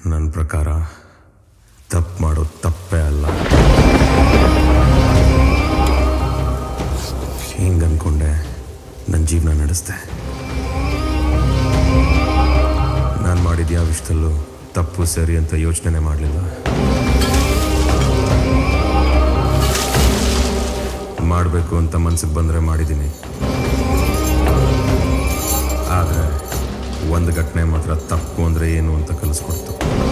ನನ್ನ ಪ್ರಕಾರ ತಪ್ಪು ಮಾಡೋದು ತಪ್ಪೇ ಅಲ್ಲ. ಹಿಂಗೆ ಅಂದ್ಕೊಂಡೆ ನನ್ನ ಜೀವನ ನಡೆಸ್ದೆ. ನಾನು ಮಾಡಿದ ಯಾವ ವಿಷಯದಲ್ಲೂ ತಪ್ಪು ಸರಿ ಅಂತ ಯೋಚನೆ ಮಾಡಲಿಲ್ಲ. ಮಾಡಬೇಕು ಅಂತ ಮನಸ್ಸಿಗೆ ಬಂದರೆ ಮಾಡಿದ್ದೀನಿ. ಆದರೆ ಒಂದು ಘಟನೆ ಮಾತ್ರ ತಪ್ಪು ಅಂದರೆ ಏನು ಅಂತ ಕಲಿಸ್ಕೊಡ್ತು.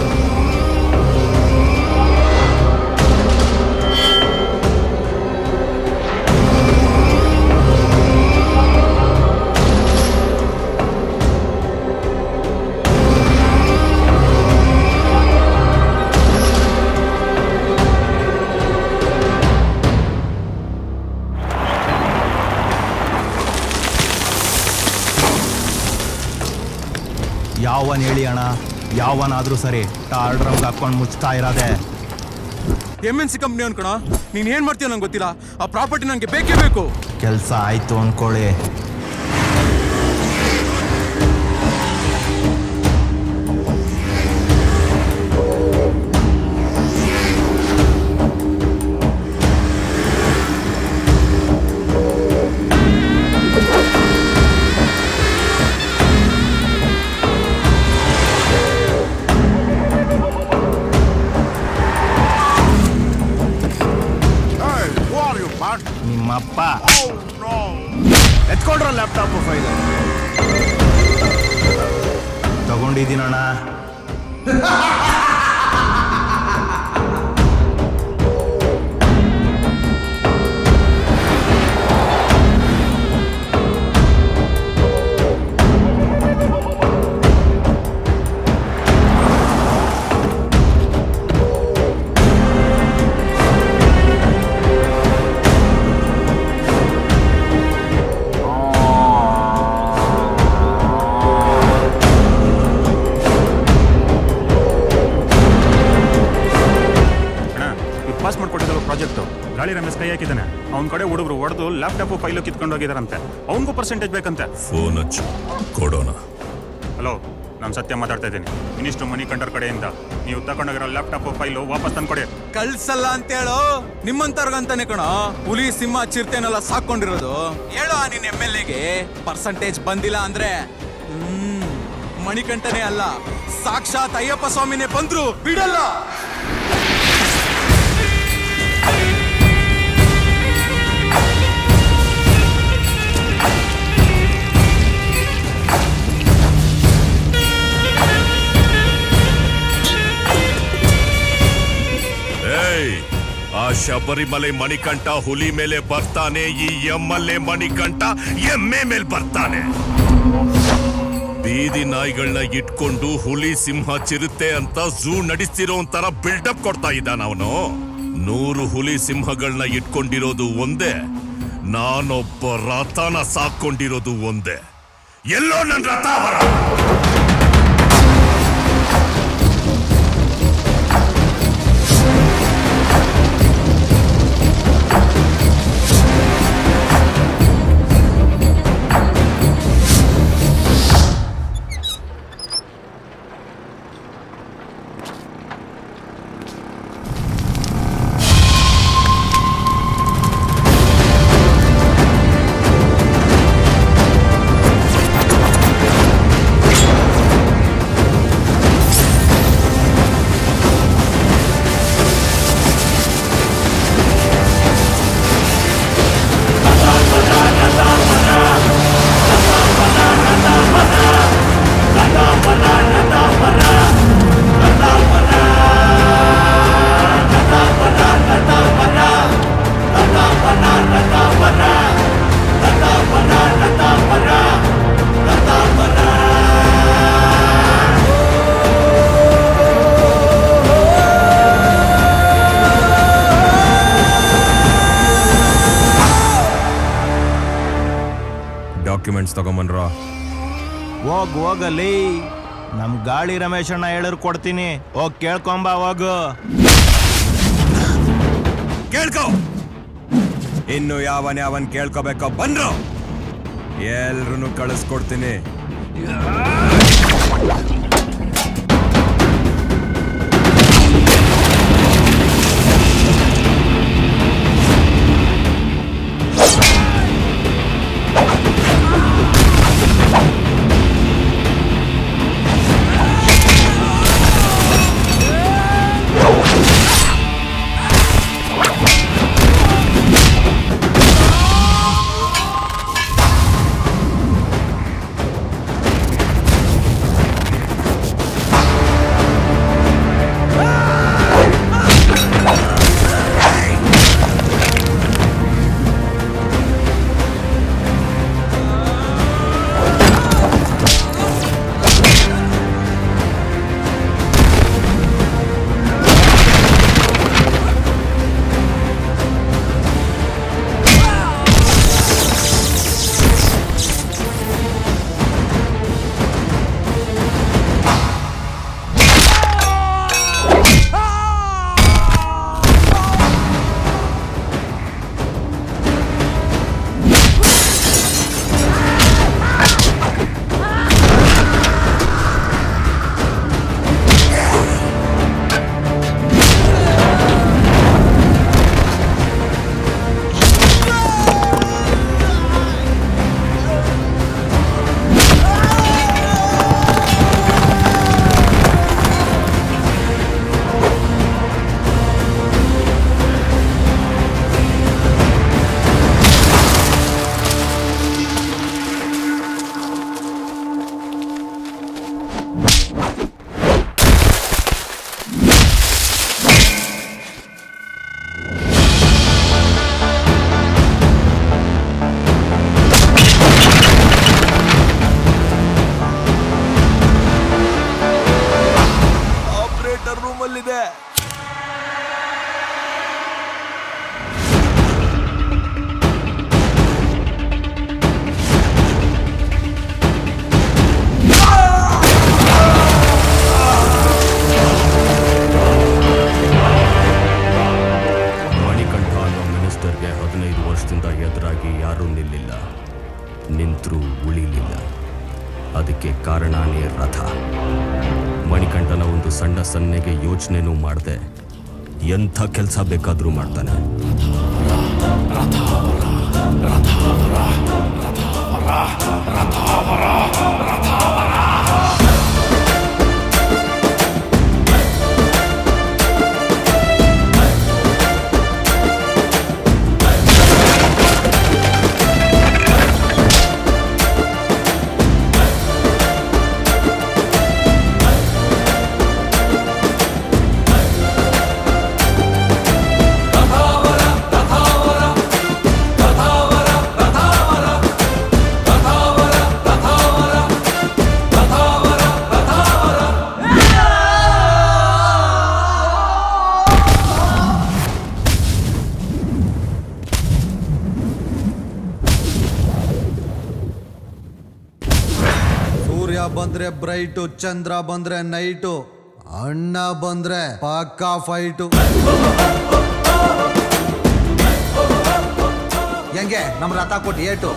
ಯಾವನ್ ಹೇಳಿ ಅಣ್ಣ, ಯಾವನಾದ್ರೂ ಸರಿ ಟಾರ್ಡ್ರಂಗ್ ಹಾಕೊಂಡು ಮುಚ್ತಾ ಇರೋದೆ. MNC ಕಂಪ್ನಿ ಅನ್ಕೋಣ. ನೀನ್ ಏನ್ ಮಾಡ್ತೀಯ ನಂಗೆ ಗೊತ್ತಿಲ್ಲ. ಆ ಪ್ರಾಪರ್ಟಿ ನಂಗೆ ಬೇಕೇ ಬೇಕು. ಕೆಲಸ ಆಯ್ತು ಅನ್ಕೊಳ್ಳಿ. ನಿಮ್ಮಪ್ಪ ಎತ್ಕೊಂಡ್ರ ಲ್ಯಾಪ್ಟಾಪ್ ಫೈಲ್ ತಗೊಂಡಿದ್ದೀನಣ್ಣ. ಪಾಸ್ ಮಾಡ್ಕೊಟ್ಟಿದ್ದಲ್ಲ ಪ್ರಾಜೆಕ್ಟು. ಗಾಳಿ ರಮೇಶ್ ಕೈ ಹಾಕಿದ್ದಾನೆ. ಅವ್ನ ಕಡೆ ಹುಡುಗರು ಹೊಡೆದು ಲ್ಯಾಪ್ಟಾಪ್ ಫೈಲು ಕಿತ್ಕೊಂಡು ಹೋಗಿದಾರಂತೆ. ಅವನಿಗೂ ಪರ್ಸೆಂಟೇಜ್ ಬೇಕಂತೆ. ಫೋನ್ ಹಚ್ಚು ಕೊಡೋಣ. ಹಲೋ, ನಾನು ಸತ್ಯ ಮಾತಾಡ್ತಾ ಇದ್ದೀನಿ. ಮಿನಿಸ್ಟರ್ ಮಣಿಕಂಠರ್ ಕಡೆಯಿಂದ ನೀವು ತಗೊಂಡೋಗಿರೋ ಲ್ಯಾಪ್ಟಾಪ್ ಫೈಲು ವಾಪಸ್ ತಂದ್ಕೊಡಿ. ಕಳ್ಸಲ್ಲ ಅಂತ ಹೇಳು. ನಿಮ್ಮಂತವ್ರಿಗಂತಾನೆ ಕಣ ಹುಲಿ ಸಿಂಹ ಚಿರತೆನೆಲ್ಲ ಸಾಕೊಂಡಿರೋದು. ಹೇಳು ನಿನ್ MLAಗೆ ಪರ್ಸೆಂಟೇಜ್ ಬಂದಿಲ್ಲ ಅಂದ್ರೆ ಮಣಿಕಂಠನೇ ಅಲ್ಲ, ಸಾಕ್ಷಾತ್ ಅಯ್ಯಪ್ಪ ಸ್ವಾಮಿನೇ ಬಂದ್ರು ಬಿಡಲ್ಲ. ಆ ಶಬರಿಮಲೆ ಮಣಿಕಂಠ ಹುಲಿ ಮೇಲೆ ಬರ್ತಾನೆ, ಈ MLA ಮಣಿಕಂಠ ಎಮ್ಮೆ ಮೇಲೆ ಬರ್ತಾನೆ. ಬೀದಿ ನಾಯಿಗಳನ್ನ ಇಟ್ಕೊಂಡು ಹುಲಿ ಸಿಂಹ ಚಿರತೆ ಅಂತ ಝೂ ನಡೆಸ್ತಿರೋ ಒಂಥರ ಬಿಲ್ಡಪ್ ಕೊಡ್ತಾ ಇದ್ದಾನ ಅವನು. 100 ಹುಲಿ ಸಿಂಹಗಳನ್ನ ಇಟ್ಕೊಂಡಿರೋದು ಒಂದೇ, ನಾನೊಬ್ಬ ರಥನ ಸಾಕೊಂಡಿರೋದು ಒಂದೇ. ಎಲ್ಲೋ ನನ್ನ ರಥ ಬರ. ಡಾಕ್ಯುಮೆಂಟ್ಸ್ ತಗೊಂಬನ್ರ. ಹೋಗಲಿ, ನಮ್ ಗಾಳಿ ರಮೇಶ್ ಅಣ್ಣ ಹೇಳಿರ್ ಕೊಡ್ತೀನಿ. ಹೋಗ್ ಕೇಳ್ಕೊಂಬ ಹೋಗು. ಕೇಳ್ಕೊ. ಇನ್ನು ಯಾವನ್ ಕೇಳ್ಕೋಬೇಕೋ ಬಂದ್ರು ಎಲ್ರೂ ಕಳಿಸ್ಕೊಡ್ತೀನಿ. ನಿಂತರೂ ಉಳಿಲಿಲ್ಲ. ಅದಕ್ಕೆ ಕಾರಣನೇ ರಥ. ಮಣಿಕಂಠನ ಒಂದು ಸಣ್ಣ ಸನ್ನೆಗೆ ಯೋಚನೆನೂ ಮಾಡದೆ ಎಂಥ ಕೆಲಸ ಬೇಕಾದರೂ ಮಾಡ್ತಾನೆ. ಬಂದ್ರೆ ಬ್ರೈಟು, ಚಂದ್ರ ಬಂದ್ರೆ ನೈಟು, ಅಣ್ಣ ಬಂದ್ರೆ ಪಕ್ಕಾ ಫೈಟು. ಹೆಂಗೆ ನಮ್ ರಥ ಕೊಟ್ಟು ಏಟು.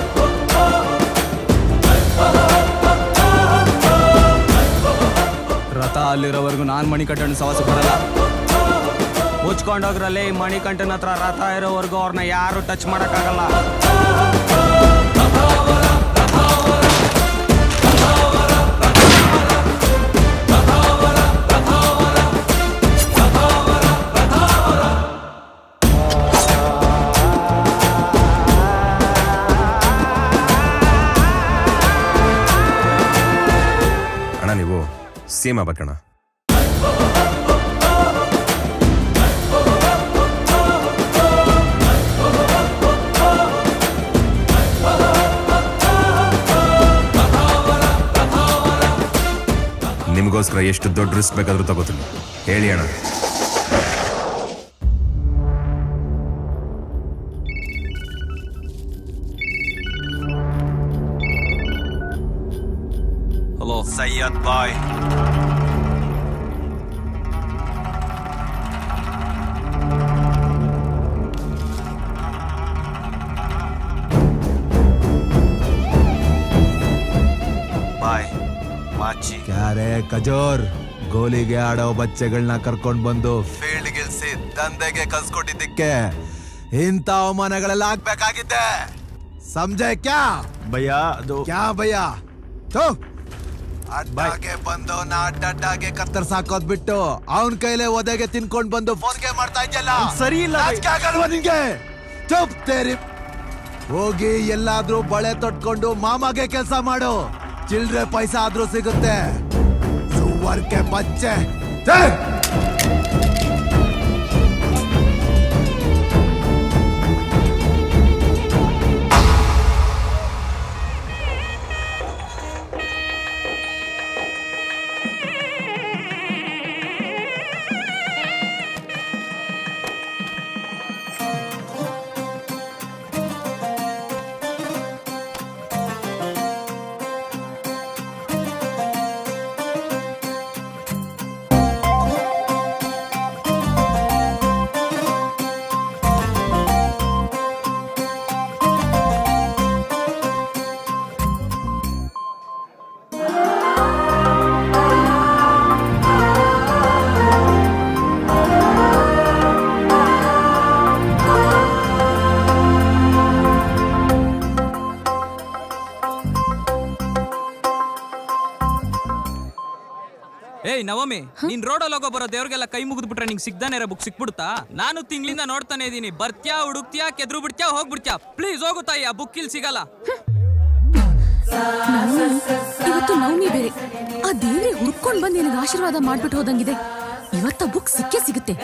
ರಥ ಅಲ್ಲಿರೋವರೆಗೂ ನಾನ್ ಮಣಿಕಂಠನ ಸವಾಸ ಬರಲ್ಲ. ಮುಚ್ಕೊಂಡೋಗ್ರಲ್ಲಿ ಮಣಿಕಂಠನ ಹತ್ರ ರಥ ಇರೋವರೆಗೂ ಅವ್ರನ್ನ ಯಾರು ಟಚ್ ಮಾಡಕ್ಕಾಗಲ್ಲ. ನೀವು ಸೇಮ್ ಆಗ್ಬೇಕಣ್ಣ. ನಿಮಗೋಸ್ಕರ ಎಷ್ಟು ದೊಡ್ಡ ರಿಸ್ಕ್ ಬೇಕಾದ್ರೂ ತಗೋತೀನಿ. ಹೇಳಿ ಅಣ್ಣ. ಹಲೋ ಸೈಯದ್ ಬಾಯ್. ಬಾಯ್ ಮಾಚಿ. ಕ್ಯಾರೆ ಕಜೋರ್, ಗೋಲಿಗೆ ಆಡೋ ಬಚ್ಚೆಗಳನ್ನ ಕರ್ಕೊಂಡ್ ಬಂದು ಫೀಲ್ಡ್ ಗಿಲ್ಸಿ ದಂಧೆಗೆ ಕಲ್ಸ್ಕೊಟ್ಟಿದ್ದಕ್ಕೆ ಇಂಥ ಅವಮಾನಗಳೆಲ್ಲ ಆಗ್ಬೇಕಾಗಿದ್ದೆ. ಸಮಜೆ ಕ್ಯಾ ಭಯ್ಯ? ಅದು ಕ್ಯಾ ಭಯ್ಯ? ಅಡ್ಡಾಗೆ ಬಂದು ಅಡ್ಡಾಗೆ ಕತ್ತರ್ಸಾಕೋದ್ ಬಿಟ್ಟು ಅವನ್ ಕೈಲೇ ಒದೆಗೆ ತಿನ್ಕೊಂಡ್ ಬಂದು ಫೋನ್ಗೆ ಮಾಡ್ತಾ ಇದ್ದಲ್ಲ, ಸರಿ ಇಲ್ಲ. ನಿಂಗೆ ಚುಪ್ ತೇರಿ. ಹೋಗಿ ಎಲ್ಲಾದ್ರೂ ಬಳೆ ತೊಟ್ಕೊಂಡು ಮಾಮಾಗೆ ಕೆಲಸ ಮಾಡು. ಚಿಲ್ಡ್ರೆ ಪೈಸಾ ಆದ್ರೂ ಸಿಗುತ್ತೆ. ಸುವರ್ಕೆ ಬಚ್ಚೆ. ಏಯ್ ನವಮಿ, ನೀನ್ ರೋಡಲ್ಲಿ ಹೋಗೋ ಬರೋ ದೇವ್ರಿಗೆಲ್ಲ ಕೈ ಮುಗಿದ್ಬಿಟ್ರೆ ನಿಂಗೆ ಸಿಗ್ದಾನೆ ಬುಕ್ ಸಿಕ್ಬಿಡುತ್ತಾ? ನಾನು ತಿಂಗಳಿಂದ ನೋಡ್ತಾನೆ ಇದೀನಿ. ಬರ್ತ್ಯಾ, ಹುಡುಕ್ತ್ಯಾ, ಕೆದ್ರು ಬಿಡ್ತ್ಯಾ, ಹೋಗ್ಬಿಡ್ತ್ಯಾ. ಪ್ಲೀಸ್ ಹೋಗು ತಾಯಿ, ಆ ಬುಕ್ ಇಲ್ಲಿ ಸಿಗಲ್ಲ. ಇವತ್ತು ನವಮಿ ಬೇರೆ. ಆ ದೇವ್ರೆ ಹುಡ್ಕೊಂಡ್ ಬಂದು ನಿನಗೆ ಆಶೀರ್ವಾದ ಮಾಡ್ಬಿಟ್ಟು ಹೋದಂಗಿದೆ. ಇವತ್ತ ಬುಕ್ ಸಿಕ್ಕೇ ಸಿಗುತ್ತೆ.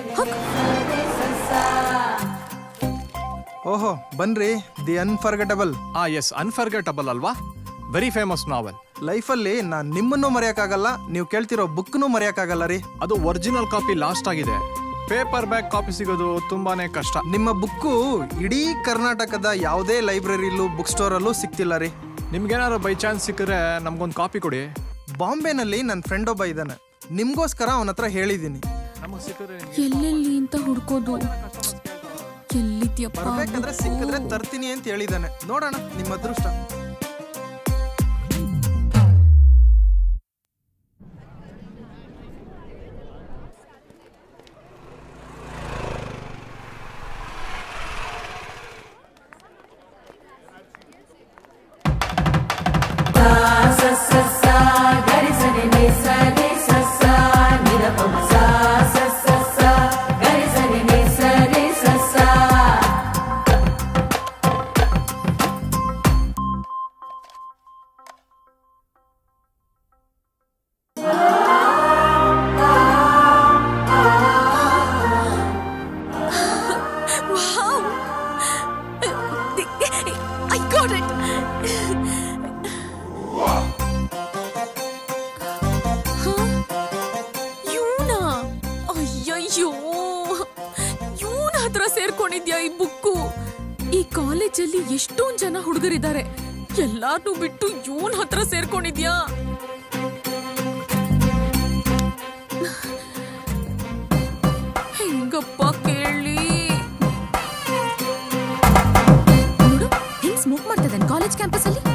ಓಹೋ ಬನ್ರಿ, ದಿ ಅನ್ಫರ್ಗೆಟಬಲ್. ಎಸ್, ಅನ್ಫರ್ಗೆಟಬಲ್ ಅಲ್ವಾ? Very famous novel. ಲೈಫಲ್ಲಿ ನಾನು ನಿಮ್ಮನ್ನು ಮರೆಯೋಕ್ಕಾಗಲ್ಲ, ನೀವು ಕೇಳ್ತಿರೋ ಬುಕ್ನು ಮರೆಯೋಕ್ಕಾಗಲ್ಲ ರೀ. ಅದು ಒರಿಜಿನಲ್ ಕಾಪಿ ಲಾಸ್ಟ್ ಆಗಿದೆ. ಪೇಪರ್ ಬ್ಯಾಕ್ ಕಾಪಿ ಸಿಗೋದು ತುಂಬಾನೇ ಕಷ್ಟ. ನಿಮ್ಮ ಬುಕ್ಕು ಇಡೀ ಕರ್ನಾಟಕದ ಯಾವುದೇ ಲೈಬ್ರರಿಲೂ ಬುಕ್ ಸ್ಟೋರಲ್ಲೂ ಸಿಕ್ತಿಲ್ಲ ರೀ. ನಿಮ್ಗೇನಾದ್ರು ಬೈ ಚಾನ್ಸ್ ಸಿಕ್ಕಿದ್ರೆ ನಮ್ಗೊಂದು ಕಾಪಿ ಕೊಡಿ. ಬಾಂಬೆನಲ್ಲಿ ನನ್ನ ಫ್ರೆಂಡ್ ಒಬ್ಬ ಇದ್ದಾನೆ, ನಿಮ್ಗೋಸ್ಕರ ಅವನ ಹತ್ರ ಹೇಳಿದ್ದೀನಿ. ಎಲ್ಲೆಲ್ಲಿ ಅಂತ ಹುಡ್ಕೋದು, ಎಲ್ಲಿದ್ಯಪ್ಪ ಬರ್ಬೇಕಂದ್ರೆ ಸಿಕ್ಕಿದ್ರೆ ತರ್ತೀನಿ ಅಂತ ಹೇಳಿದಾನೆ. ನೋಡೋಣ ನಿಮ್ಮ ಅದೃಷ್ಟ. ಸೇರ್ಕೊಂಡಿದ್ಯಾ ಈ ಬುಕ್ಕು? ಈ ಕಾಲೇಜಲ್ಲಿ ಎಷ್ಟೊಂದ್ ಜನ ಹುಡುಗರಿದ್ದಾರೆ, ಎಲ್ಲಾರ್ನೂ ಬಿಟ್ಟು ಇವನ್ ಹತ್ರ ಸೇರ್ಕೊಂಡಿದ್ಯಾ? ಹೆಂಗಪ್ಪ ಕೇಳಿ? ನೋಡು ಹೆಂಗ್ ಸ್ಮೋಕ್ ಮಾಡ್ತಿದ್ದಾನೆ ಕಾಲೇಜ್ ಕ್ಯಾಂಪಸ್ ಅಲ್ಲಿ.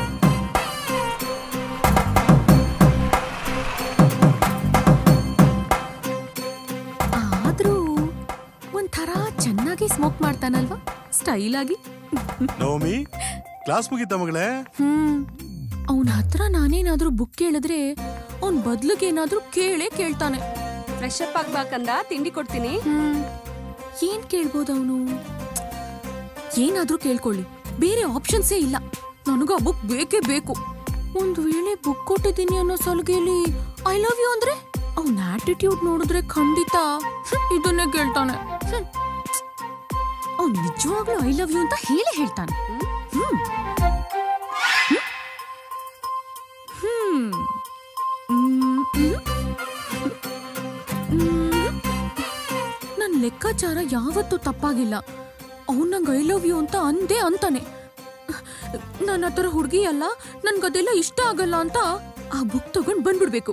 ಆದ್ರೂ ಒಂಥರ ಚೆನ್ನಾಗಿ ಸ್ಮೋಕ್ ಮಾಡ್ತಾನಲ್ವಾ, ಸ್ಟೈಲ್ ಆಗಿ. ನವಮಿ ಕ್ಲಾಸ್ ಮುಗಿತ ಮಗಳೇ? ಅವನ ಹತ್ರ ನಾನೇನಾದ್ರೂ ಬುಕ್ ಕೇಳಿದ್ರೆ ಅವನ್ ಬದ್ಲಿಗೆ ಏನಾದ್ರೂ ಕೇಳ್ತಾನೆ. ಫ್ರೆಶ್ ಅಪ್ ಆಗ್ಬೇಕಂದ ತಿಂಡಿ ಕೊಡ್ತೀನಿ. ಏನ್ ಕೇಳ್ಬೋದು ಅವನು? ಏನಾದ್ರೂ ಕೇಳ್ಕೊಳ್ಳಿ, ಬೇರೆ ಆಪ್ಷನ್ಸೇ ಇಲ್ಲ. ನನಗೂ ಆ ಬುಕ್ ಬೇಕೇ ಬೇಕು. ಒಂದ್ ವೇಳೆ ಬುಕ್ ಕೊಟ್ಟಿದ್ದೀನಿ ಅನ್ನೋ ಸಲುಗೆಯಲ್ಲಿ ಐ ಲವ್ ಯು ಅಂದ್ರೆ ಅವನ ಆಟಿಟ್ಯೂಡ್ ನೋಡಿದ್ರೆ ಖಂಡಿತ ಇದನ್ನೇ ಕೇಳ್ತಾನೆ. ಅವ್ನು ನಿಜವಾಗ್ಲೂ ಐ ಲವ್ ಯು ಅಂತ ಹೇಳೇ ಹೇಳ್ತಾನೆ. ನನ್ ಲೆಕ್ಕಾಚಾರ ಯಾವತ್ತೂ ತಪ್ಪಾಗಿಲ್ಲ. ಅವ್ನು ನಂಗೆ ಐ ಲವ್ ಯು ಅಂತ ಅಂದೇ ಅಂತಾನೆ. ನನ್ನ ಹತ್ರ ಹುಡುಗಿ ಅಲ್ಲ, ನನ್ಗದೆಲ್ಲ ಇಷ್ಟ ಆಗಲ್ಲ ಅಂತ ಆ ಬುಕ್ ತಗೊಂಡ್ ಬಂದ್ಬಿಡ್ಬೇಕು.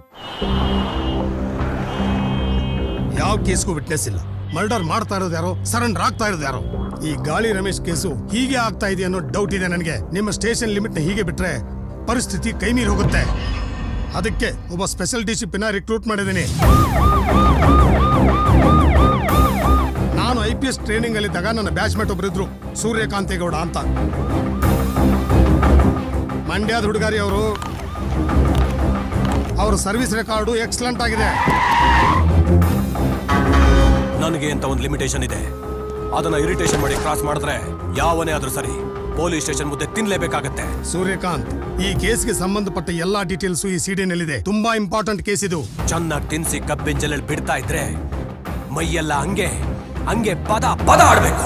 ಯಾವ ಕೇಸ್ಗೂ ವಿಟ್ನೆಸ್ ಇಲ್ಲ. ಮರ್ಡರ್ ಮಾಡ್ತಾ ಇರೋದು ಯಾರೋ, ಸರೆಂಡರ್ ಆಗ್ತಾ ಇರೋದು ಯಾರೋ. ಈ ಗಾಳಿ ರಮೇಶ್ ಕೇಸು ಹೀಗೆ ಆಗ್ತಾ ಇದೆ ಅನ್ನೋ ಡೌಟ್ ಇದೆ ನನಗೆ. ನಿಮ್ಮ ಸ್ಟೇಷನ್ ಲಿಮಿಟ್ ನ ಹೀಗೆ ಬಿಟ್ರೆ ಪರಿಸ್ಥಿತಿ ಕೈ ಮೀರಿ ಹೋಗುತ್ತೆ. ಅದಕ್ಕೆ ಒಬ್ಬ ಸ್ಪೆಷಲ್ ಡಿಸಿಪ್ಲಿನ ರಿಕ್ರೂಟ್ ಮಾಡಿದ್ದೀನಿ. ನಾನು IPS ಟ್ರೈನಿಂಗ್ ಅಲ್ಲಿದ್ದಾಗ ನನ್ನ ಬ್ಯಾಚ್ಮೇಟ್ ಒಬ್ಬರಿದ್ರು, ಸೂರ್ಯಕಾಂತೇಗೌಡ ಅಂತ. ಮಂಡ್ಯದ ಹುಡುಗಾರಿ ಅವರು. ಅವ್ರ ಸರ್ವಿಸ್ ರೆಕಾರ್ಡು ಎಕ್ಸಲೆಂಟ್ ಆಗಿದೆ. ನನಗೆ ಅಂತ ಒಂದು ಲಿಮಿಟೇಷನ್ ಇದೆ. ಅದನ್ನ ಇರಿಟೇಷನ್ ಮಾಡಿ ಕ್ರಾಸ್ ಮಾಡಿದ್ರೆ ಯಾವನೇ ಆದ್ರೂ ಸರಿ ಪೊಲೀಸ್ ಸ್ಟೇಷನ್ ಮುದ್ದೆ ತಿನ್ಲೇಬೇಕಾಗತ್ತೆ. ಸೂರ್ಯಕಾಂತ್, ಈ ಕೇಸ್ಗೆ ಸಂಬಂಧಪಟ್ಟ ಎಲ್ಲಾ ಡೀಟೇಲ್ಸ್ ಈ ಸಿಡಿನಲ್ಲಿದೆ. ತುಂಬಾ ಇಂಪಾರ್ಟೆಂಟ್ ಕೇಸ್ ಇದು. ಚೆನ್ನಾಗಿ ತಿನ್ಸಿ ಕಬ್ಬಿನ ಜಲ್ಲೆಲ್ಲಿ ಬಿಡ್ತಾ ಇದ್ರೆ ಮೈಯೆಲ್ಲ ಹಂಗೆ ಹಂಗೆ ಪದ ಪದ ಆಡ್ಬೇಕು.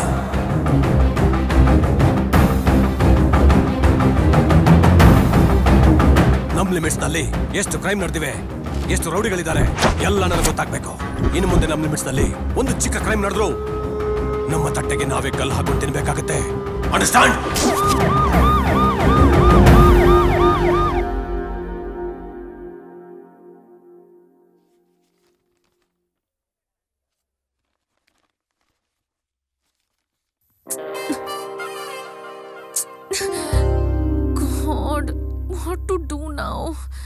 ನಮ್ ಲಿಮಿಟ್ಸ್ ನಲ್ಲಿ ಎಷ್ಟು ಕ್ರೈಮ್ ನಡೆದಿವೆ, ಎಷ್ಟು ರೌಡಿಗಳಿದ್ದಾರೆ ಎಲ್ಲ ನನಗೆ ಗೊತ್ತಾಗ್ಬೇಕು. ಇನ್ನು ಮುಂದೆ ನಮ್ಮ ಲಿಮಿಟ್ಸ್ ನಲ್ಲಿ ಒಂದು ಚಿಕ್ಕ ಕ್ರೈಮ್ ನಡೆದ್ರು ನಮ್ಮ ತಟ್ಟೆಗೆ ನಾವೇ ಕಲ್ಲು ಹಾಕೊಂಡು ತಿನ್ಬೇಕಾಗತ್ತೆ. Understand? God, what to do now?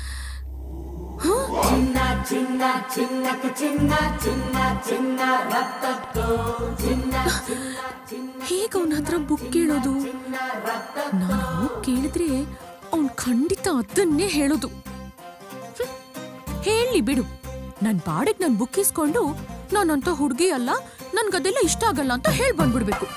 ಹೇಗ ಅವನ ಹತ್ರ ಬುಕ್ ಕೇಳೋದು? ನಾನು ಹೋಗಿ ಕೇಳಿದ್ರೆ ಅವನ್ ಖಂಡಿತ ಅದನ್ನೇ ಹೇಳೋದು. ಹೇಳಿ ಬಿಡು, ನನ್ ಬಾಡಿಗೆ ನನ್ ಬುಕ್ ಇಸ್ಕೊಂಡು ನಾನಂತ ಹುಡುಗಿ ಅಲ್ಲ, ನನ್ಗದೆಲ್ಲ ಇಷ್ಟ ಆಗಲ್ಲ ಅಂತ ಹೇಳಿ ಬಂದ್ಬಿಡ್ಬೇಕು.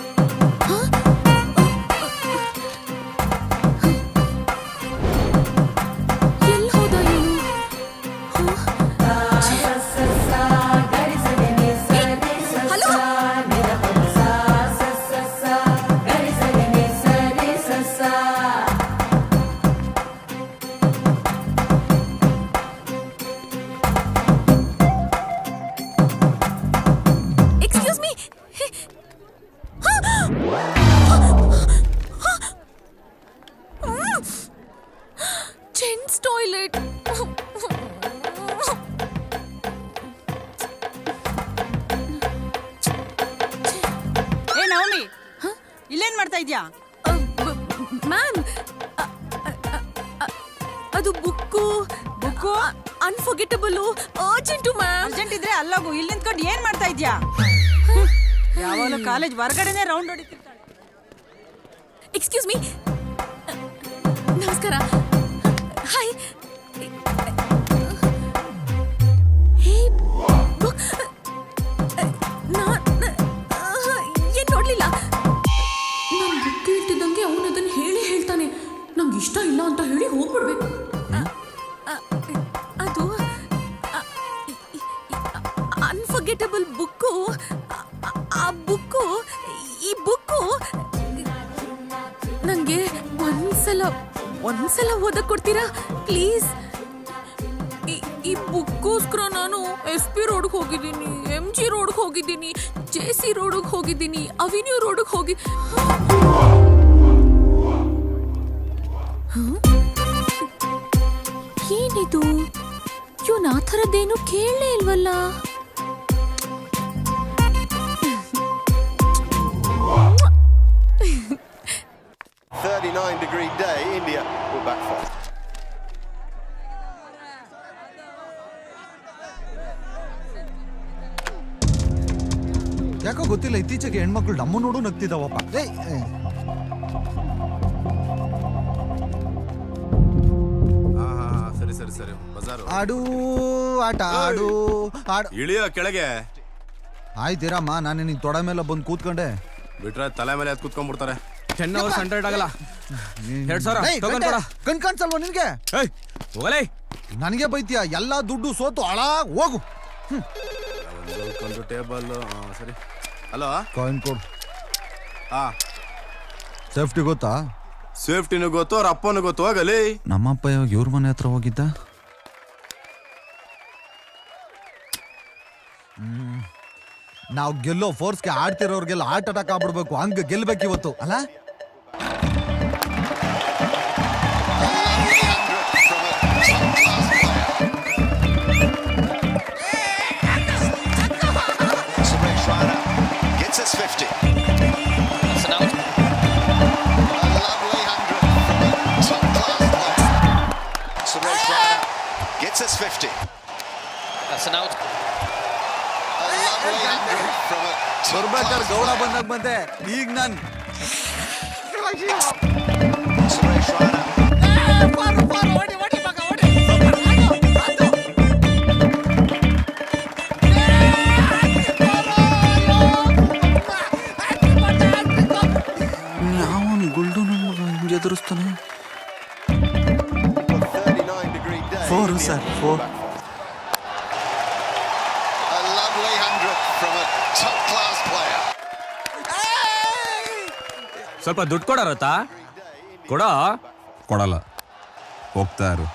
Gents' toilet. ಮಾಡ್ತಿದ್ಯಾ? ಮ್ಯಾಮ್, ಅದು book unforgettable urgent ma'am. Urgent ಇದ್ರೆ ಅಲ್ಲೋಗು, ಇಲ್ಲಿ ನಿಂತ್ಕೊಂಡು ಏನ್ ಮಾಡ್ತಾ ಇದ್ಯಾ? ಯಾವಾಗಲೂ ಕಾಲೇಜ್ ಹೊರಗಡೆನೆ ರೌಂಡ್ ಹೊಡಿತಿರ್ತಾಳೆ. ಎಕ್ಸ್ಕ್ಯೂಸ್ ಮೀ, ನಮಸ್ಕಾರ. ಹಾಯ್. ಏನ್ ನೋಡ್ಲಿಲ್ಲ. ನಾನು ಬುಕ್ ಕೇಳ್ತಿದ್ದಂಗೆ ಅವನು ಅದನ್ನ ಹೇಳ್ತಾನೆ. ನಂಗೆ ಇಷ್ಟ ಇಲ್ಲ ಅಂತ ಹೇಳಿ ಹೋಗ್ಬಿಡ್ಬೇಕು. ಅದು ಅನ್ಫರ್ಗೆಟಬಲ್ ಬುಕ್ಕು. ಆ ಬುಕ್ಕು, ಈ ಬುಕ್ಕು ನಂಗೆ ಒಂದ್ಸಲ ಓದಕ್ ಕೊಡ್ತೀರಾ ಪ್ಲೀಸ್? ಈ ಬುಕ್ಕೋಸ್ಕರ ನಾನು SP ರೋಡ್ಗೆ ಹೋಗಿದ್ದೀನಿ, MG ರೋಡ್ಗೆ ಹೋಗಿದ್ದೀನಿ, JC ರೋಡ್ಗೆ ಹೋಗಿದ್ದೀನಿ, ಅವೆನ್ಯೂ ರೋಡ್ಗೆ ಹೋಗಿ. ಏನಿದು? ಇವನ್ ಆ ಥರದ್ದೇನು ಕೇಳಲೇ ಇಲ್ವಲ್ಲ. day, India will back fast. ಯಾಕೋ ಗೊತ್ತಿಲ್ಲ, ಇತ್ತೀಚೆಗೆ ಹೆಣ್ಮಕ್ಳು ನಮ್ಮ ನೋಡು ನಗ್ತಿದ್ದಾವಪ್ಪ. ಸರಿ ಸರಿ ಸರಿ, ಬಜಾರು ಆಡು ಆಟ ಆಡು ಆಡು. ಇಳಿಯೋ ಕೆಳಗೆ. ಆಯ್ತಿರಮ್ಮ, ನಾನೇ ನಿನ್ ತೊಡೆ ಮೇಲೆ ಬಂದು ಕೂತ್ಕೊಂಡೆ. ಬಿಟ್ರೆ ತಲೆ ಮೇಲೆ ಅದು ಕೂತ್ಕೊಂಡ್ಬಿಡ್ತಾರೆ. 10 hours 100 ಆಗಲ್ಲ. 2000 ಕಣ್ ಕಾಣಿಸಲ್ವ ನಿನ್ಗೆ? ಹೋಗಲೇ, ನನಗೆ ಬೈತೀಯ. ಎಲ್ಲ ದುಡ್ಡು ಸೋತು ಹಾಳಾಗ್ ಹೋಗು. ಟೇಬಲ್ ಸರಿ. ಹಲೋ, ಕಾಯಿನ್ ಕೊಡು. ಸೇಫ್ಟಿ ಗೊತ್ತಾ? ಸೇಫ್ಟಿನೂ ಗೊತ್ತು, ಅವ್ರ ಅಪ್ಪನೂ ಗೊತ್ತು. ಹೋಗಲಿ. ನಮ್ಮಪ್ಪ ಇವಾಗ ಇವ್ರ ಮನೆ ಹತ್ರ ಹೋಗಿದ್ದ. ನಾವು ಗೆಲ್ಲೋ ಫೋರ್ಸ್ಗೆ ಆಡ್ತಿರೋರ್ಗೆಲ್ಲ ಹಾರ್ಟ್ ಅಟ್ಯಾಕ್ ಆಗ್ಬಿಡ್ಬೇಕು. ಹಂಗ ಗೆಲ್ಬೇಕು ಇವತ್ತು, ಅಲ್ಲ? Gets us 50. That's an out. A lovely 100 from a top-class player. Suresh Raina gets us 50. That's an out. A lovely 100 from a ಬರ್ಬೇಕಾದ್ರೆ ಗೌಡ ಬಂದಾಗ ಬಂದೆ. ಈಗ ನಾನು Suresh Raina. ಎದುರಿಸ್ತಾನೆ. 4 sir, 4. A lovely 100 from a top-class player. ಸ್ವಲ್ಪ ದುಡ್ಡು ಕೊಡಾರತ್ತಾ? ಕೊಡ. ಕೊಡಲ್ಲ, ಹೋಗ್ತಾ ಇರು.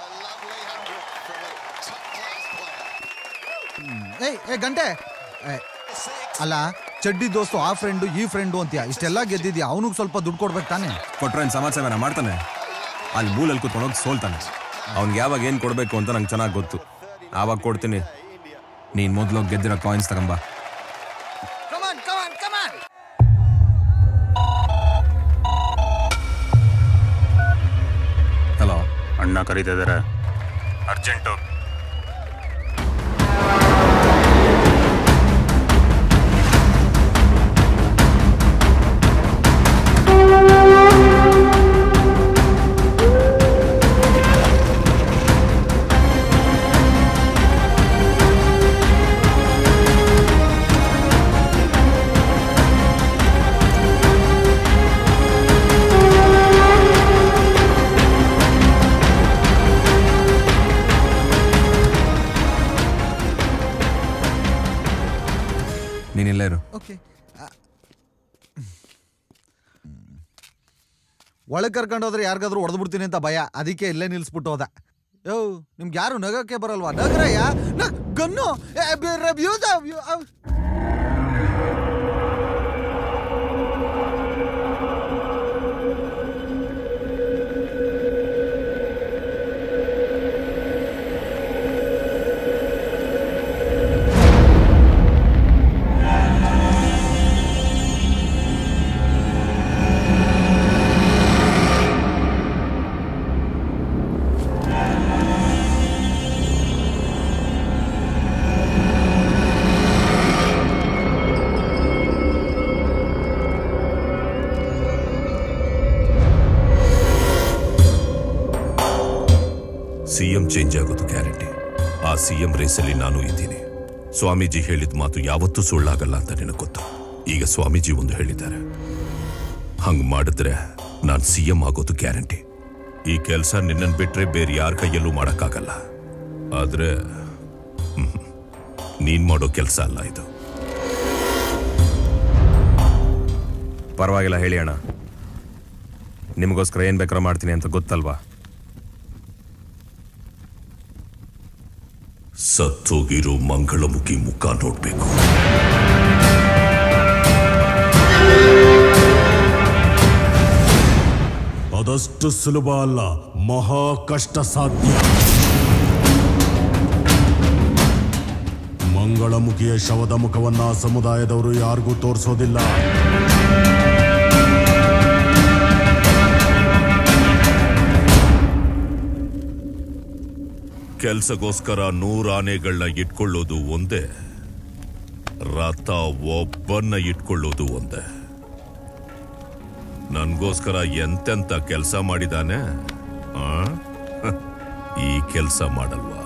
ಏ ಗಂಟೆ, ಅಲ್ಲ ಚಡ್ಡಿ ದೋಸ್ತು ಆ ಫ್ರೆಂಡು ಈ ಫ್ರೆಂಡು ಅಂತೀಯ. ಇಷ್ಟೆಲ್ಲ ಗೆದ್ದಿದ್ಯಾ, ಅವನಿಗೆ ಸ್ವಲ್ಪ ದುಡ್ಡು ಕೊಡ್ಬೇಕು ತಾನೆ? ಕೊಟ್ರೆ ಸಮಾಚಾರ ಮಾಡ್ತಾನೆ. ಅಲ್ಲಿ ಮೂಲಲ್ಲಿ ಕೂತ್ಕೊಂಡೋಗಿ ಸೋಲ್ತಾನೆ. ಅವ್ನಿಗೆ ಯಾವಾಗ ಏನು ಕೊಡಬೇಕು ಅಂತ ನಂಗೆ ಚೆನ್ನಾಗಿ ಗೊತ್ತು. ಆವಾಗ ಕೊಡ್ತೀನಿ. ನೀನು ಮೊದಲು ಗೆದ್ದಿರೋ ಕಾಯಿನ್ಸ್ ತಗೊಂಬ. ಹಲೋ, ಅಣ್ಣ ಕರೀತಾ ಇದ್ದಾರೆ, ಅರ್ಜೆಂಟು. ನೀನಿಲ್ಲ ಇರು. ಒಳಗೆ ಕರ್ಕೊಂಡೋದ್ರೆ ಯಾರಿಗಾದ್ರೂ ಹೊಡೆದು ಬಿಡ್ತೀನಿ ಅಂತ ಭಯ, ಅದಕ್ಕೆ ಇಲ್ಲೇ ನಿಲ್ಸ್ಬಿಟ್ಟು ಹೋದ. ಯೋ, ನಿಮ್ಗೆ ಯಾರು ನಗಕ್ಕೆ ಬರಲ್ವಾ? ನಗರಯ್ಯ, ಗನ್ನು. ಸಿಎಂ ಚೇಂಜ್ ಆಗೋದು ಗ್ಯಾರಂಟಿ. ಆ ಸಿಎಂ ರೇಸಲ್ಲಿ ನಾನು ಇದ್ದೀನಿ. ಸ್ವಾಮೀಜಿ ಹೇಳಿದ ಮಾತು ಯಾವತ್ತೂ ಸುಳ್ಳಾಗಲ್ಲ ಅಂತ ನಿನಗೆ ಗೊತ್ತು. ಈಗ ಸ್ವಾಮೀಜಿ ಒಂದು ಹೇಳಿದ್ದಾರೆ, ಹಂಗ್ ಮಾಡಿದ್ರೆ ನಾನು ಸಿಎಂ ಆಗೋದು ಗ್ಯಾರಂಟಿ. ಈ ಕೆಲಸ ನಿನ್ನನ್ನು ಬಿಟ್ರೆ ಬೇರೆ ಯಾರ ಕೈಯಲ್ಲೂ ಮಾಡಕ್ಕಾಗಲ್ಲ. ಆದ್ರೆ ನೀನ್ ಮಾಡೋ ಕೆಲಸ ಅಲ್ಲ ಇದು. ಪರವಾಗಿಲ್ಲ ಹೇಳಿ ಅಣ್ಣ, ನಿಮಗೋಸ್ಕರ ಏನ್ ಬೇಕಾದ್ರೂ ಮಾಡ್ತೀನಿ ಅಂತ ಗೊತ್ತಲ್ವಾ? ಸತ್ತೋಗಿರೋ ಮಂಗಳಮುಖಿ ಮುಖ ನೋಡ್ಬೇಕು. ಅದಷ್ಟು ಸುಲಭ ಅಲ್ಲ, ಮಹಾ ಕಷ್ಟ ಸಾಧ್ಯ. ಮಂಗಳಮುಖಿಯ ಶವದ ಮುಖವನ್ನ ಸಮುದಾಯದವರು ಯಾರಿಗೂ ತೋರಿಸೋದಿಲ್ಲ. ಕೆಲ್ಸಗೋಸ್ಕರ 100 ಆನೆಗಳನ್ನ ಇಟ್ಕೊಳ್ಳೋದು ಒಂದೇ, ರಥ ಒಬ್ಬನ್ನ ಇಟ್ಕೊಳ್ಳೋದು ಒಂದೇ. ನನ್ಗೋಸ್ಕರ ಎಂತೆಂತ ಕೆಲಸ ಮಾಡಿದಾನೆ, ಈ ಕೆಲಸ ಮಾಡಲ್ವಾ?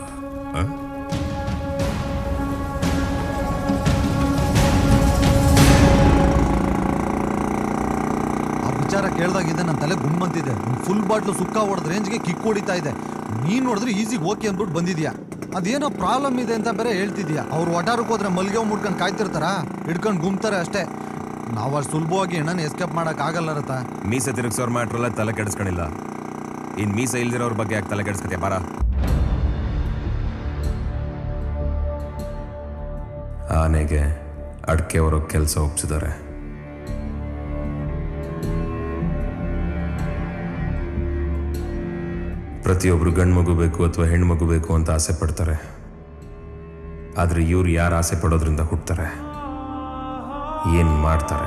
ವಿಚಾರ ಕೇಳ್ದಾಗಿದ್ದೆ ನನ್ನ ತಲೆ ಗುಮ್ಮಂತಿದೆ. ಫುಲ್ ಬಾಟ್ಲು ಸುಕ್ಕ ಹೊಡೆದ ರೇಂಜ್ಗೆ ಕಿಕ್ ಹೊಡಿತಾ ಇದೆ. ನೀನ್ ನೋಡಿದ್ರೆ ಈಸಿಗೆ ಓಕೆ ಅಂದ್ಬಿಟ್ಟು ಬಂದಿದ್ಯಾ. ಅದೇನೋ ಪ್ರಾಬ್ಲಮ್ ಇದೆ ಅಂತ ಬೇರೆ ಹೇಳ್ತಿದ್ಯಾ. ಅವ್ರು ಒಟಾರಕ್ಕೆ ಹೋದ್ರೆ ಮಲ್ಗೆ ಮುಡ್ಕೊಂಡು ಕಾಯ್ತಿರ್ತಾರ, ಹಿಡ್ಕೊಂಡು ಗುಮ್ತಾರೆ ಅಷ್ಟೇ. ನಾವು ಅಷ್ಟು ಸುಲಭವಾಗಿ ಹೆಣ್ಣನ ಎಸ್ಕೇಪ್ ಮಾಡಕ್ ಆಗಲ್ಲ ರಥ. ಮೀಸೆ ತಿರುಗಿಸೋರ್ ಮ್ಯಾಟ್ರಲ್ಲ ತಲೆ ಕೆಡಿಸ್ಕೊಂಡಿಲ್ಲ. ಇನ್ ಮೀಸೆ ಇಲ್ದಿರೋರ್ ಬಗ್ಗೆ ಯಾಕೆ ತಲೆ ಕೆಡಿಸ್ಕತ್ಯ? ಬಾರ. ಆನೆಗೆ ಅಡ್ಕೆ ಅವರು ಕೆಲಸ ಒಪ್ಸಿದ್ದಾರೆ. ಪ್ರತಿಯೊಬ್ರು ಗಂಡು ಮಗು ಬೇಕು ಅಥವಾ ಹೆಣ್ಣು ಮಗು ಬೇಕು ಅಂತ ಆಸೆ ಪಡ್ತಾರೆ. ಆದ್ರೆ ಇವ್ರು ಯಾರು ಆಸೆ ಪಡೋದ್ರಿಂದ ಹುಟ್ಟುತ್ತಾರೆ, ಏನ್ ಮಾಡ್ತಾರೆ?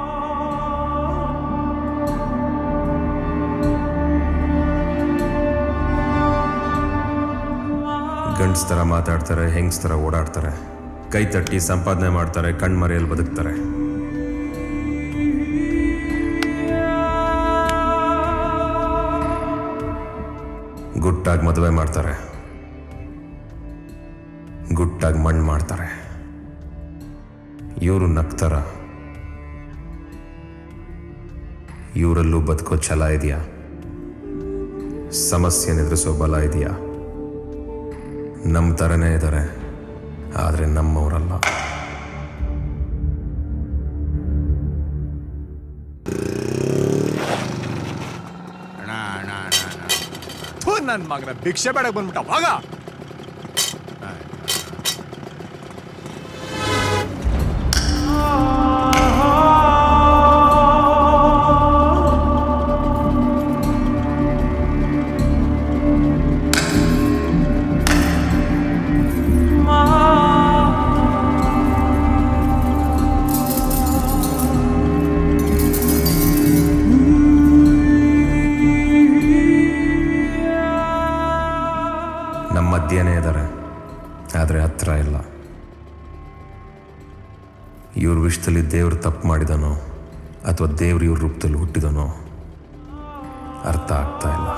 ಗಂಡ್ಸ್ ತರ ಮಾತಾಡ್ತಾರೆ, ಹೆಂಗ್ಸ್ ತರ ಓಡಾಡ್ತಾರೆ, ಕೈ ತಟ್ಟಿ ಸಂಪಾದನೆ ಮಾಡ್ತಾರೆ, ಕಣ್ಮರೆಯಲ್ಲಿ ಬದುಕ್ತಾರೆ. ಗುಟ್ಟಾಗಿ ಮದುವೆ ಮಾಡ್ತಾರೆ, ಗುಟ್ಟಾಗಿ ಮಣ್ಣು ಮಾಡ್ತಾರೆ. ಇವರು ನಗ್ತಾರ. ಇವರಲ್ಲೂ ಬದುಕೋ ಛಲ ಇದೆಯಾ? ಸಮಸ್ಯೆನ ಎದುರಿಸೋ ಬಲ ಇದೆಯಾ? ನಮ್ಮ ಥರನೇ ಇದ್ದಾರೆ, ಆದರೆ ನಮ್ಮವರಲ್ಲ. ನನ್ನ ಮಗನ ಭಿಕ್ಷೆ ಬೇಡಕ್ಕೆ ಬಂದ್ಬಿಟ್ಟ ವಾಗ. ಮಧ್ಯನೇ ಇದ್ದಾರೆ, ಆದರೆ ಹತ್ರ ಇಲ್ಲ. ಇವ್ರ ವಿಷಯದಲ್ಲಿ ದೇವ್ರು ತಪ್ಪು ಮಾಡಿದನೋ ಅಥವಾ ದೇವ್ರು ಇವ್ರ ರೂಪದಲ್ಲಿ ಹುಟ್ಟಿದನೋ ಅರ್ಥ ಆಗ್ತಾ ಇಲ್ಲ.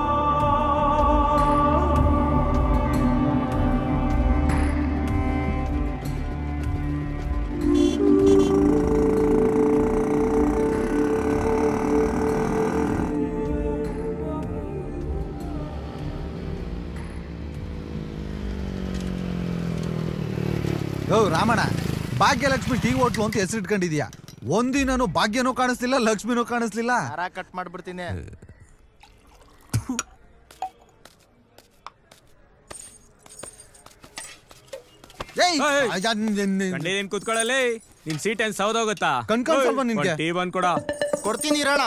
ರಾಮಣ್ಣ, ಭಾಗ್ಯಲಕ್ಷ್ಮಿ ಟೀ ಹೋಟ್ಲು ಅಂತ ಹೆಸರಿಟ್ಕೊಂಡಿದ್ಯಾ. ಒಂದಿನೂ ಭಾಗ್ಯನೂ ಕಾಣಿಸ್ಲಿಲ್ಲ, ಲಕ್ಷ್ಮಿನೂ ಕಾಣಿಸ್ಲಿಲ್ಲ. ಕಟ್ ಮಾಡ್ಬಿಡ್ತೀನಿ. ಕೂತ್ಕೊಳ್ಳಲಿ. ನಿನ್ ಸೀಟ್ ಏನ್ ಸೌದೋಗುತ್ತಾ? ಕಣ್ಕಳ್ಸಲ್ವಾ ನಿನ್ಗೆ? ಟೀ ಬಂದ್ ಕೊಡ. ಕೊಡ್ತೀನಿ ಇರೋಣ.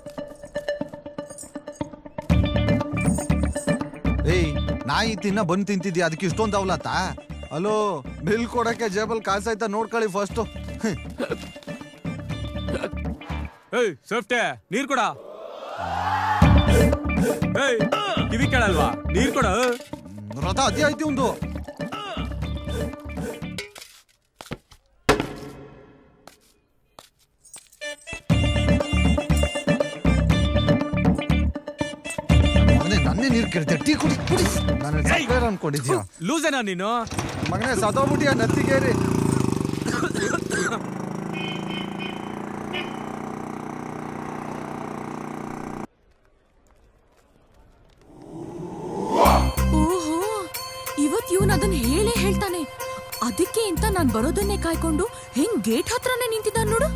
ಏಯ್, ನಾಯಿ ತಿನ್ನ ಬಂದು ತಿಂತಿದ್ಯಾ, ಅದಕ್ಕೆ ಇಷ್ಟೊಂದು ಅವಲತ್ತ? ಅಲೋ, ಬಿಲ್ ಕೊಡಕ್ಕೆ ಜೇಬಲ್ ಕಾಸಾಯ್ತಾ ನೋಡ್ಕೊಳ್ಳಿ ಫಸ್ಟ್. ಏಯ್ ಸೇಫ್ಟಿ, ನೀರ್ ಕೊಡ. ಏಯ್ ಕಿವಿ ಕೇಳಲ್ವಾ? ನೀರ್ ಕೊಡ. ರಥ ಅದೇ ಐತಿ ಒಂದು. ನನ್ನ ಮೊನ್ನೆ ನೀರು ಕೇಳ್ತೆ ಟೀ ಕುಡಿ ಕುಡಿ ನಾನು ಸಕ್ಕರೆ ಅನ್ಕೊಂಡಿದ್ಯಾ ಲೂಸೇನಾ ನೀನು ಮಗನೇ ಸದೋಗ್ಬಿಟ್ಟಿಯ ನತ್ತಿಗೇರಿ ಓಹೋ ಇವತ್ ಇವನ್ ಅದನ್ನ ಹೇಳೇ ಹೇಳ್ತಾನೆ. ಅದಕ್ಕೆ ಅಂತ ನಾನ್ ಬರೋದನ್ನೇ ಕಾಯ್ಕೊಂಡು ಹೆಂಗ್ ಗೇಟ್ ಹತ್ರನೇ ನಿಂತಿದ್ದಾನ ನೋಡು.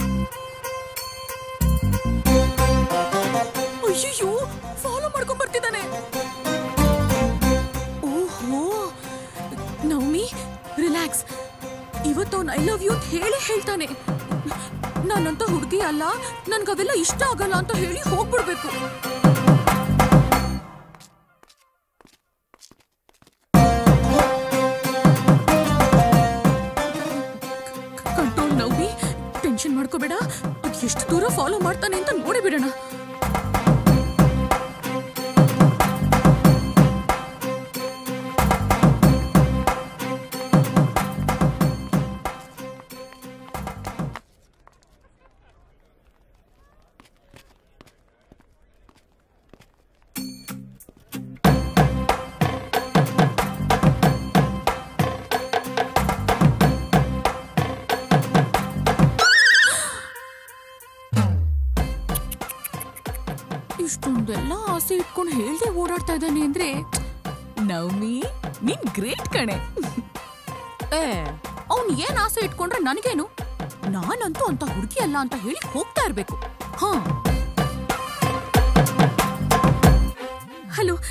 ಅಯ್ಯೋ ಫಾಲೋ ಮಾಡ್ಕೊಂಡ್ ಬರ್ತಿದ್ದಾನೆ. ಓಹೋ ನವಮಿ ರಿಲ್ಯಾಕ್ಸ್. ಇವತ್ತು ಅವ್ನು ಐ ಲವ್ ಯು ಅಂತ ಹೇಳಿ ಹೇಳ್ತಾನೆ. ನಾನಂತ ಹುಡುಗಿ ಅಲ್ಲ, ನನ್ಗವೆಲ್ಲ ಇಷ್ಟ ಆಗಲ್ಲ ಅಂತ ಹೇಳಿ ಹೋಗ್ಬಿಡ್ಬೇಕು. ಕಂಟ್ರೋಲ್ ನವ್ವಿ, ಟೆನ್ಷನ್ ಮಾಡ್ಕೋಬೇಡ. ಅದ್ ಎಷ್ಟು ದೂರ ಫಾಲೋ ಮಾಡ್ತಾನೆ ಅಂತ ನೋಡೇ ಬಿಡೋಣ. ಇಷ್ಟೊಂದೆಲ್ಲ ಆಸೆ ಇಟ್ಕೊಂಡು ಹೇಳ್ದೆ ಓಡಾಡ್ತಾ ಇದ್ದಾನೆ ಅಂದ್ರೆ ನವಮಿ ನೀನ್ ಗ್ರೇಟ್ ಕಣೆ. ಅವ್ನ್ ಏನ್ ಆಸೆ ಇಟ್ಕೊಂಡ್ರೆ ನನಗೇನು, ನಾನಂತೂ ಅಂತ ಹುಡುಗಿ ಅಲ್ಲ ಅಂತ ಹೇಳಿ ಹೋಗ್ತಾ ಇರ್ಬೇಕು. ಹಾ ಹಲೋ.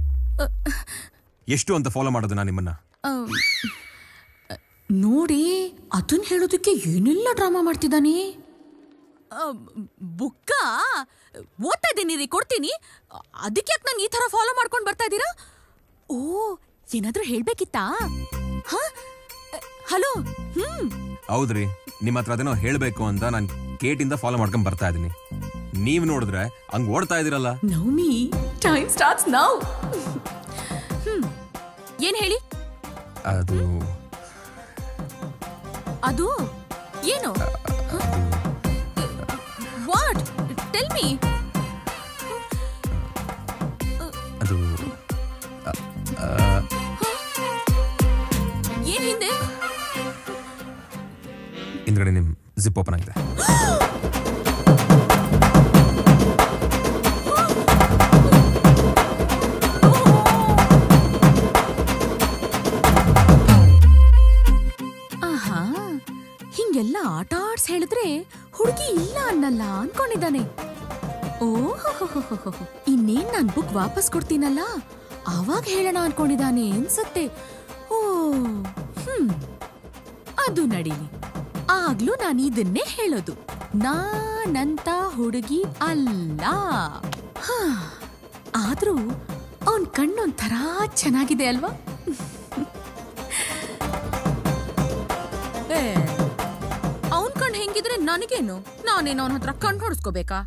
ಎಷ್ಟು ಅಂತ ಫಾಲೋ ಮಾಡೋದು ನಾನು ನಿಮ್ಮನ್ನ? ನೋಡಿ ಅದನ್ನ ಹೇಳೋದಕ್ಕೆ ಏನೆಲ್ಲ ಡ್ರಾಮಾ ಮಾಡ್ತಿದ್ದಾನೆ. ಬುಕ್ಕ ಓದ್ತಾ ಇದ್ದೀನಿ ರೀ, ಕೊಡ್ತೀನಿ. ಅದಕ್ಕೆ ಯಾಕೆ ನಾನು ಈ ತರ ಫಾಲೋ ಮಾಡ್ಕೊಂಡು ಬರ್ತಾ ಇದ್ದೀರಾ? ಓ ಏನಾದ್ರೂ ಹೇಳ್ಬೇಕಿತ್ತಾ? ಹಲೋ. ಹೌದ್ರಿ, ನಿಮ್ಮ ಹತ್ರ ಅದೇನೋ ಹೇಳ್ಬೇಕು ಅಂತ ನಾನು ಗೇಟಿಂದ ಫಾಲೋ ಮಾಡ್ಕೊಂಡ್ ಬರ್ತಾ ಇದೀನಿ. ನೀವ್ ನೋಡಿದ್ರೆ ಹಂಗ್ ಓಡ್ತಾ ಇದೀರಲ್ಲ. Navami time starts now. ಏನ್ ಹೇಳಿ? ಅದು ಏನು? ವಾಟ್? Tell me. ಅದು ಏನ್ ಹಿಂದೆ? ಹಿಂದ್ಗಡೆ ನಿಮ್ ಜಿಪ್ ಓಪನ್ ಆಗಿದೆ. ಆಹಾ, ಹಿಂಗೆಲ್ಲ ಆಟ ಆಡ್ಸ್ ಹೇಳಿದ್ರೆ ಹುಡುಗಿ ಇಲ್ಲ ಅನ್ನಲ್ಲ ಅನ್ಕೊಂಡಿದ್ದಾನೆ. ಓಹೋ, ಇನ್ನೇನ್ ನಾನ್ ಬುಕ್ ವಾಪಸ್ ಕೊಡ್ತೀನಲ್ಲ ಆವಾಗ ಹೇಳೋಣ ಅನ್ಕೊಂಡಿದ್ದಾನೆ ಅನ್ಸತ್ತೆ. ಓ ಅದು ನಡೀಲಿ. ಆಗ್ಲೂ ನಾನು ಇದನ್ನೇ ಹೇಳೋದು, ನಾನಂತ ಹುಡುಗಿ ಅಲ್ಲ. ಆದ್ರೂ ಅವನ್ ಕಣ್ಣೊಂಥರ ಚೆನ್ನಾಗಿದೆ ಅಲ್ವಾ? ಅವನ್ ಕಣ್ ಹೆಂಗಿದ್ರೆ ನನಗೇನು? ನಾನೇನು ಅವನ ಹತ್ರ ಕಣ್ ಹೊಡ್ಸ್ಕೋಬೇಕಾ?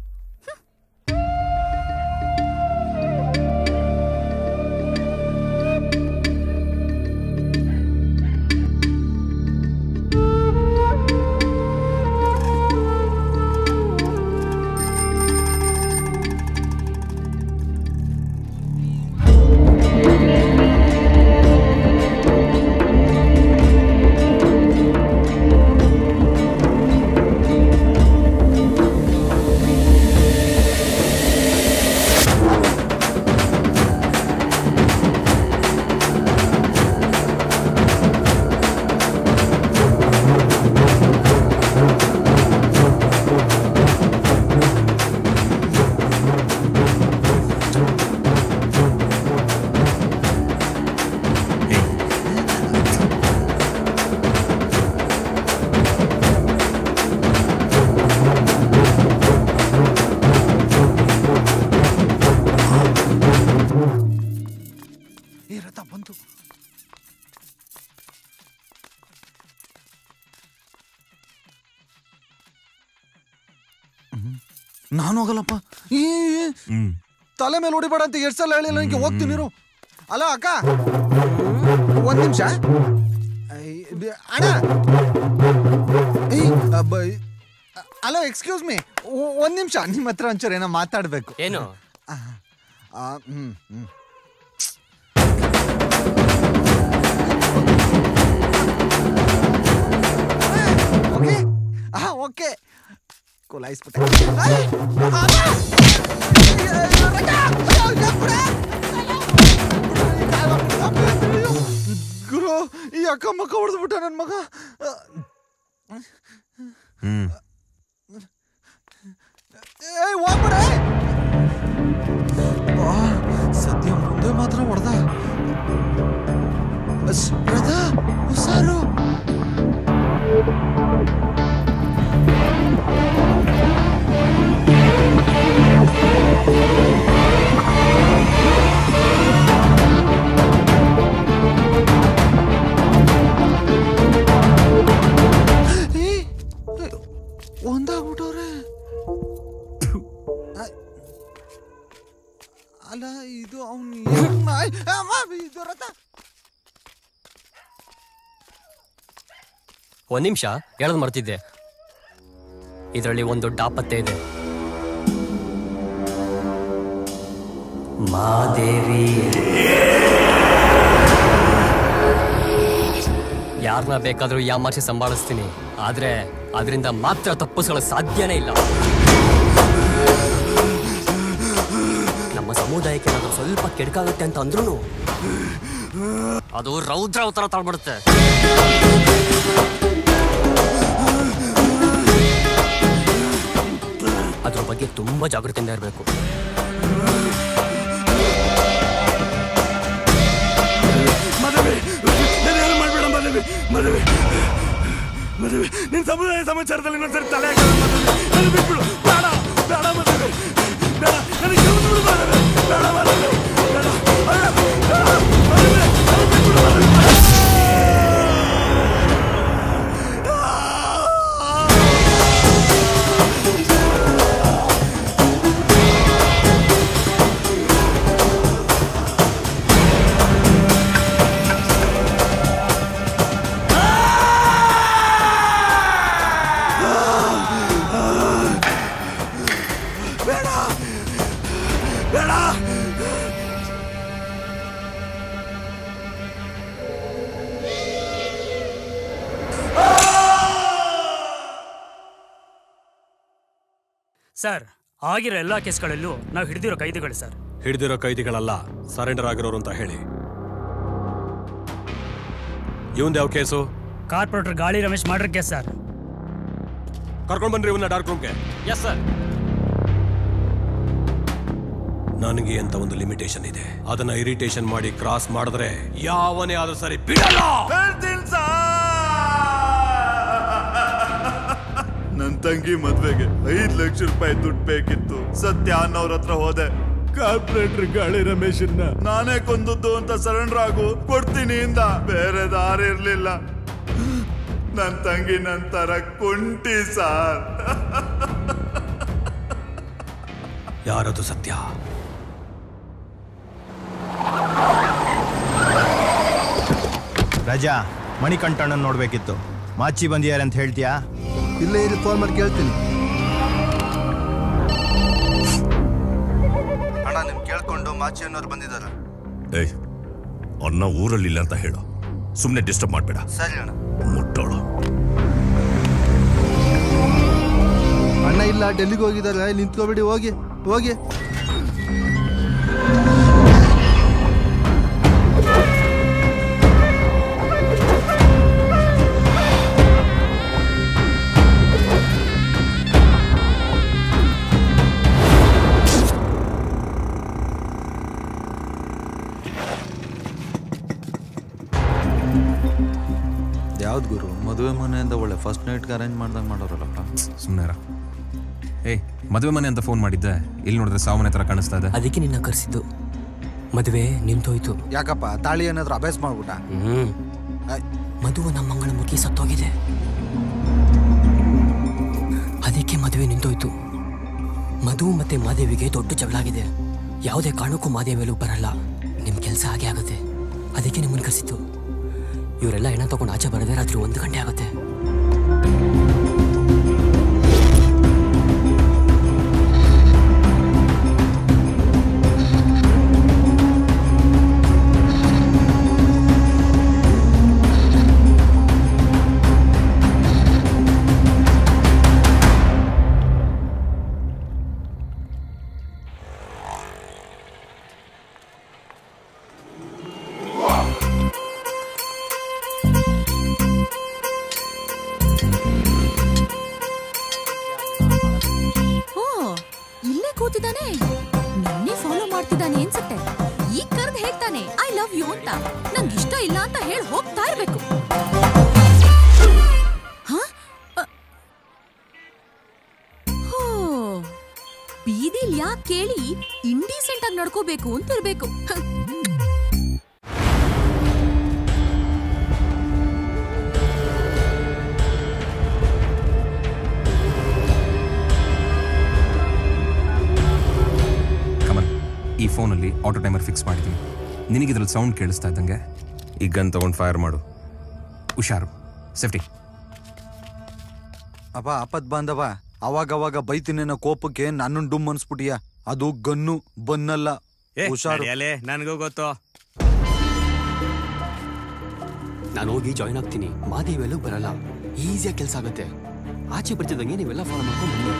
ನಾನು ಹೋಗಲ್ಲಪ್ಪ. ಈ ತಲೆ ಮೇಲೆ ಹೊಡಿಬೇಡ ಅಂತ ಎಷ್ಟು ಸಲ ಹೇಳಿಲ್ಲ ನನಗೆ. ಹೋಗ್ತೀನಿ ಇರು. ಅಲ್ಲ ಅಕ್ಕ, ಒಂದ್ ನಿಮಿಷ. ಅಣ್ಣ, ಹಲೋ, ಎಕ್ಸ್ಕ್ಯೂಸ್ ಮೀ, ಒಂದ್ ನಿಮಿಷ. ನಿಮ್ಮ ಹತ್ರ ಒಂಚೂರು ಏನೋ ಮಾತಾಡ್ಬೇಕು. ಏನು? ಓಕೆ ಕೊಲಾಯಿಸ್ಬಿಟ್ಟೆ. ಗುರು ಈ ಅಕ್ಕ ಮಕ್ಕ ಹೊಡೆದ್ಬಿಟ್ಟ ನನ್ನ ಮಗ. ಸದ್ಯ ಮುಂದೆ ಮಾತ್ರ ಹೊಡೆದ. ಹುಷಾರು. ಒಂದಾಗ್ಬಿಟ್ಟವ್ರೆ. ಅಲ್ಲ ಇದು ಅವನು ಒಂದ್ ನಿಮಿಷ ಹೇಳದ್ ಮರ್ತಿದ್ದೆ. ಇದರಲ್ಲಿ ಒಂದು ದೊಡ್ಡ ಆಪತ್ತೆ ಇದೆ. ಮಾದೇವಿ ಯಾರನ್ನ ಬೇಕಾದ್ರೂ ಯಾಮಾರಿಸಿ ಸಂಭಾಳಿಸ್ತೀನಿ, ಆದ್ರೆ ಅದರಿಂದ ಮಾತ್ರ ತಪ್ಪಿಸಲು ಸಾಧ್ಯನೇ ಇಲ್ಲ. ನಮ್ಮ ಸಮುದಾಯಕ್ಕೆ ಏನಾದ್ರೂ ಸ್ವಲ್ಪ ಕೆಡಕಾಗುತ್ತೆ ಅಂತ ಅಂದ್ರೂ ಅದು ರೌದ್ರ ಅವತಾರ ತಾಳ್ಬಿಡುತ್ತೆ. ಅದ್ರ ಬಗ್ಗೆ ತುಂಬಾ ಜಾಗೃತಿಯಿಂದ ಇರಬೇಕು. ಮದುವೆ ನಿನ್ ಸಮುದಾಯ ಸಮಾಚಾರದಲ್ಲಿ ಇನ್ನೊಂದ್ಸರಿ ತಲೆ ಬಿಟ್ಬಿಡು. ಬೇಡ ಬೇಡ ಮದುವೆ ಬೇಡ, ನನಗೆ ಬೇಡ ಮದುವೆ ಸರ್, ಆಗಿರೋ ಎಲ್ಲ ಕೇಸ್ಗಳಲ್ಲೂ ನಾವು ಹಿಡಿದಿರೋ ಕೈದಿಗಳು ಸರ್. ಹಿಡಿದಿರೋ ಕೈದಿಗಳಲ್ಲ, ಸರೆಂಡರ್ ಆಗಿರೋರು ಅಂತ ಹೇಳಿ. ಇವಂದು ಯಾವ ಕೇಸು? ಕಾರ್ಪೊರೇಟರ್ ಗಾಳಿ ರಮೇಶ್ ಮರ್ಡರ್ ಕೇಸ್ ಸರ್. ಕರ್ಕೊಂಡ್ ಬನ್ರಿ ಇವನ್ನ ಡಾರ್ಕ್ ರೂಮ್ಗೆ. Yes sir. ನನಗೆ ಅಂತ ಒಂದು ಲಿಮಿಟೇಷನ್ ಇದೆ. ಅದನ್ನ ಇರಿಟೇಷನ್ ಮಾಡಿ ಕ್ರಾಸ್ ಮಾಡಿದ್ರೆ ಯಾವನೇ ಆದ್ರೂ ಸರಿ ಬಿಡಲ್ಲ. ನನ್ ತಂಗಿ ಮದ್ವೆಗೆ 5 ಲಕ್ಷ ರೂಪಾಯಿ ದುಡ್ಡು ಬೇಕಿತ್ತು. ಸತ್ಯ ಅನ್ನೋರ ಹತ್ರ ಹೋದೆ. ಕಾರ್ಪೊರೇಟರ್ ಗಾಳಿ ರಮೇಶನ್ನ ನಾನೇ ಕೊಂದದ್ದು ಅಂತ ಸರೆಂಡರ್ ಆಗು ಕೊಡ್ತೀನಿ ಇಂದ. ಬೇರೆ ದಾರಿ ಇರ್ಲಿಲ್ಲ. ನನ್ ತಂಗಿ ನಂತರ ಕುಂಟಿ ಸಾರ್. ಯಾರದು ಸತ್ಯ? ರಜಾ, ಮಣಿಕಂಠಣ್ಣನ್ ನೋಡ್ಬೇಕಿತ್ತು. ಮಾಚಿ ಬಂದಿಯಾರ ಅಂತ ಹೇಳ್ತೀಯಾ? ಇಲ್ಲೇ ಇರಿ, ಫೋನ್ ಮಾಡಿ ಕೇಳ್ತೀನಿ. ಅಣ್ಣ, ನಿಮ್ ಕೇಳ್ಕೊಂಡು ಮಾಚಿ ಅನ್ನೋರು ಬಂದಿದಾರ. ಏಯ್, ಅಣ್ಣ ಊರಲ್ಲಿಲ್ಲ ಅಂತ ಹೇಳು. ಸುಮ್ನೆ ಡಿಸ್ಟರ್ಬ್ ಮಾಡ್ಬೇಡ. ಸರಿ ಅಣ್ಣ. ಮುಟ್ಟೋಳು. ಅಣ್ಣ ಇಲ್ಲ, ಡೆಲ್ಲಿಗೆ ಹೋಗಿದ್ದಾರೆ. ನಿಂತ್ಕೋಬಿಡಿ, ಹೋಗಿ ಹೋಗಿ. ಯಾವ್ದು ಗುರು, ಮದುವೆ ಮನೆಯಿಂದ ಒಳ್ಳೆ ಫಸ್ಟ್ ನೈಟ್ಗೆ ಅರೇಂಜ್ ಮಾಡ್ದಂಗೆ ಮಾಡೋರಲ್ಲಪ್ಪ. ಸುಮ್ಮನೆ ಏಯ್, ಮದುವೆ ಮನೆ ಅಂತ ಫೋನ್ ಮಾಡಿದ್ದೆ. ಇಲ್ಲಿ ನೋಡಿದ್ರೆ ಸಾವನೆ ತರ ಕಾಣಿಸ್ತಾ ಇದೆ. ಅದಕ್ಕೆ ನಿನ್ನ ಕರೆಸಿದ್ದು. ಮದುವೆ ನಿಂತೋಯ್ತು. ಯಾಕಪ್ಪ, ತಾಳಿ ಏನಾದ್ರು ಅಭ್ಯಾಸ ಮಾಡ್ಬಿಟ್ಟ? ಮದುವೆ ನಮ್ಮ ಮಂಗಳ ಮುಖಿ ಸತ್ತೋಗಿದೆ. ಅದಕ್ಕೆ ಮದುವೆ ನಿಂತೋಯ್ತು. ಮಧು ಮತ್ತೆ ಮಾದೇವಿಗೆ ದೊಡ್ಡ ಜಗಳಾಗಿದೆ. ಯಾವುದೇ ಕಾರಣಕ್ಕೂ ಮಾದೇವಿಯಲ್ಲೂ ಬರಲ್ಲ. ನಿಮ್ ಕೆಲಸ ಹಾಗೆ ಆಗುತ್ತೆ. ಅದಕ್ಕೆ ನಿಮ್ಮನ್ನು ಕರೆಸಿದ್ದು. ಇವರೆಲ್ಲ ಹೆಣ ತಗೊಂಡು ಆಚೆ ಬರದೆ ರಾತ್ರಿ 1 ಗಂಟೆ ಆಗುತ್ತೆ. ಬಂದಿದ್ದಾನೆ ಅನ್ಸುತ್ತೆ. ಈಗ ಕರ್ದ್ ಹೇಳ್ತಾನೆ ಐ ಲವ್ ಯು ಅಂತ. ನಂಗೆ ಇಷ್ಟ ಇಲ್ಲ ಅಂತ ಹೇಳಿ ಹೋಗ್ತಾ ಇರ್ಬೇಕು. ಬೀದಿಲ್ ಯಾಕೆ ಕೇಳಿ ಇಂಡೀಸೆಂಟ್ ಆಗಿ ನಡ್ಕೋಬೇಕು ಅಂತಿರ್ಬೇಕು. ಕಮಲ್, ಈ ಫೋನಲ್ಲಿ ಆಟೋ ಟೈಮರ್ ಫಿಕ್ಸ್ ಮಾಡಿದ್ದೀನಿ. ನಿನಗಿದ್ರಲ್ಲಿ ಸೌಂಡ್ ಕೇಳಿಸ್ತಾ ಇದ್ದಂಗೆ ಈ ಗನ್ ತಗೊಂಡು ಫೈರ್ ಮಾಡು. ಹುಷಾರು, ಸೇಫ್ಟಿ. ಅಪ್ಪ ಆಪತ್ ಬಾಂಧವ, ಅವಾಗವಾಗ ಬೈತೀನಿ ಅನ್ನೋ ಕೋಪಕ್ಕೆ ನನ್ನ ಡುಮ್ ಅನ್ಸ್ಬಿಟ್ಟಿಯ. ಅದು ಗನ್ನು ಬನ್ನಲ್ಲ. ಹುಷಾರು. ನನಗೂ ಗೊತ್ತು. ನಾನು ಹೋಗಿ ಜಾಯ್ನ್ ಆಗ್ತೀನಿ. ಮಾದೇವೆಲ್ಲೂ ಬರಲ್ಲ, ಈಸಿಯಾಗಿ ಕೆಲಸ ಆಗುತ್ತೆ. ಆಚೆ ಬರ್ತಿದ್ದಂಗೆ ನೀವೆಲ್ಲ ಫಾಲೋ ಮಾಡ್ಕೊಂಡು ಬನ್ನಿ.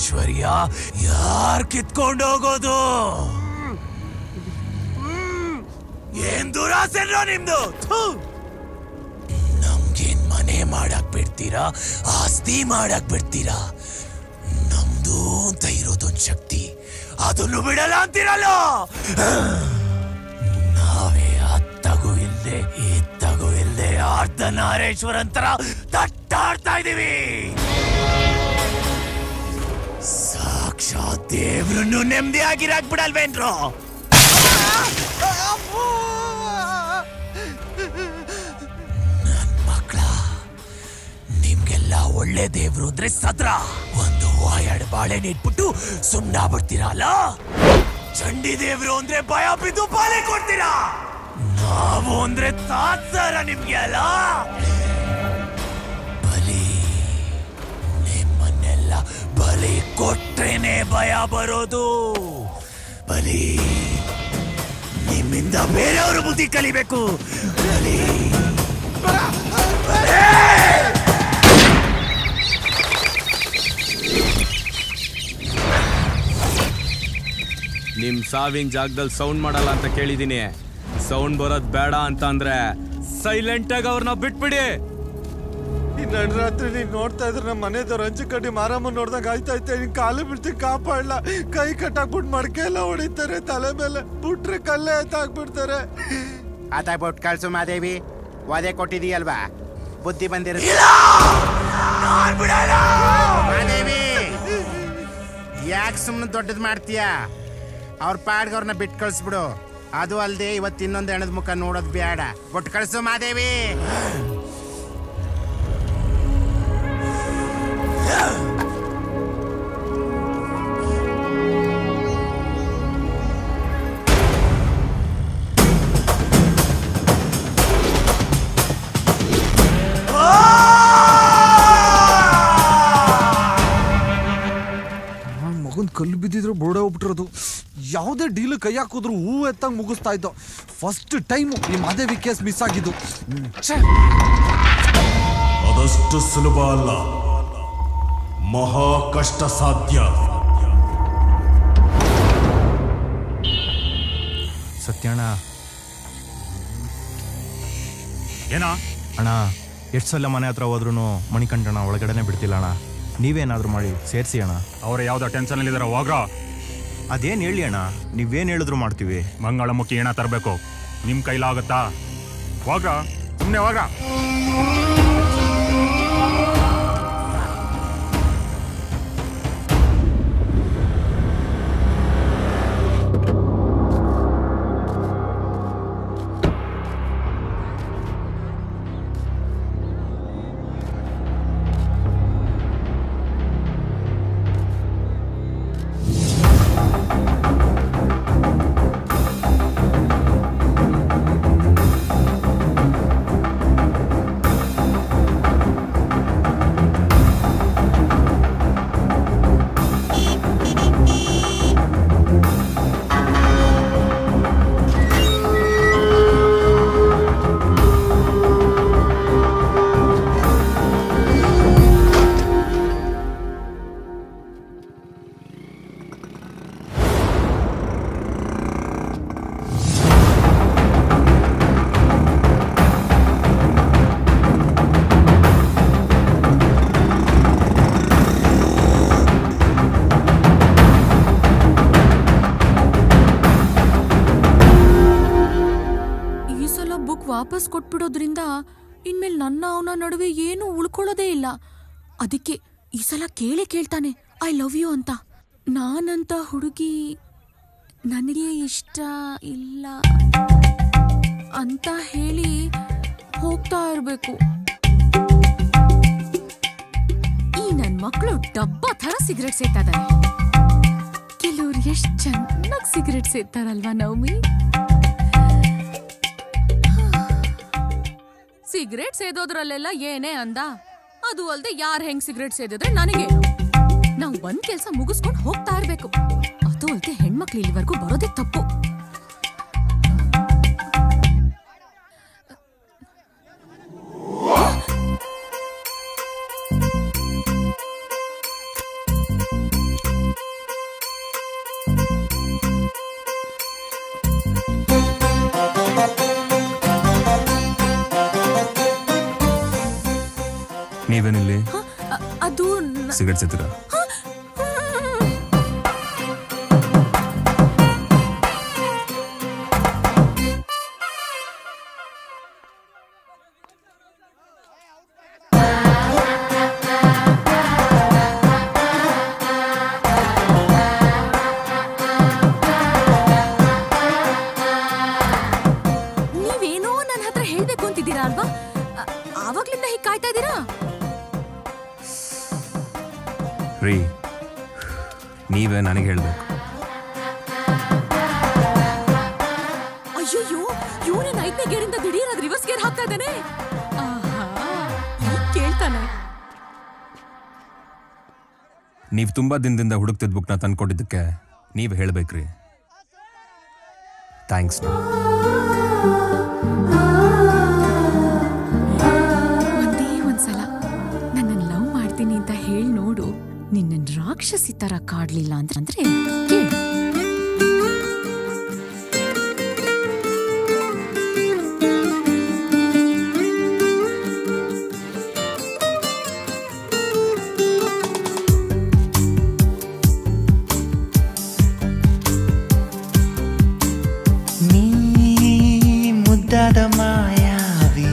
ಐಶ್ವರ್ಯ ಯಾರ್ ಕಿತ್ಕೊಂಡೋಗೋದು? ಏನ್ ದುರಾಸೆನೋ ನಿಮ್ದು? ನಮ್ಗೇನ್ ಮನೆ ಮಾಡಕ್ ಬಿಡ್ತೀರಾ, ಆಸ್ತಿ ಮಾಡಕ್ ಬಿಡ್ತೀರಾ? ನಮ್ದು ಅಂತ ಇರೋದೊಂದ್ ಶಕ್ತಿ, ಅದನ್ನು ಬಿಡಲ್ಲ ಅಂತೀರಲ್ಲ. ನಾವೇ ಅತ್ತಗೂ ಇಲ್ಲದೆ ಇತ್ತಗೂ ಇಲ್ಲದೆ ಅರ್ಧನಾರೇಶ್ವರನ್ ತರ ತಟ್ಟಾಡ್ತಾ ಇದೀವಿ. ಸಾಕ್ಷಾತ್ ದೇವ್ರನ್ನು ನೆಮ್ಮದಿಯಾಗಿರಾಕ್ ಬಿಡಲ್ವೇನ್ರು? ನನ್ ಮಕ್ಳ, ನಿಮ್ಗೆಲ್ಲ ಒಳ್ಳೆ ದೇವ್ರು ಅಂದ್ರೆ ಸದ್ರ. ಒಂದು ಎರಡು ಬಾಳೆ ಇಟ್ಬಿಟ್ಟು ಸುಮ್ನ ಬಿಡ್ತೀರಲ್ಲ. ಚಂಡಿ ದೇವ್ರು ಅಂದ್ರೆ ಭಯ ಬಿದ್ದು ಬಾಳೆ ಕೊಡ್ತೀರಾ. ನಾವು ಅಂದ್ರೆ ತಾತ್ಸಾರ ನಿಮ್ಗೆ ಅಲ್ಲ. ಬಲಿ, ನಿಮ್ಮನ್ನೆಲ್ಲ ಬಲಿ ಕೊಟ್ರೇನೆ ಭಯ ಬರೋದು. ಬಲಿ, ನಿಮ್ಮಿಂದ ಬೇರೆಯವರು ಬುದ್ಧಿ ಕಲಿಬೇಕು. ಬಲಿ. ನಿಮ್ ಸಾವಿನ ಜಾಗದಲ್ಲಿ ಸೌಂಡ್ ಮಾಡಲ್ಲ ಅಂತ ಕೇಳಿದೀನಿ. ಸೌಂಡ್ ಬರೋದ್ ಬೇಡ ಅಂತ ಅಂದ್ರೆ ಸೈಲೆಂಟ್ ಆಗಿ ಅವ್ರನ್ನ ಬಿಟ್ಬಿಡಿ. ಈ ನಡರಾತ್ರಿ ನೀನ್ ನೋಡ್ತಾ ಇದ್ರೆ ನಮ್ಮ ಮನೆದವ್ರು ಅಂಚು ಕಡ್ಡಿ ಮಾರಮ್ಮ ನೋಡ್ದಂಗ ಆಯ್ತೈತೆ. ನಿನ್ ಕಾಲು ಬೀಳ್ತೀನಿ, ಕಾಪಾಡಲ್ಲ. ಕೈ ಕಟ್ಟಾಕ್ಬಿಟ್ಟು ಮಡಕೆ ಎಲ್ಲ ಹೊಡಿತಾರೆ, ತಲೆ ಮೇಲೆ ಬಿಟ್ರೆ ಕಲ್ಲೇ ಎತ್ತಾಕ್ಬಿಡ್ತಾರೆ. ಆತಾಗ್ಬಿಟ್ಟು ಕಳ್ಸು ಮಾದೇವಿ, ಒದೆ ಕೊಟ್ಟಿದೀಯಲ್ವಾ, ಬುದ್ಧಿ ಬಂದಿರುತ್ತೆ. ಮಾದೇವಿ, ಯಾಕೆ ಸುಮ್ಮನೆ ದೊಡ್ಡದ್ ಮಾಡ್ತೀಯ? ಅವ್ರ ಪಾಡ್ಗೆ ಅವ್ರನ್ನ ಬಿಟ್ಟು ಕಳ್ಸ್ಬಿಡು. ಅದು ಅಲ್ಲದೆ ಇವತ್ತು ಇನ್ನೊಂದು ಹೆಣದ ಮುಖ ನೋಡೋದು ಬೇಡ. ಬಿಟ್ಟು ಕಳ್ಸು ಮಾದೇವಿ. ಮಗನ್ ಕಲ್ಲು ಬಿದ್ದಿದ್ರು ಬೋರ್ಡೆ ಹೋಗ್ಬಿಟ್ಟಿರೋದು. ಯಾವುದೇ ಡೀಲ್ ಕೈ ಹಾಕಿದ್ರು ಹೂ ಎತ್ತಂಗ್ ಮುಗಿಸ್ತಾ ಇದ್ದೋ. ಫಸ್ಟ್ ಟೈಮ್ ಈ ಮಾದೇವಿ ಕೇಸ್ ಮಿಸ್ ಆಗಿದ್ದು. ಅದಷ್ಟು ಸುಲಭ ಅಲ್ಲ, ಮಹಾ ಕಷ್ಟ ಸಾಧ್ಯ. ಸತ್ಯಣ್ಣ, ಏನ ಅಣ್ಣ, ಎಷ್ಟು ಸಲ ಮನೆ ಹತ್ರ ಹೋದ್ರೂ ಮಣಿಕಂಠಣ್ಣ ಒಳಗಡೆನೆ ಬಿಡ್ತಿಲ್ಲ ಅಣ್ಣ. ನೀವೇನಾದ್ರೂ ಮಾಡಿ ಸೇರಿಸಿ ಅಣ್ಣ. ಅವ್ರು ಯಾವ್ದೋ ಟೆನ್ಷನ್ ಅಲ್ಲಿ ಇದಾರೆ. ಹೋಗ್ರ, ಅದೇನು ಹೇಳಿ ಅಣ್ಣ, ನೀವೇನು ಹೇಳಿದ್ರು ಮಾಡ್ತೀವಿ. ಮಂಗಳಮುಖಿ ಏನ ತರಬೇಕು, ನಿಮ್ ಕೈಲಾಗತ್ತಾ? ಹೋಗ್ರ, ಸುಮ್ಮನೆ ಹೋಗ್ರ. ವಾಪಸ್ ಕೊಟ್ಬಿಡೋದ್ರಿಂದ ಇನ್ಮೇಲೆ ನನ್ನ ಅವನ ನಡುವೆ ಏನು ಉಳ್ಕೊಳ್ಳೋದೇ ಇಲ್ಲ. ಅದಕ್ಕೆ ಈ ಸಲ ಕೇಳ್ತಾನೆ ಐ ಲವ್ ಯು ಅಂತ. ನಾನಂತ ಹುಡುಗಿ ನನಗೆ ಇಷ್ಟ ಇಲ್ಲ ಅಂತ ಹೇಳಿ ಹೋಗ್ತಾ ಇರ್ಬೇಕು. ಈ ನನ್ ಮಕ್ಕಳು ಡಬ್ಬ ಥರ ಸಿಗರೇಟ್ ಸೇತಾ ಇದ್ದಾರೆ. ಕೆಲವ್ರು ಎಷ್ಟು ಚೆನ್ನಾಗಿ ಸಿಗರೇಟ್ ಸೇತಾರಲ್ವಾ ನವಮಿ? ಸಿಗರೇಟ್ ಸೇದೋದ್ರಲ್ಲೆಲ್ಲ ಏನೇ ಅಂದ, ಅದು ಅಲ್ದೆ ಯಾರ್ ಹೆಂಗ್ ಸಿಗರೇಟ್ ಸೇದಿದ್ರೆ ನನಗೇನು? ನಾವು ಒಂದ್ ಕೆಲ್ಸ ಮುಗಿಸ್ಕೊಂಡು ಹೋಗ್ತಾ ಇರ್ಬೇಕು. ಅದು ಅಲ್ದೆ ಹೆಣ್ಮಕ್ಳು ಇಲ್ಲಿವರೆಗೂ ಬರೋದೇ ತಪ್ಪು. ನೀವೇನಿಲ್ಲಿ ಅದು ಸಿಗರೇಟ್ ಸೇತೀರಾ? ನೀವೇನೋ ನನ್ನ ಹತ್ರ ಹೇಳ್ಬೇಕು ಅಂತಿದ್ದೀರಾ ಅಲ್ವಾ? ಆವಾಗ್ಲಿಂದ ಹೀಗೆ ಕಾಯ್ತಾ ಇದ್ದೀರಾ? ರೀ ನೀವೇ ನನಗೆ ಹೇಳ್ಬೇಕು. ಅಯ್ಯೋ ಇವನೇನ್ 5ನೇ ಗೇರಿಂದ ದಿಢೀರ್ ಅದು ರಿವರ್ಸ್ ಗೇರ್ ಹಾಕ್ತಾ ಇದ್ದಾನೆ. ಕೇಳ್ತಾನೆ. ನೀವು ತುಂಬಾ ದಿನದಿಂದ ಹುಡುಕ್ತಿದ್ ಬುಕ್ನ ತಂದ್ಕೊಟ್ಟಿದ್ದಕ್ಕೆ ನೀವು ಹೇಳ್ಬೇಕ್ರಿ. ಥ್ಯಾಂಕ್ಸ್. ಒಂದೇ ಒಂದ್ಸಲ ನನ್ನನ್ನು ಲವ್ ಮಾಡ್ತೀನಿ ಅಂತ ಹೇಳಿ ನೋಡು. ನಿನ್ನ ರಾಕ್ಷಸಿ ತರ ಕಾಡ್ಲಿಲ್ಲ ಅಂದ್ರೆ ಕೇಳು. ಮುದ್ದಾದ ಮಾಯಾವಿ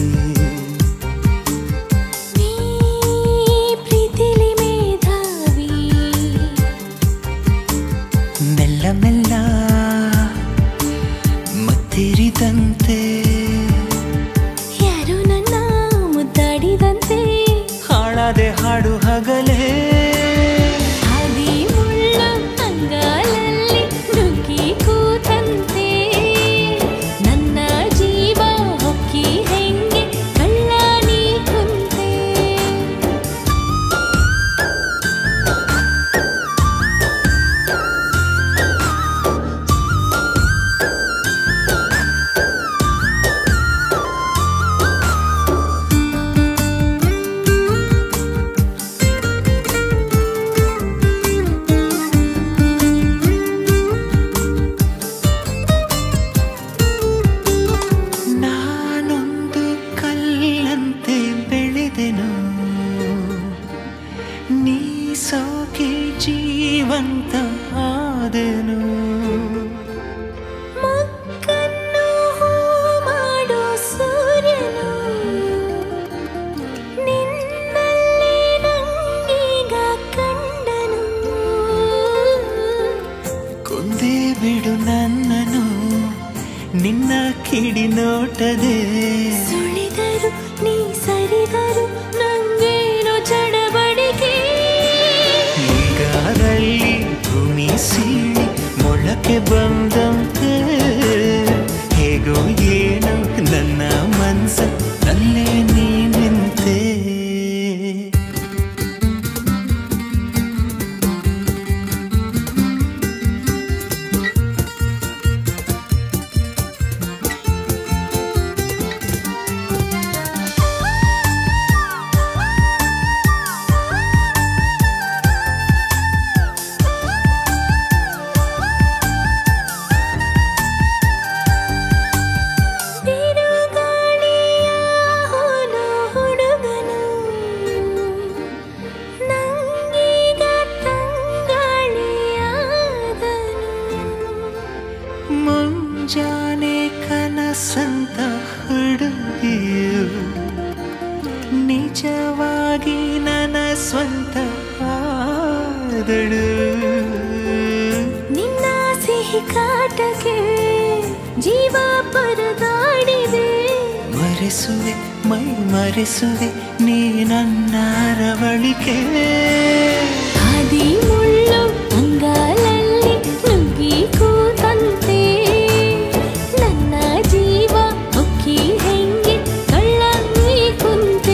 ಪ್ರೀತಿಲಿ ಮೇಧಾವಿ ಮೆಲ್ಲ ಮೆಲ್ಲ ಮತ್ತಿರಿದಂತೆ ಯಾರು ನನ್ನ ಮುದ್ದಾಡಿದಂತೆ ಹಾಳಾದೆ ಹಾಡು ಹಗಲೇ ಹಾದಿ ಮುಳ್ಳ ಅಂಗಾಲಲ್ಲಿ ನುಗ್ಗಿ ಕೂತಂತೆ ನನ್ನ ಜೀವ ಹೊಕ್ಕಿ ಹೆಂಗೆ ಕಳ್ಳ ನೀ ಕುಂತೆ ನಾನೊಂದು ಕಲ್ಲಂತೆ ಬೆಳೆದೆನು ನೀ ಸೋಕೆ ಜೀವಂತ ಆದೆನು ಮಕ್ಕನ್ನು ಹೂ ಮಾಡೋ ಸೂರ್ಯನು ನಿನ್ನಲ್ಲಿ ನಂಗೀಗ ಕಂಡನು ಕೊಂದೇ ಬಿಡು ನನ್ನನು ನಿನ್ನ ಕಿಡಿ ನೋಟದೆ ಸುಳಿದರು ನೀ ಸರಿದರು ನಂಗೇನು ಚಡಬಡಿಕೆ ಈಗಾದಲ್ಲಿ ಭೂಮಿ ಸೀಳಿ ಮೊಳಕೆ ಬಂದಂತೆ ಹೇಗೋ ಏನೋ ನನ್ನ ಮನಸ್ಸ ನಲ್ಲೇ ನೀ ನಿಂತೆ ಬಿರುಗಾಳಿಯ ಹೋಲೋ ಹುಡುಗನು ನಂಗೀಗ ತಂಗಾಳಿಯಾದನು ಮುಂಜಾನೆ ಕನಸಂತ ಹುಡುಗಿಯು ನಿಜವಾಗಿ ನನ್ನ ಸ್ವಂತ ಆದಳು ನಿನ್ನ ಸಿಹಿ ಕಾಟಕ್ಕೆ ಜೀವ ಪರದಾಡಿದೆ ಮರೆಸುವೆ ಮೈ ಮರೆಸುವೆ ನೀ ನನ್ನ ರವಳಿಕೆ ಹಾದಿ ಮುಳ್ಳು ಅಂಗಾಲಲ್ಲಿ ನುಗ್ಗಿ ಕೂತಂತೆ ನನ್ನ ಜೀವ ಹೊಕ್ಕಿ ಹೆಂಗೆ ಕಳ್ಳ ನೀ ಕುಂತೆ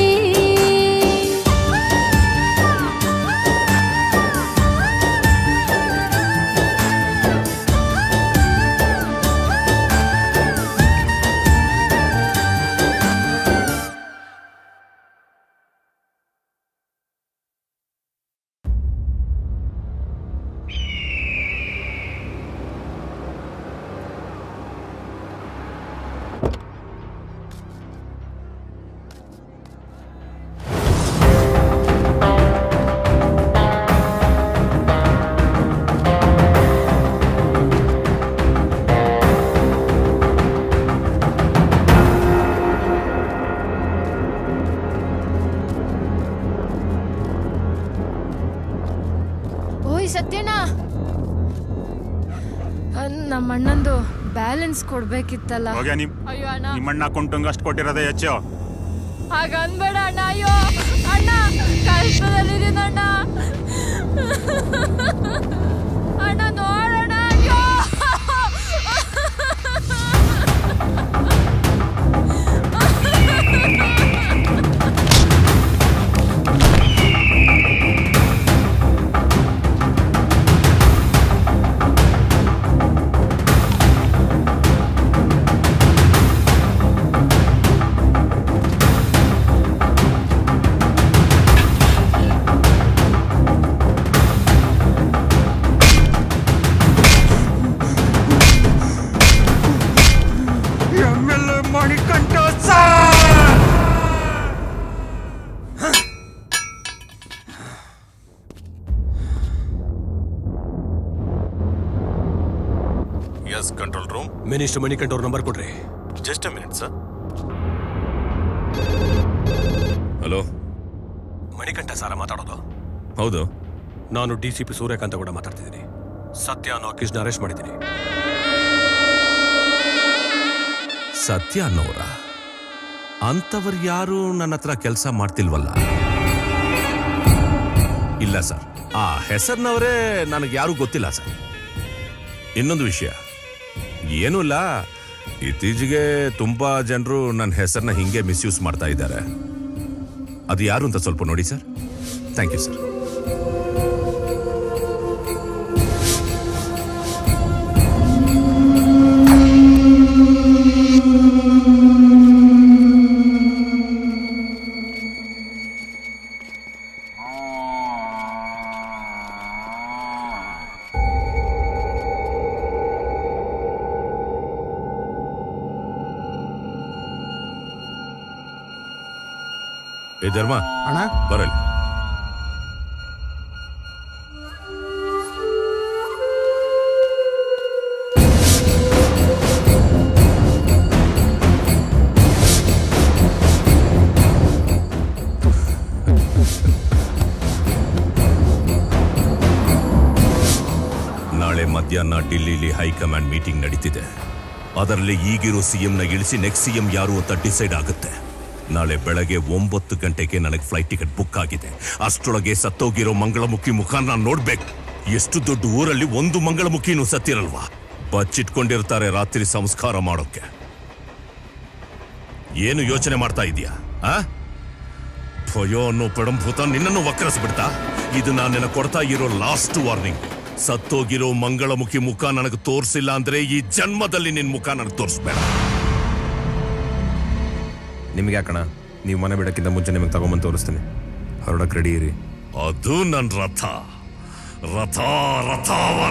ಸತ್ಯಣ್ಣ, ನಮ್ಮ ಅಣ್ಣಂದು ಬ್ಯಾಲೆನ್ಸ್ ಕೊಡ್ಬೇಕಿತ್ತಲ್ಲ. ಅಯ್ಯೋ ಅಣ್ಣ, ನಿಮ್ಮಣ್ಣ ಅಕೌಂಟಂಗೆ ಅಷ್ಟು ಕೊಟ್ಟಿರೋದೇ ಹೆಚ್ಚು. ಹಾಗ ಅನ್ಬೇಡ ಅಣ್ಣ. ಅಯ್ಯೋ ಅಣ್ಣ, ಕಷ್ಟದಲ್ಲಿದ್ದೀನಿ ಅಣ್ಣ. ಅಣ್ಣ ನೋಡೋಣ. ಅಯ್ಯೋ ಕಂಟ್ರೋಲ್ ರೂಮ್. ಮಿನಿಸ್ಟರ್ ಮಣಿಕಂಠ ಅವ್ರ ನಂಬರ್ ಕೊಡ್ರಿ. Just a minute sir. Hello, Manikanta ಸಾರ ಮಾತಾಡೋದು? ಹೌದು. ನಾನು DCP ಸೂರ್ಯಕಾಂತ ಕೂಡ ಮಾತಾಡ್ತಿದ್ದೀನಿ. ಸತ್ಯ ಅನ್ನೋ ಅಕ್ಯೂಸ್ನ ಅರೆಸ್ಟ್ ಮಾಡಿದ್ದೀನಿ. ಸತ್ಯ ಅನ್ನೋರ ಅಂತವ್ರು ಯಾರು ನನ್ನ ಹತ್ರ ಕೆಲಸ ಮಾಡ್ತಿಲ್ವಲ್ಲ? ಇಲ್ಲ ಸರ್, ಆ ಹೆಸರಿನವರೇ ನನಗೆ ಯಾರು ಗೊತ್ತಿಲ್ಲ ಸರ್. ಇನ್ನೊಂದು ವಿಷಯ ಏನೂ ಇಲ್ಲ, ಇತ್ತೀಚೆಗೆ ತುಂಬಾ ಜನರು ನನ್ನ ಹೆಸರನ್ನ ಹಿಂಗೆ ಮಿಸ್ಯೂಸ್ ಮಾಡ್ತಾ ಇದ್ದಾರೆ. ಅದು ಯಾರು ಅಂತ ಸ್ವಲ್ಪ ನೋಡಿ ಸರ್. Thank you sir. ಏ ಧರ್ಮ, ಅಣ್ಣ ಬರಲಿ. ನಾಳೆ ಮಧ್ಯಾಹ್ನ ಡಿಲ್ಲಿಲಿ ಹೈಕಮಾಂಡ್ ಮೀಟಿಂಗ್ ನಡೀತಿದೆ. ಅದರಲ್ಲಿ ಈಗಿರೋ CMನ ಇಳಿಸಿ ನೆಕ್ಸ್ಟ್ CM ಯಾರು ಅಂತ ಡಿಸೈಡ್ ಆಗುತ್ತೆ. ನಾಳೆ ಬೆಳಗ್ಗೆ 9 ಗಂಟೆಗೆ ನನಗೆ ಫ್ಲೈಟ್ ಟಿಕೆಟ್ ಬುಕ್ ಆಗಿದೆ. ಅಷ್ಟರೊಳಗೆ ಸತ್ತೋಗಿರೋ ಮಂಗಳಮುಖಿ ಮುಖ ನಾನು ನೋಡ್ಬೇಕು. ಎಷ್ಟು ದೊಡ್ಡ ಊರಲ್ಲಿ ಒಂದು ಮಂಗಳಮುಖಿನೂ ಸತ್ತಿರಲ್ವಾ? ಬಚ್ಚಿಟ್ಕೊಂಡಿರ್ತಾರೆ ರಾತ್ರಿ ಸಂಸ್ಕಾರ ಮಾಡೋಕೆ. ಏನು ಯೋಚನೆ ಮಾಡ್ತಾ ಇದೀಯಾ? ಭಯೋ ಅನ್ನೋ ಪಡಂಭೂತ ನಿನ್ನನ್ನು ವಕ್ರಸ್ಬಿಡ್ತಾ? ಇದು ನಾನು ನಿನ್ನ ಕೊಡ್ತಾ ಇರೋ ಲಾಸ್ಟ್ ವಾರ್ನಿಂಗ್. ಸತ್ತೋಗಿರೋ ಮಂಗಳಮುಖಿ ಮುಖ ನನಗೆ ತೋರಿಸಿಲ್ಲ ಅಂದ್ರೆ ಈ ಜನ್ಮದಲ್ಲಿ ನಿನ್ ಮುಖ ನನಗೆ ತೋರಿಸ್ಬೇಡ. ನಿಮ್ಗೆ ಯಾಕಣ, ನೀವು ಮನೆ ಬಿಡಕ್ಕಿಂತ ಮುಂಚೆ ನಿಮಗೆ ತಗೊಂಬಂದು ತೋರಿಸ್ತೀನಿ. ಹೊರಡಕ್ಕೆ ರೆಡಿ ಇರಿ. ಅದು ನನ್ನ ರಥ ರಥ ರಥಾವರ.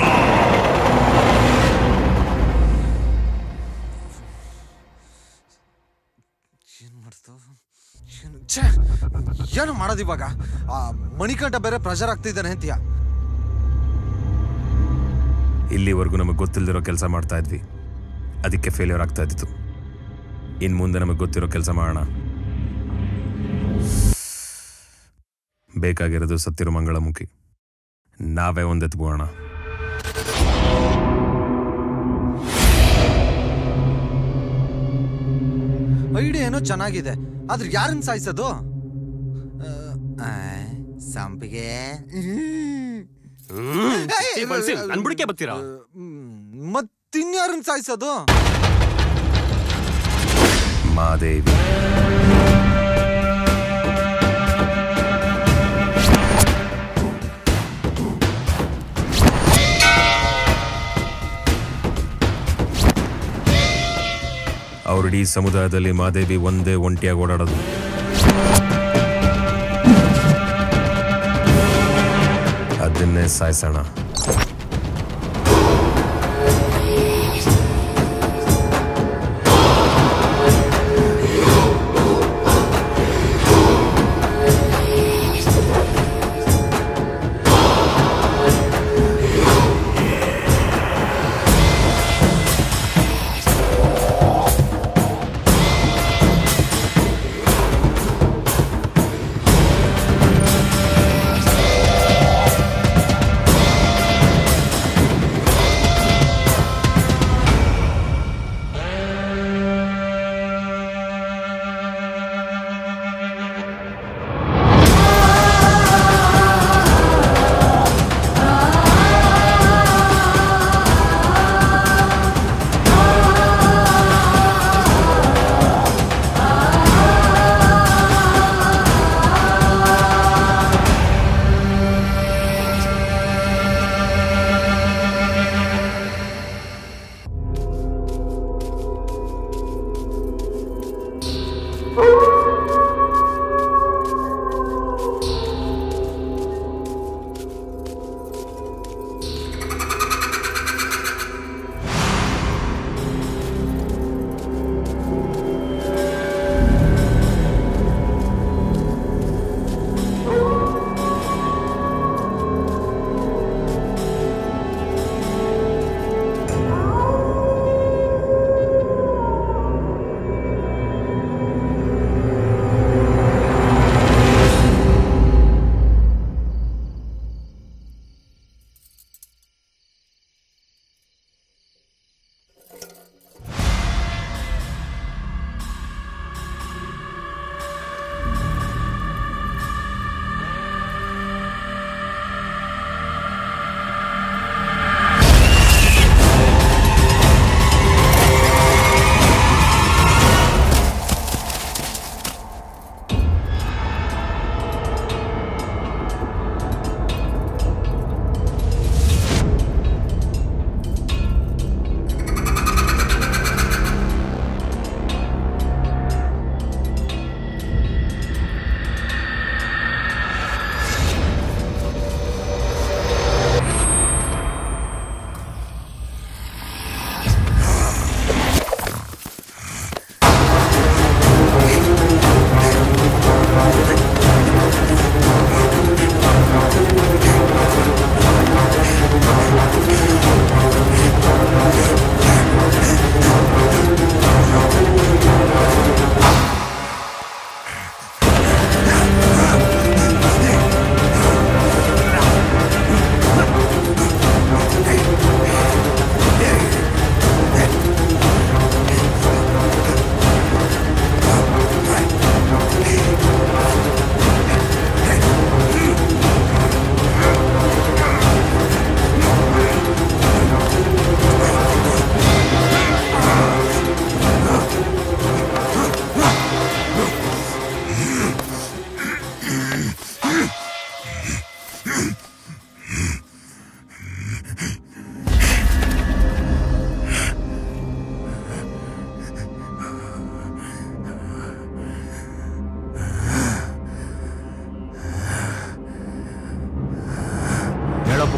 ಏನು ಮಾಡೋದು ಇವಾಗ? ಮಣಿಕಂಠ ಬೇರೆ ಪ್ರೆಷರ್ ಆಗ್ತಿದ್ದಾನೆ ಅಂತೀಯ? ಇಲ್ಲಿವರೆಗೂ ನಮಗೆ ಗೊತ್ತಿಲ್ಲದಿರೋ ಕೆಲಸ ಮಾಡ್ತಾ ಇದ್ವಿ, ಅದಕ್ಕೆ ಫೇಲ್ಯೂರ್ ಆಗ್ತಾ ಇದ್ದಿತ್ತು. ಇನ್ನು ಮುಂದೆ ನಮಗೆ ಗೊತ್ತಿರೋ ಕೆಲಸ ಮಾಡೋಣ. ಬೇಕಾಗಿರೋದು ಸತ್ತಿರೋ ಮಂಗಳಮುಖಿ. ನಾವೇ ಒಂದೆತ್ಬೋಣ. ಐಡಿಯಾ ಏನೋ ಚೆನ್ನಾಗಿದೆ, ಆದ್ರೆ ಯಾರನ್ನ ಸಾಯಿಸೋದು? ಸಂಪಿಗೆ ಅನ್ಬಿಡಿಕೆ ಬರ್ತೀರಾ? ಮತ್ತಿನ್ಯಾರನ್ನ ಸಾಯಿಸೋದು? ಮಾದೇವಿ. ಅವ್ರಿಡೀ ಸಮುದಾಯದಲ್ಲಿ ಮಾದೇವಿ ಒಂದೇ ಒಂಟಿಯಾಗಿ ಓಡಾಡೋದು. ಅದನ್ನೇ ಸಾಯಿಸೋಣ.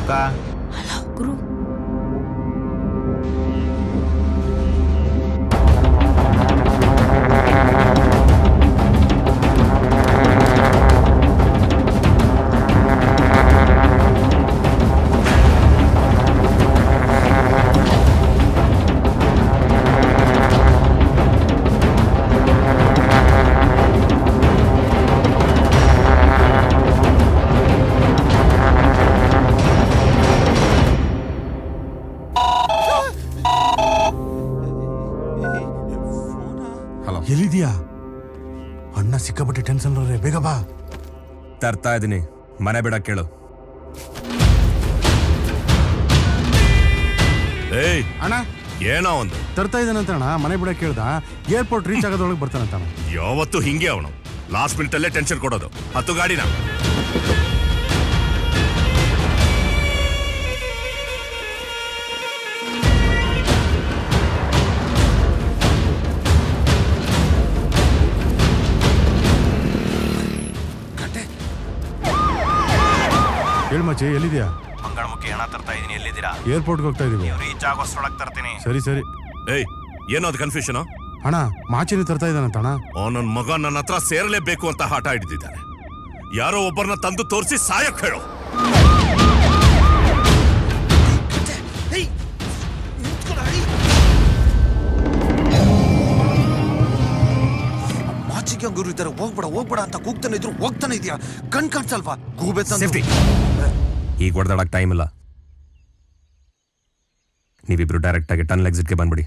ಅಕ್ಕ. ಗುರು ಎಲ್ಲಿದ್ಯಾ? ಅಣ್ಣ ಸಿಕ್ಕಾಪಟ್ಟೆ ಟೆನ್ಷನ್ ಅವ್ರೆ, ಬೇಗ ಬಾ. ತರ್ತಾ ಇದೀನಿ, ಮನೆ ಬಿಡ ಕೇಳು. ಏಯ್ ಅಣ್ಣ ಏನೋ ಒಂದು ತರ್ತಾ ಇದ್ದಾನಂತ ಅಣ್ಣ, ಮನೆ ಬಿಡ ಕೇಳ್ದ. ಏರ್ಪೋರ್ಟ್ ರೀಚ್ ಆಗೋದ್ರೊಳಗೆ ಬರ್ತಾನಂತ. ಯಾವತ್ತು ಹಿಂಗೆ ಅವನು ಲಾಸ್ಟ್ ಮಿನಿಟ್ ಅಲ್ಲೇ ಟೆನ್ಷನ್ ಕೊಡೋದು. ಹತ್ತು ಗಾಡಿನ ಹೇಳ್ಮಚ್ಚಿ, ಎಲ್ಲಿದ್ಯಾ? ಮಂಗಳಮುಖಿ ಹಣ ತರ್ತಾ ಇದೀನಿ. ಎಲ್ಲಿದ್ದೀರಾ? ಏರ್ಪೋರ್ಟ್ಗೆ ಹೋಗ್ತಾ ಇದೀವಿ. ರೀಚ್ ಆಗೋಷ್ಟ್ರೊಳಗೆ ತರ್ತೀನಿ. ಸರಿ ಸರಿ. ಏಯ್ ಏನೋ ಅದು ಕನ್ಫ್ಯೂಷನ್ ಅಣ್ಣ, ಮಾಚಿನ ತರ್ತಾ ಇದ್ದಾನಂತ ಅಣ್ಣ. ನನ್ನ ಮಗ ನನ್ನ ಹತ್ರ ಸೇರಲೇಬೇಕು ಅಂತ ಹಠ ಹಿಡಿದಿದ್ದಾನೆ. ಯಾರೋ ಒಬ್ಬರನ್ನ ತಂದು ತೋರಿಸಿ ಸಾಯಕ್ ಹೇಳು. ಮಾಚಿಗೆ ಗುರು ಇದ್ದಾರೆ, ಹೋಗ್ಬೇಡ ಅಂತ ಕೂಗ್ತಾನೆ ಇದ್ರು, ಹೋಗ್ತಾನೆ ಇದೆಯಾ? ಕಣ್ ಕಾಣಿಸಲ್ವಾ? ಗೂಬೆ ಸೇಫ್ಟಿ. ಈಗ ಹೊಡೆದಾಡಕ್ ಟೈಮ್ ಇಲ್ಲ. ನೀವಿಬ್ರು ಡೈರೆಕ್ಟ್ ಆಗಿ ಟನಲ್ ಎಕ್ಸಿಟ್ಗೆ ಬಂದ್ಬಿಡಿ.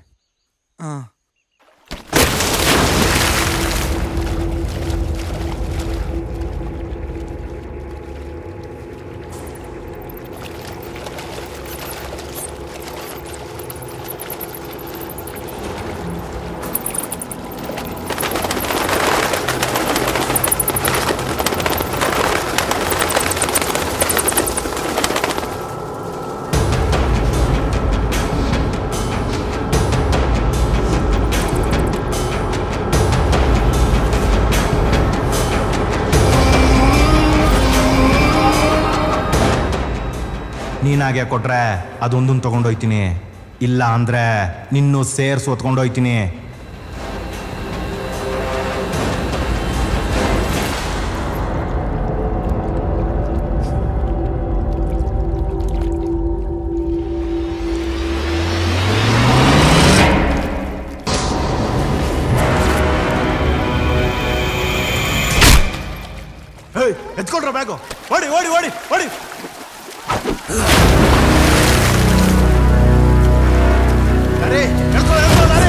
ನೀನಾಗೆ ಕೊಟ್ರೆ ಅದೊಂದನ್ನು ತಗೊಂಡೋಯ್ತೀನಿ, ಇಲ್ಲ ಅಂದ್ರೆ ನಿನ್ನೂ ಸೇರ್ಸಿ ಹೊತ್ಕೊಂಡೋಯ್ತೀನಿ. ಎತ್ಕೊಳ್ರ ಬ್ಯಾಗು. ಓಡಿ ಓಡಿ ಓಡಿ ಓಡಿ. ಅರೆ ಎತ್ಕೊಳ್ಳ ಅರೆ.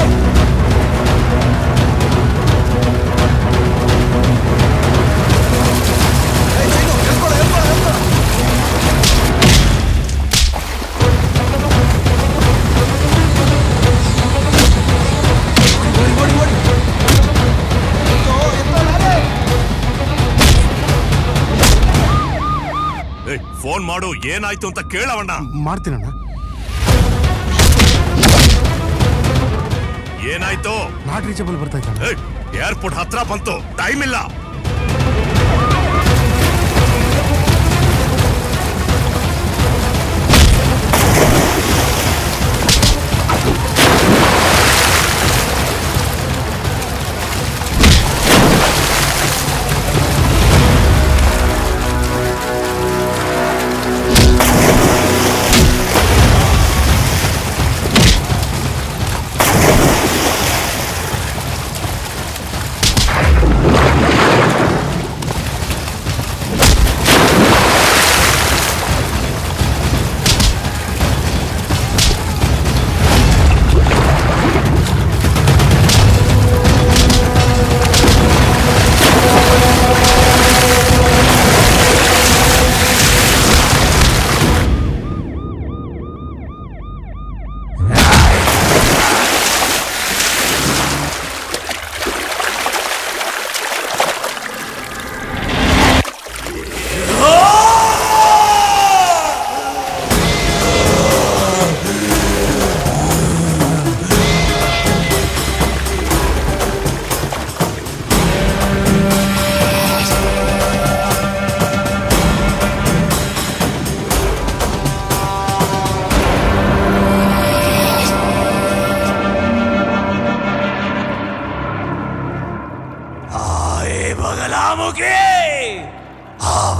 ಫೋನ್ ಮಾಡು, ಏನಾಯ್ತು ಅಂತ ಕೇಳವಣ್ಣ. ಮಾಡ್ತೀನಣ್ಣ. ಏನಾಯ್ತು? ನಾಟ್ ರೀಚಬಲ್ ಬರ್ತಾ ಏರ್ಪೋರ್ಟ್ ಹತ್ರ ಬಂತು, ಟೈಮ್ ಇಲ್ಲ.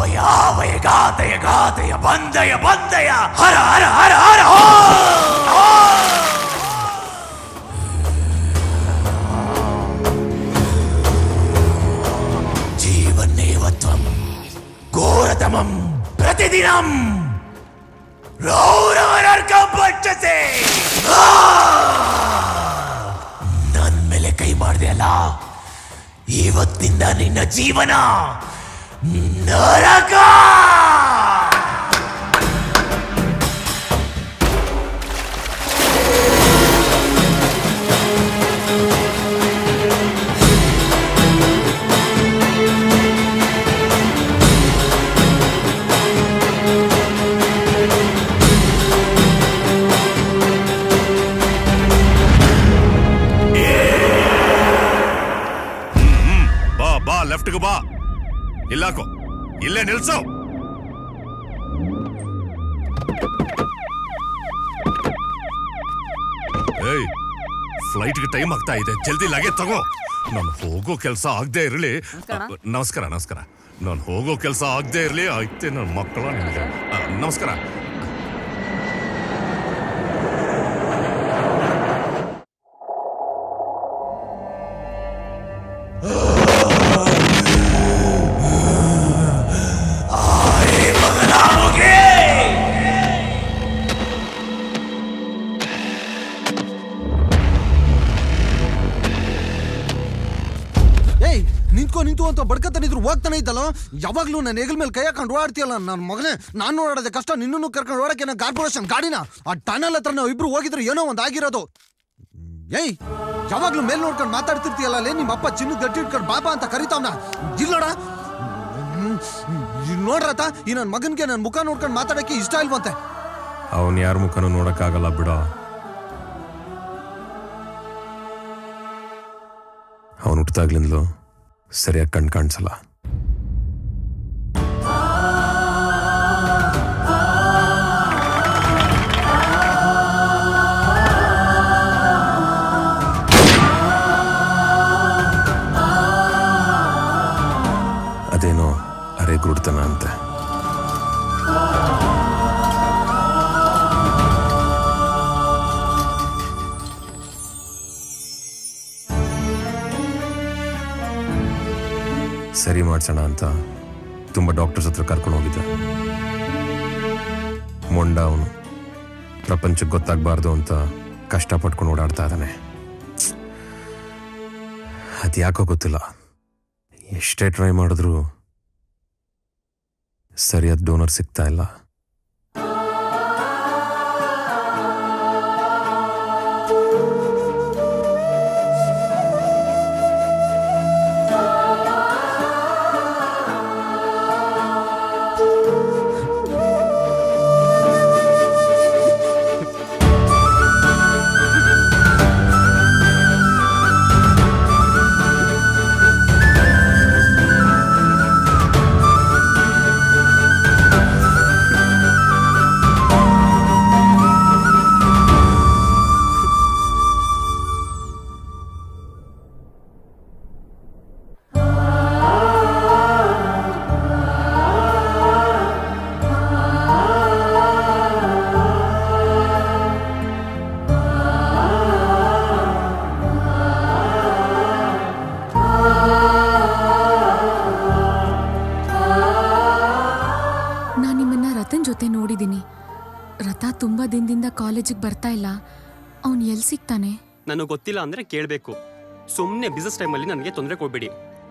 ಯಾವಯ ಗಾತಯ ಗಾತಯ ಬಂದಯ ಬಂದಯ ಹರ ಹರ ಹರ ಹರ ಹೋ ജീവന്നേവത്വം ഘോരതമം പ്രതിദിനം ರೌರವನರ್ಕಂ ಪಚ್ಚತೆ ನನ್ ಮೇಲೆ ಕೈ ಮಾಡಿದೆ ಅಲ್ಲ, ಇವತ್ತಿಂದ ನಿನ್ನ ಜೀವನ ನರಕ. ಬಾ ಲೆಫ್ಟ್ಗೆ ಬಾ, ಇಲ್ಲಾಕೋ, ಇಲ್ಲೇ ನಿಲ್ಸೋ. ಏಯ್, ಫ್ಲೈಟ್ಗೆ ಟೈಮ್ ಆಗ್ತಾ ಇದೆ, ಜಲ್ದಿ ಲಗೇಜ್ ತಗೋ. ನಾನು ಹೋಗೋ ಕೆಲಸ ಆಗದೆ ಇರಲಿ. ನಮಸ್ಕಾರ ನಮಸ್ಕಾರ. ನಾನು ಹೋಗೋ ಕೆಲಸ ಆಗದೆ ಇರಲಿ. ಆಯ್ತೆ ನನ್ನ ಮಕ್ಕಳ ನಿಮಗೆ ನಮಸ್ಕಾರ. ನಿಂತು ಅಂತ ಬಡ್ಕತಾನಿದ್ರು ಹೋಗ್ತಾನೆ ಇದ್ದಲ್ಲ, ಯಾವಾಗ್ಲೂ ನನ್ನ ಹೆಗಲ್ ಮೇಲೆ ಕೈ ಹಾಕೊಂಡು ಓಡಾಡ್ತೀಯಲ್ಲ ನನ್ನ ಮಗನೇ. ನಾನು ಓಡಾಡೋದೆ ಕಷ್ಟ, ನಿನ್ನನ್ನು ಕರ್ಕೊಂಡು ಓಡಕ್ಕೆ ನಾನು ಕಾರ್ಪೊರೇಷನ್ ಗಾಡಿನ ಆ ಟನಲ್ ಹತ್ರ ನಾವು ಇಬ್ರು ಹೋಗಿದ್ರೆ ಏನೋ ಒಂದು ಆಗಿರೋದು. ಏಯ್, ಯಾವಾಗ್ಲೂ ಮೇಲ್ ನೋಡ್ಕೊಂಡು ಮಾತಾಡ್ತಿರ್ತೀಯಲ್ಲ, ಲೇ ನಿಮ್ಮ ಅಪ್ಪ ಚಿನ್ನ ಗಟ್ಟಿ ಇಟ್ಕೊಂಡು ಬಾಬಾ ಅಂತ ಕರಿತಾವ್ನ. ಇಲ್ಲೋಡ ನೋಡ್ರತ, ಈ ನನ್ನ ಮಗನ್ಗೆ ನನ್ನ ಮುಖ ನೋಡ್ಕೊಂಡು ಮಾತಾಡಕ್ಕೆ ಇಷ್ಟ ಇಲ್ವಂತೆ. ಅವನ್ ಯಾರ ಮುಖನೂ ನೋಡಕ್ಕಾಗಲ್ಲ ಬಿಡೋ. ಅವನು ಹುಟ್ಟಿದಾಗ್ಲಿಂದಲೂ ಸರಿಯಾಗಿ ಕಣ್ ಕಾಣಿಸಲ್ಲ. ಅದೇನೋ ಅರೆ ಗುಡ್ತನ ಅಂತೆ. ಸರಿ ಮಾಡ್ಸೋಣ ಅಂತ ತುಂಬ ಡಾಕ್ಟರ್ಸ್ ಹತ್ರ ಕರ್ಕೊಂಡು ಹೋಗಿದ್ದೆ. ಮೊಂಡ ಅವನು ಪ್ರಪಂಚಕ್ಕೆ ಗೊತ್ತಾಗಬಾರ್ದು ಅಂತ ಕಷ್ಟಪಟ್ಕೊಂಡು ಓಡಾಡ್ತಾ ಇದ್ದಾನೆ. ಅದು ಯಾಕೋ ಗೊತ್ತಿಲ್ಲ, ಎಷ್ಟೇ ಟ್ರೈ ಮಾಡಿದ್ರು ಸರಿಯಾದ ಡೋನರ್ ಸಿಗ್ತಾ ಇಲ್ಲ. ತುಂಬಾ ದಿನದಿಂದ ಕಾಲೇಜಿಗೆ ಬರ್ತಾ ಇಲ್ಲ, ಅವ್ನು ಎಲ್ಲಿ ಸಿಗ್ತಾನೆ? ನನಗೆ ಗೊತ್ತಿಲ್ಲ ಅಂದ್ರೆ ಕೇಳಬೇಕು. ಸುಮ್ಮನೆ ಬಿಸಿನೆಸ್ ಟೈಮಲ್ಲಿ ನನಗೆ ತೊಂದರೆ ಕೊಡ್ಬೇಡಿ.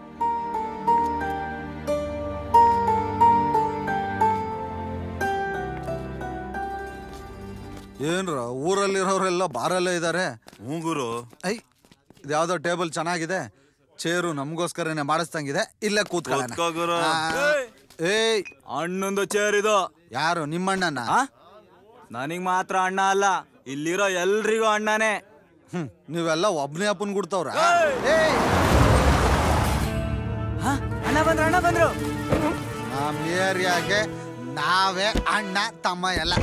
ಏನ್ರ ಊರಲ್ಲಿರೋರೆಲ್ಲ ಬಾರಲ್ಲೇ ಇದ್ದಾರೆ? ಗುರು. ಐ, ಇದ್ಯಾವುದೋ ಟೇಬಲ್ ಚೆನ್ನಾಗಿದೆ, ಚೇರು ನಮಗೋಸ್ಕರನೇ ಮಾಡಿಸ್ದಂಗಿದೆ, ಇಲ್ಲೇ ಕೂತ್ಕೊಳ್ಳೋಣ. ಏಯ್, ಅಣ್ಣಂದು ಚೇರ್ ಇದು. ಯಾರು ನಿಮ್ಮಣ್ಣನ? ನನಗ್ ಮಾತ್ರ ಅಣ್ಣ ಅಲ್ಲ, ಇಲ್ಲಿರೋ ಎಲ್ರಿಗೂ ಅಣ್ಣನೇ. ನೀವೆಲ್ಲ ಒಬ್ನೇ ಅಪ್ಪನ್ ಗುಡ್ತವ್ರ? ಅಣ್ಣ ಬಂದ್ರು, ಅಣ್ಣ ಬಂದ್ರು. ನಮ್ಮ ಏರಿಯಾಗೆ ನಾವೇ ಅಣ್ಣ ತಮ್ಮ ಎಲ್ಲ.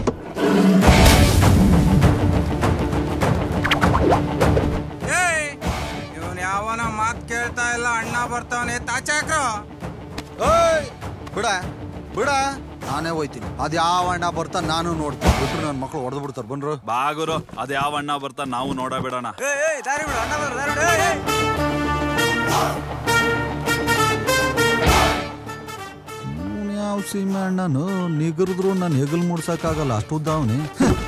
ಇವನ್ ಯಾವನ ಮಾತ್ ಕೇಳ್ತಾ ಇಲ್ಲ, ಅಣ್ಣ ಬರ್ತಾವನೆ ತಾಚಾಕ್ರು. ಬಿಡ, ಬಿಡ ನಾನೇ ಹೋಯ್ತೀನಿ ಅದ್ ಯಾವ ಅಣ್ಣ ಬರ್ತಾ ನಾನು ನೋಡ್ತೀನಿ ಬಿಟ್ರು ನನ್ನ ಮಕ್ಳು ಹೊಡೆದು ಬಿಡ್ತಾರೆ ಬನ್ರು ಬಾಗುರು ಅದ್ ಯಾವ ಅಣ್ಣ ಬರ್ತಾ ನಾವು ನೋಡ ಬಿಡೋಣ. ಯಾವ ಸೀಮೆ ಅಣ್ಣನು ನಿಗರಿದ್ರು ನಾನು ಹೆಗಲ್ ಮೂಡ್ಸಕ್ಕಾಗಲ್ಲ ಅಷ್ಟು ಉದ್ದಾವನಿ.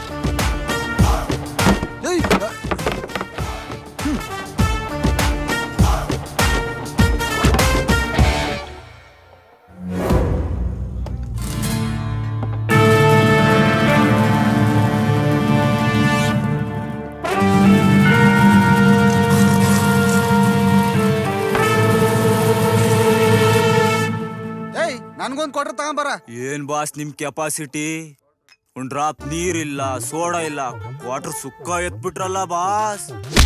ನನ್ಗೊಂದ್ ಕೊಟ್ರೆ ತಗೊಂಬರ. ಏನ್ ಬಾಸ್ ನಿಮ್ ಕೆಪಾಸಿಟಿ? ಒಂದ್ ಡ್ರಾಪ್ ನೀರಿಲ್ಲ, ಸೋಡಾ ಇಲ್ಲ, ವಾಟರ್ ಸುಕ್ಕ ಎತ್ಬಿಟ್ರಲ್ಲ ಬಾಸ್.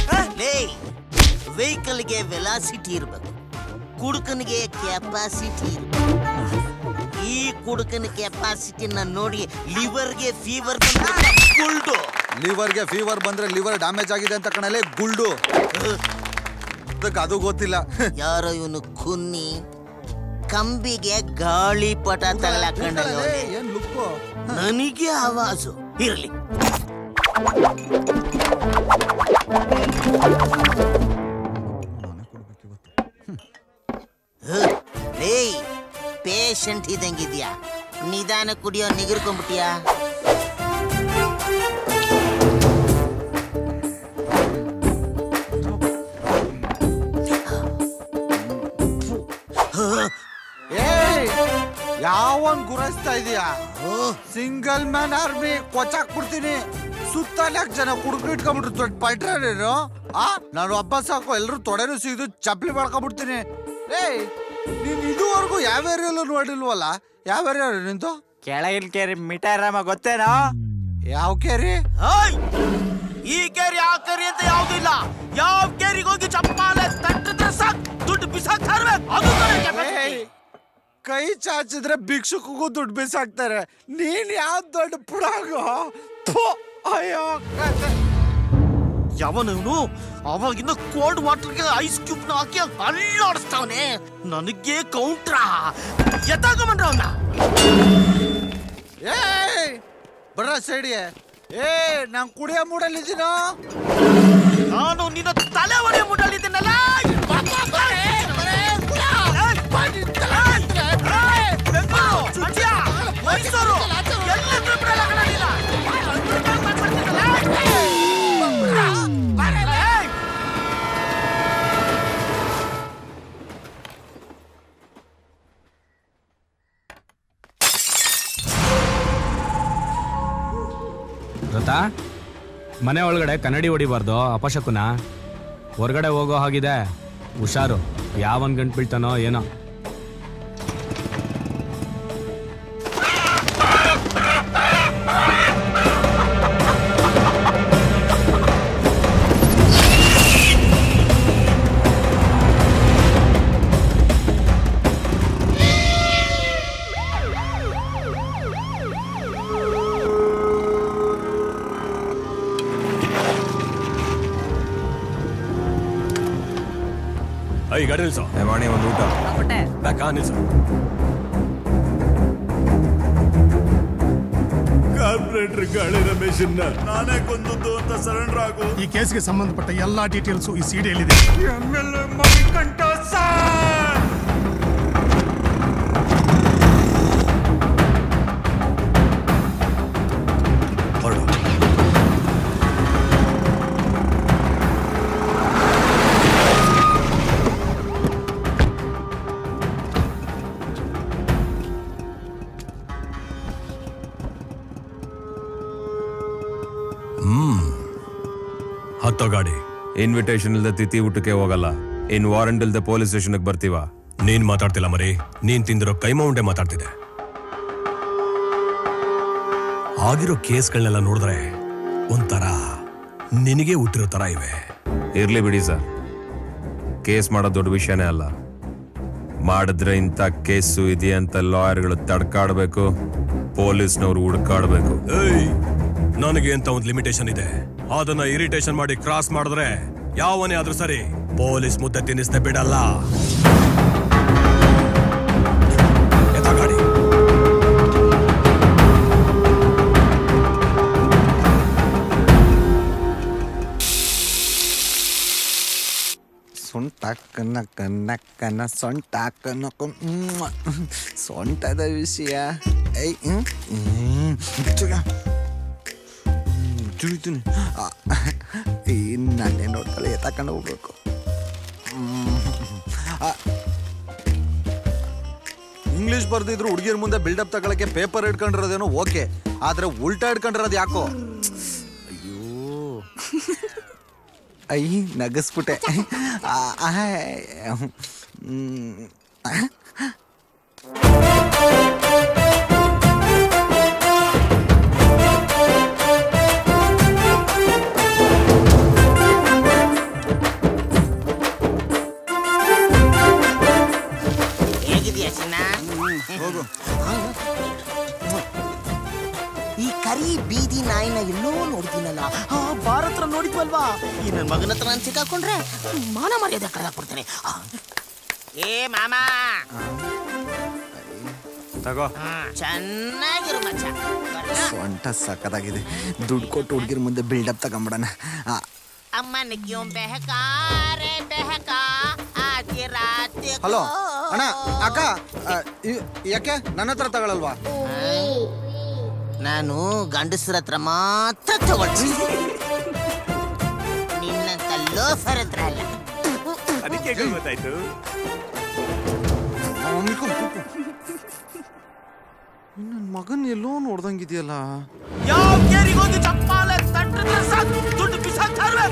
ವೆಹಿಕಲ್ಗೆ ವೆಲಾಸಿಟಿ ಇರ್ಬೇಕು, ಕುಡುಕನಿಗೆ ಕೆಪಾಸಿಟಿ ಇರ್ಬೇಕು. ಈ ಕುಡುಕನ ಕೆಪಾಸಿಟಿನ ನೋಡಿ ಲಿವರ್ಗೆ ಫೀವರ್ ಗುಲ್ಡು. ಲಿವರ್ಗೆ ಫೀವರ್ ಬಂದ್ರೆ ಲಿವರ್ ಡ್ಯಾಮೇಜ್ ಆಗಿದೆ ಅಂತ ಕಣಲೆ ಗುಲ್ಡು. ಅದು ಗೊತ್ತಿಲ್ಲ. ಯಾರೋ ಇವನು ಕುನ್ನಿ ಕಂಬಿಗೆ ಗಾಳಿ ಪಟ ತಗಲಾಕೊಂಡ ನನಗೆ ಆವಾಜು ಇರ್ಲಿ. ಪೇಷಂಟ್ ಇದಂಗಿದ್ಯಾ, ನಿಧಾನ ಕುಡಿಯೋ ನಿಗರ್ಕೊಂಡ್ಬಿಟ್ಟಿಯಾ? ಯಾವನ್ ಗುರಾಯಿಸ್ತಾ ಇದೀಯಾ? ಸಿಂಗಲ್ ಮ್ಯಾನ್ ಆರ್ಮಿ ಕೊಚ್ಚಾಕ್ ಬಿಡ್ತೀನಿ. ಸುತ್ತಲ್ಯಾಕ ಜನ ಕುಡುಕ್ರು ಇಟ್ಕೊಂಡ್ಬಿಟ್ರು ದೊಡ್ಡ ಪೈಟ್ರೇನು. ನಾನು ಒಬ್ಬ ಸಾಕು, ಎಲ್ರು ತೊಡೆನು ಸಿಗಿದು ಚಪ್ಲಿ ಮಾಡ್ಕೊಂಡ್ಬಿಡ್ತೀನಿ. ನೀನ್ ಇದುವರೆಗೂ ಯಾವ ಏರಿಯಲ್ಲೂ ನೋಡಿಲ್ವಲ್ಲ? ಯಾವ ಏರಿಯಾ ನಿಂತು? ಕೆಳಗಿನ ಕೇರಿ ಮಿಠಾಯಿರಾಮ ಗೊತ್ತೇನೋ? ಯಾವ ಕೇರಿ? ಈ ಕೇರಿ ಆ ಕೇರಿ ಅಂತ ಯಾವ್ದು ಇಲ್ಲ. ಯಾವ ಕೇರಿಗೆ ಹೋಗಿ ಚಪ್ಪಾಲೆ ತಟ್ಟಿದ್ರೆ ಸಾಕ್ ದುಡ್ಡು ಬಿಸಾಕ್ ಕೈ ಚಾಚಿದ್ರೆ ಭಿಕ್ಷುಕಗೂ ದುಡ್ಡು ಬಿಸಾಕ್ತಾರೆ. ನೀನ್ ಯಾವ ದೊಡ್ಡ ಪುಡಾಗೋ? ಅಯ್ಯೋ ಯಾವನು ಅವಾಗಿಂದ ಕೋಲ್ಡ್ ವಾಟರ್ಗೆ ಐಸ್ ಕ್ಯೂಬ್ ನ ಹಾಕಿ ಅಲ್ಲಾಡಿಸ್ತಾವನೆ. ನನಗೆ ಕೌಂಟ್ರಾ ಎತ್ತಾಕೊಂಡ್ರ ಅವನ್ನ. ಬರ ಸೈಡಿಗೆ. ನಾನ್ ಕುಡಿಯೋ ಮೂಡಲ್ಲಿದ್ದೀನೋ. ನಾನು ನಿನ್ನ ತಲೆ ಹೊಡೆಯೋ ಮೂಡಲ್ಲಿದ್ದೀನಲ್ಲ. ಮೈಸೂರು ಎಲ್ಲರೂ ಬಿಡಲ್ಲ ಕಣಲಿಲ್ಲ. ಗೊತ್ತಾ, ಮನೆ ಒಳಗಡೆ ಕನ್ನಡಿ ಹೊಡಿಬಾರ್ದು, ಅಪಶಕುನ. ಹೊರಗಡೆ ಹೋಗೋ ಹಾಗಿದೆ, ಹುಷಾರು. ಯಾವನ್ ಗಂಟು ಬೀಳ್ತಾನೋ ಏನೋ. ಈ ಗಾಡಿ ನಿಲ್ಸೋ. ಮಾಡಿ ಒಂದು ಊಟ ಬೇಕಾ ನಿಲ್ಸೋ. ಕಾರ್ಪೊರೇಟರ್ ಗಾಳಿ ರಮೇಶನ್ನ ನಾನೇ ಕೊಂದದ್ದು ಅಂತ ಸರೆಂಡರ್ ಆಗು. ಈ ಕೇಸ್ಗೆ ಸಂಬಂಧಪಟ್ಟ ಎಲ್ಲಾ ಡೀಟೇಲ್ಸ್ ಈ ಸಿಡಿಯಲ್ಲಿದೆ. ಹತ್ತೋ ಗಾಡಿ. ಇನ್ವಿಟೇಷನ್ ಇಲ್ದೆ ತಿಥಿ ಊಟಕ್ಕೆ ಹೋಗಲ್ಲ. ಇನ್ ವಾರಂಟ್ ಇಲ್ದೆ ಪೊಲೀಸ್ ಸ್ಟೇಷನ್ ಬರ್ತೀವ. ನೀನ್ ಮಾತಾಡ್ತಿಲ್ಲ ಮರಿ, ನೀನ್ ತಿಂದಿರೋ ಕೈಮಾ ಉಂಡೆ ಮಾತಾಡ್ತಿದೆ. ಆಗಿರೋ ಕೇಸ್ಗಳನ್ನೆಲ್ಲ ನೋಡಿದ್ರೆ ಒಂಥರ ನಿನಗೆ ಹುಟ್ಟಿರೋ ತರ ಇವೆ. ಇರ್ಲಿ ಬಿಡಿ ಸರ್, ಕೇಸ್ ಮಾಡೋದು ದೊಡ್ಡ ವಿಷಯನೇ ಅಲ್ಲ. ಮಾಡಿದ್ರೆ ಇಂಥ ಕೇಸು ಇದೆಯಂತ ಲಾಯರ್ಗಳು ತಡ್ಕಾಡ್ಬೇಕು, ಪೊಲೀಸ್ನವ್ರು ಹುಡ್ಕಾಡ್ಬೇಕು. ನನಗೆ ಅಂತ ಒಂದು ಲಿಮಿಟೇಷನ್ ಇದೆ. ಅದನ್ನ ಇರಿಟೇಷನ್ ಮಾಡಿ ಕ್ರಾಸ್ ಮಾಡಿದ್ರೆ ಯಾವನೇ ಆದ್ರೂ ಸರಿ ಪೊಲೀಸ್ ಮುದ್ದೆ ತಿನ್ನಿಸ್ದೆ ಬಿಡಲ್ಲ. ಗಾಡಿ ಟಕ್ಕನ ಕನ್ನಕ್ಕನ ಸೊಂಟ ಕನ್ನಕ ಸೊಂಟದ ವಿಷಯ ಚುಳಿತೀನಿ ನಾನೇ ನೋಡ್ತಾಳೆ ಎತ್ತಾಕೊಂಡು ಹೋಗ್ಬೇಕು. ಇಂಗ್ಲಿಷ್ ಬರ್ದಿದ್ರು ಹುಡುಗಿರ್ ಮುಂದೆ ಬಿಲ್ಡಪ್ ತಗೊಳಕ್ಕೆ ಪೇಪರ್ ಇಟ್ಕೊಂಡಿರೋದೇನೋ ಓಕೆ, ಆದ್ರೆ ಉಲ್ಟಾ ಇಟ್ಕೊಂಡಿರೋದು ಯಾಕೋ? ಅಯ್ಯ ನಗಸ್ಬಿಟ್ಟೆ. ಹೇಗಿದೆಯಾ ಚಿನ್ನ? ಈ ಕರಿ ಬೀದಿ ನಾಯಿನ ಎಲ್ಲೋ ನೋಡ್ತೀನಲ್ಲ, ಬಾರ್ ಹತ್ರ ನೋಡಿದ್ವಲ್ವಾ? ಈ ನನ್ನ ಮಗನ ಹತ್ರ ನಾನು ಸಿಕ್ಕಾಕೊಂಡ್ರೆ ಮಾನ ಮರ್ಯಾದೆ ಕಳೆದಾಕ್ಬಿಡ್ತೇನೆ. ಏ ಮಾಮ ತಗೋ, ಚೆನ್ನಾಗಿರು ಮಚ್ಚ. ಸೊಂಟ ಸಕ್ಕದಾಗಿದೆ. ದುಡ್ಡು ಕೊಟ್ಟು ಹುಡುಗಿರ ಮುಂದೆ ಬಿಲ್ಡಪ್ ತಗೊಂಬಿಡೋಣ. ಅಮ್ಮನ ಕ್ಯೂ ಬೆಹಕಾರೆ ಬೆಹಕಾ ಆದಿ ರಾತ್. ಹಲೋ ಅಣ್ಣ, ಅಕ್ಕ ಯಾಕೆ ನನ್ನ ಹತ್ರ ತಗೊಳಲ್ವಾ? ನಾನು ಗಂಡಸರ ಹತ್ರ ಮಾತ್ರ ತಗೊಳ್ತೀನಿ, ನಿನ್ನಂತ ಲೋಫರ್ ಹತ್ರ ಅಲ್ಲ. ಅದಕ್ಕೆ ಗೊತ್ತಾಯ್ತು. ನನ್ನ ಮಗನ್ ಎಲ್ಲೋ ನೋಡ್ದಂಗಿದೆಯಲ್ಲ. ಯಾವ ಕೇರಿಗೋಗಿ ಚಪ್ಪಾಲೆ ತಟ್ಟಿದ್ರೆ ಸಾಕು, ದುಡ್ಡು ಬಿಸಾಕ್ತಾರೆ.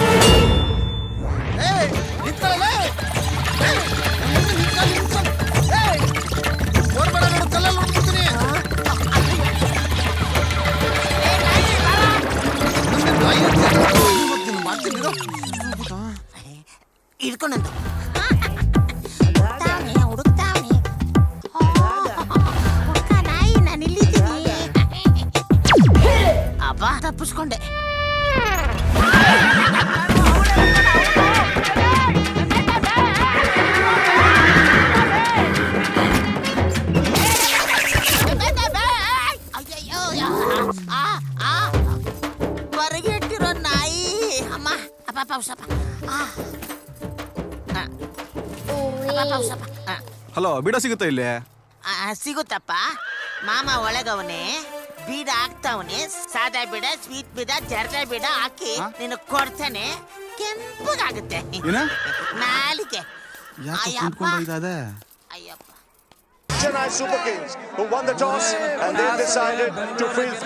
ಇಡ್ಕೊಂಡಂತ ಹುಡುಕ್ತಾವನೆ ಹುಡುಕ ನಾಯಿ, ನಾನು ಇಲ್ಲಿದ್ದೀನಿ. ಅಬ್ಬ ತಪ್ಪಿಸ್ಕೊಂಡೆ. ಹೊರಗೆ ಇಟ್ಟಿರೋ ನಾಯಿ. ಅಮ್ಮ ಅಪ್ಪ ಉಸಪ್ಪ. ಹಲೋ, ಬೀಡ ಸಿಗುತ್ತಾ ಇಲ್ಲಿ? ಸಿಗುತ್ತಪ್ಪ. ಮಾಮ ಒಳಗವನೆ, ಬೀಡ ಹಾಕ್ತಾವನೆ. ಸಾದಾ ಬೀಡ, ಸ್ವೀಟ್ ಬೀಡ, ಜರ್ದ ಬೀಡ ಹಾಕಿ ನಿನ್ನ ಕೊಡ್ತಾನೆ. ಕೆಂಪಗಾಗುತ್ತೆ ನಾಲಿಗೆ. Chennai Super Kings, who won the toss and they decided to field.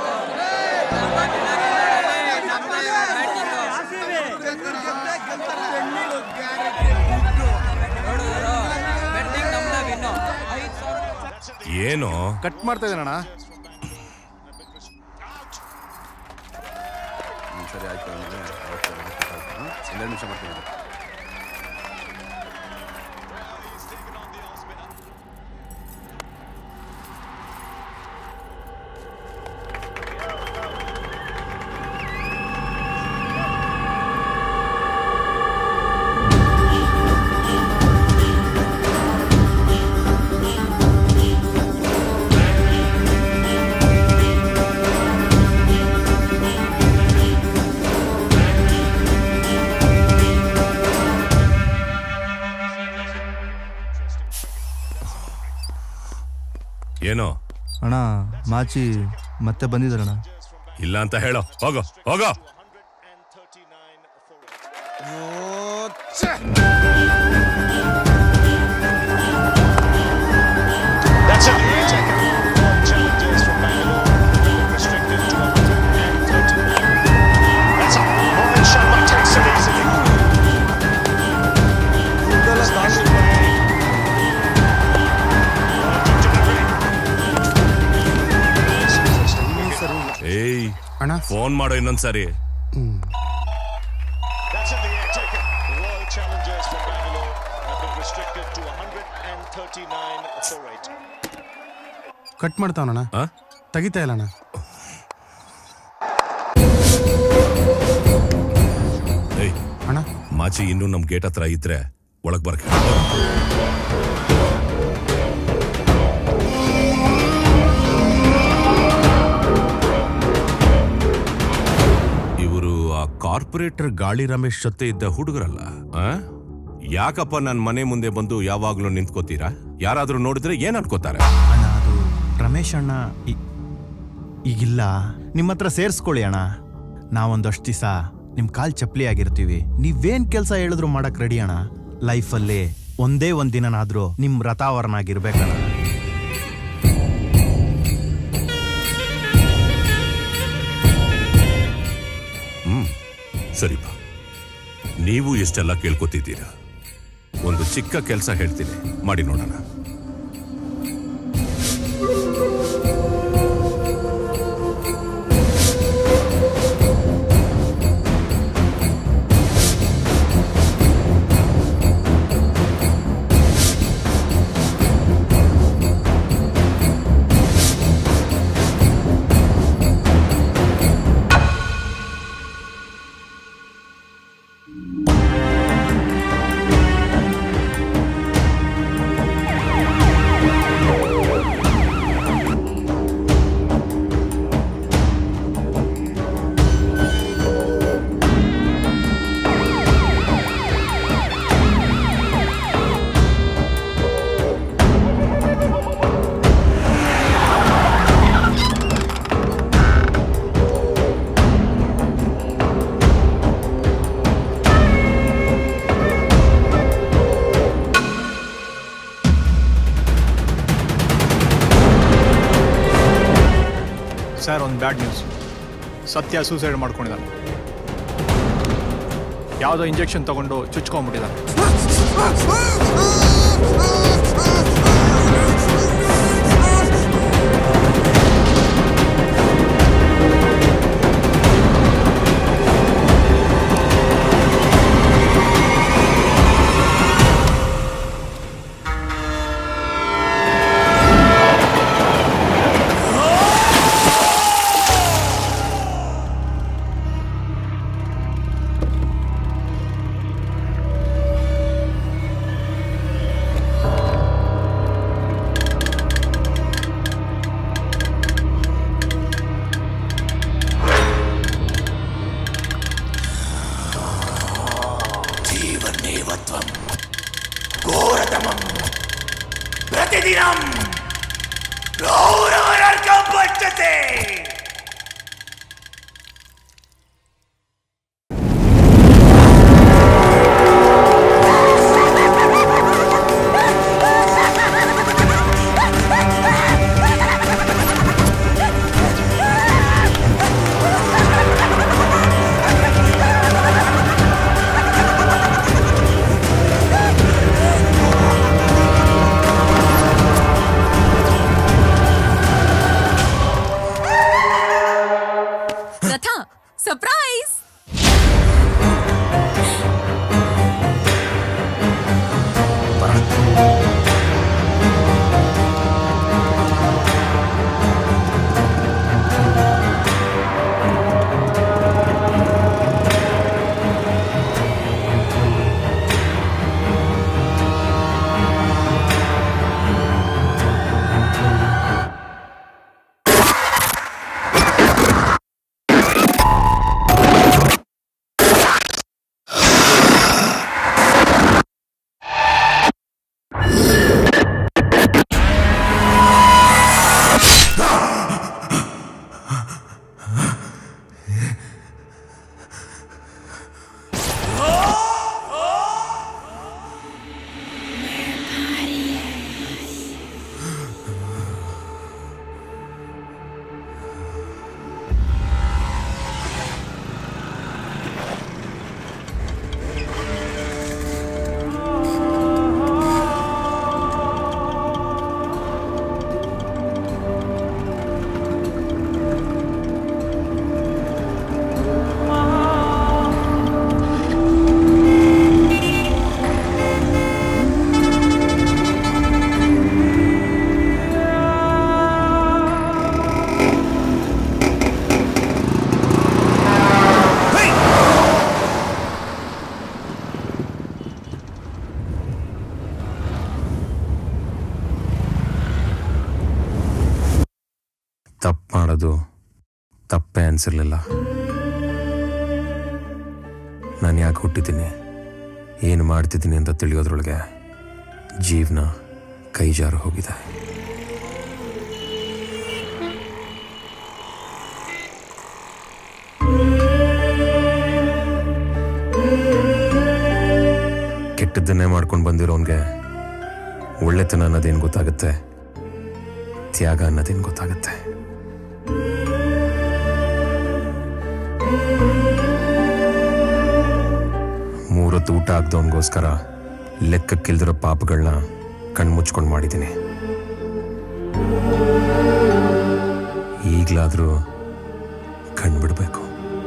ಏನು ಕಟ್ ಮಾಡ್ತಾ ಇದ್ದಾನಣ್ಣ. ಸರಿ ಆಯ್ತು, 2 ನಿಮಿಷ ಮಾಡ್ತೀನಿ. ಏನೋ ಅಣ್ಣ, ಮಾಚಿ ಮತ್ತೆ ಬಂದಿದ್ದಾರಣ್ಣ. ಇಲ್ಲ ಅಂತ ಹೇಳೋ. ಹೋಗೋ ಹೋಗೋ. That's it. Challenges from Bangalore restricted to 130. That's up. Rohit Sharma takes it easily. ಏಯ್ ಅಣ್ಣ, ಫೋನ್ ಮಾಡೋ ಇನ್ನೊಂದ್ಸರಿ. That's in the air taken. The Royal Challengers from Bangalore have been restricted to 139 for rate. Cut ಮಾಡ್ತಾವಣ್ಣ, ತೆಗಿತಾ ಇಲ್ಲ ಅಣ್ಣ. ಏಯ್ ಅಣ್ಣ, ಮಾಚಿ ಇನ್ನೂ ನಮ್ ಗೇಟ್ ಹತ್ರ ಇದ್ರೆ ಒಳಗ್ ಬರ್ಕ. ಕಾರ್ಪೊರೇಟರ್ ಗಾಳಿ ರಮೇಶ್ ಜೊತೆ ಇದ್ದ ಹುಡುಗರಲ್ಲ? ಯಾಕಪ್ಪ ನನ್ನ ಮನೆ ಮುಂದೆ ಬಂದು ಯಾವಾಗ್ಲೂ ನಿಂತ್ಕೋತೀರಾ? ಯಾರಾದ್ರೂ ನೋಡಿದ್ರೆ ಏನ್ ಅನ್ಕೋತಾರೆ? ಅಣ್ಣ ಅದು ರಮೇಶ್ ಅಣ್ಣ ಈಗಿಲ್ಲ, ನಿಮ್ಮ ಹತ್ರ ಸೇರಿಸ್ಕೊಳ್ಳಿ ಅಣ್ಣ. ನಾವೊಂದಷ್ಟು ದಿವಸ ನಿಮ್ಮ ಕಾಲ್ ಚಪ್ಪಲಿ ಆಗಿರ್ತೀವಿ. ನೀವೇನ್ ಕೆಲಸ ಹೇಳಿದ್ರು ಮಾಡಕ್ ರೆಡಿ ಅಣ್ಣ. ಲೈಫಲ್ಲಿ ಒಂದೇ ಒಂದ್ ದಿನನಾದ್ರೂ ನಿಮ್ ರಥಾವರನಾಗಿರ್ಬೇಕಣ್ಣ. ಸರಿಪ, ನೀವು ಎಷ್ಟೆಲ್ಲ ಕೇಳ್ಕೊತಿದ್ದೀರಾ. ಒಂದು ಚಿಕ್ಕ ಕೆಲಸ ಹೇಳ್ತೀನಿ, ಮಾಡಿ ನೋಡೋಣ. ಸರ್, ಒಂದು ಬ್ಯಾಡ್ ನ್ಯೂಸ್. ಸತ್ಯ ಸೂಸೈಡ್ ಮಾಡ್ಕೊಂಡಿದ್ದಾನೆ. ಯಾವುದೋ ಇಂಜೆಕ್ಷನ್ ತಗೊಂಡು ಚುಚ್ಕೊಂಡ್ಬಿಟ್ಟಿದ್ದಾನೆ. प्रतिदिनं गौरवनर्कं पठ्यते. ಸರ್ಪ್ರೈಸ್! ತಪ್ಪು ಮಾಡೋದು ತಪ್ಪೇ ಅನಿಸಿರ್ಲಿಲ್ಲ. ನಾನು ಯಾಕೆ ಹುಟ್ಟಿದ್ದೀನಿ, ಏನು ಮಾಡ್ತಿದ್ದೀನಿ ಅಂತ ತಿಳಿಯೋದ್ರೊಳಗೆ ಜೀವನ ಕೈ ಜಾರು ಹೋಗಿದೆ. ಕೆಟ್ಟದ್ದನ್ನೇ ಮಾಡ್ಕೊಂಡು ಬಂದಿರೋನ್ಗೆ ಒಳ್ಳೆತನ ಅನ್ನೋದೇನು ಗೊತ್ತಾಗುತ್ತೆ, ತ್ಯಾಗ ಅನ್ನೋದೇನು ಗೊತ್ತಾಗುತ್ತೆ. ಮೂರೊತ್ತು ಊಟ ಆಗ್ದವನ್ಗೋಸ್ಕರ ಲೆಕ್ಕಕ್ಕಿಲ್ದಿರೋ ಪಾಪಗಳನ್ನ ಕಣ್ಮುಚ್ಕೊಂಡು ಮಾಡಿದ್ದೀನಿ. ಈಗಲಾದರೂ ಕಣ್ಬಿಡ್ಬೇಕು.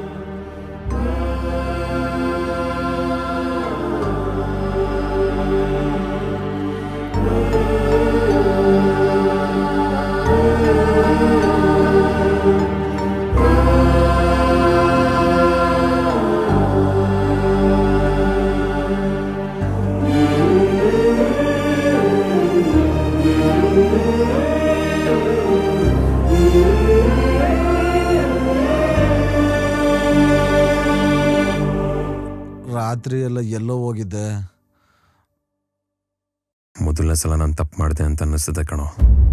ರಾತ್ರಿ ಎಲ್ಲ ಎಲ್ಲೋ ಹೋಗಿದ್ದೆ? ಮೊದಲನೇ ಸಲ ನಾನು ತಪ್ಪು ಮಾಡಿದೆ ಅಂತ ಅನ್ನಿಸ್ತದೆ ಕಣೋ.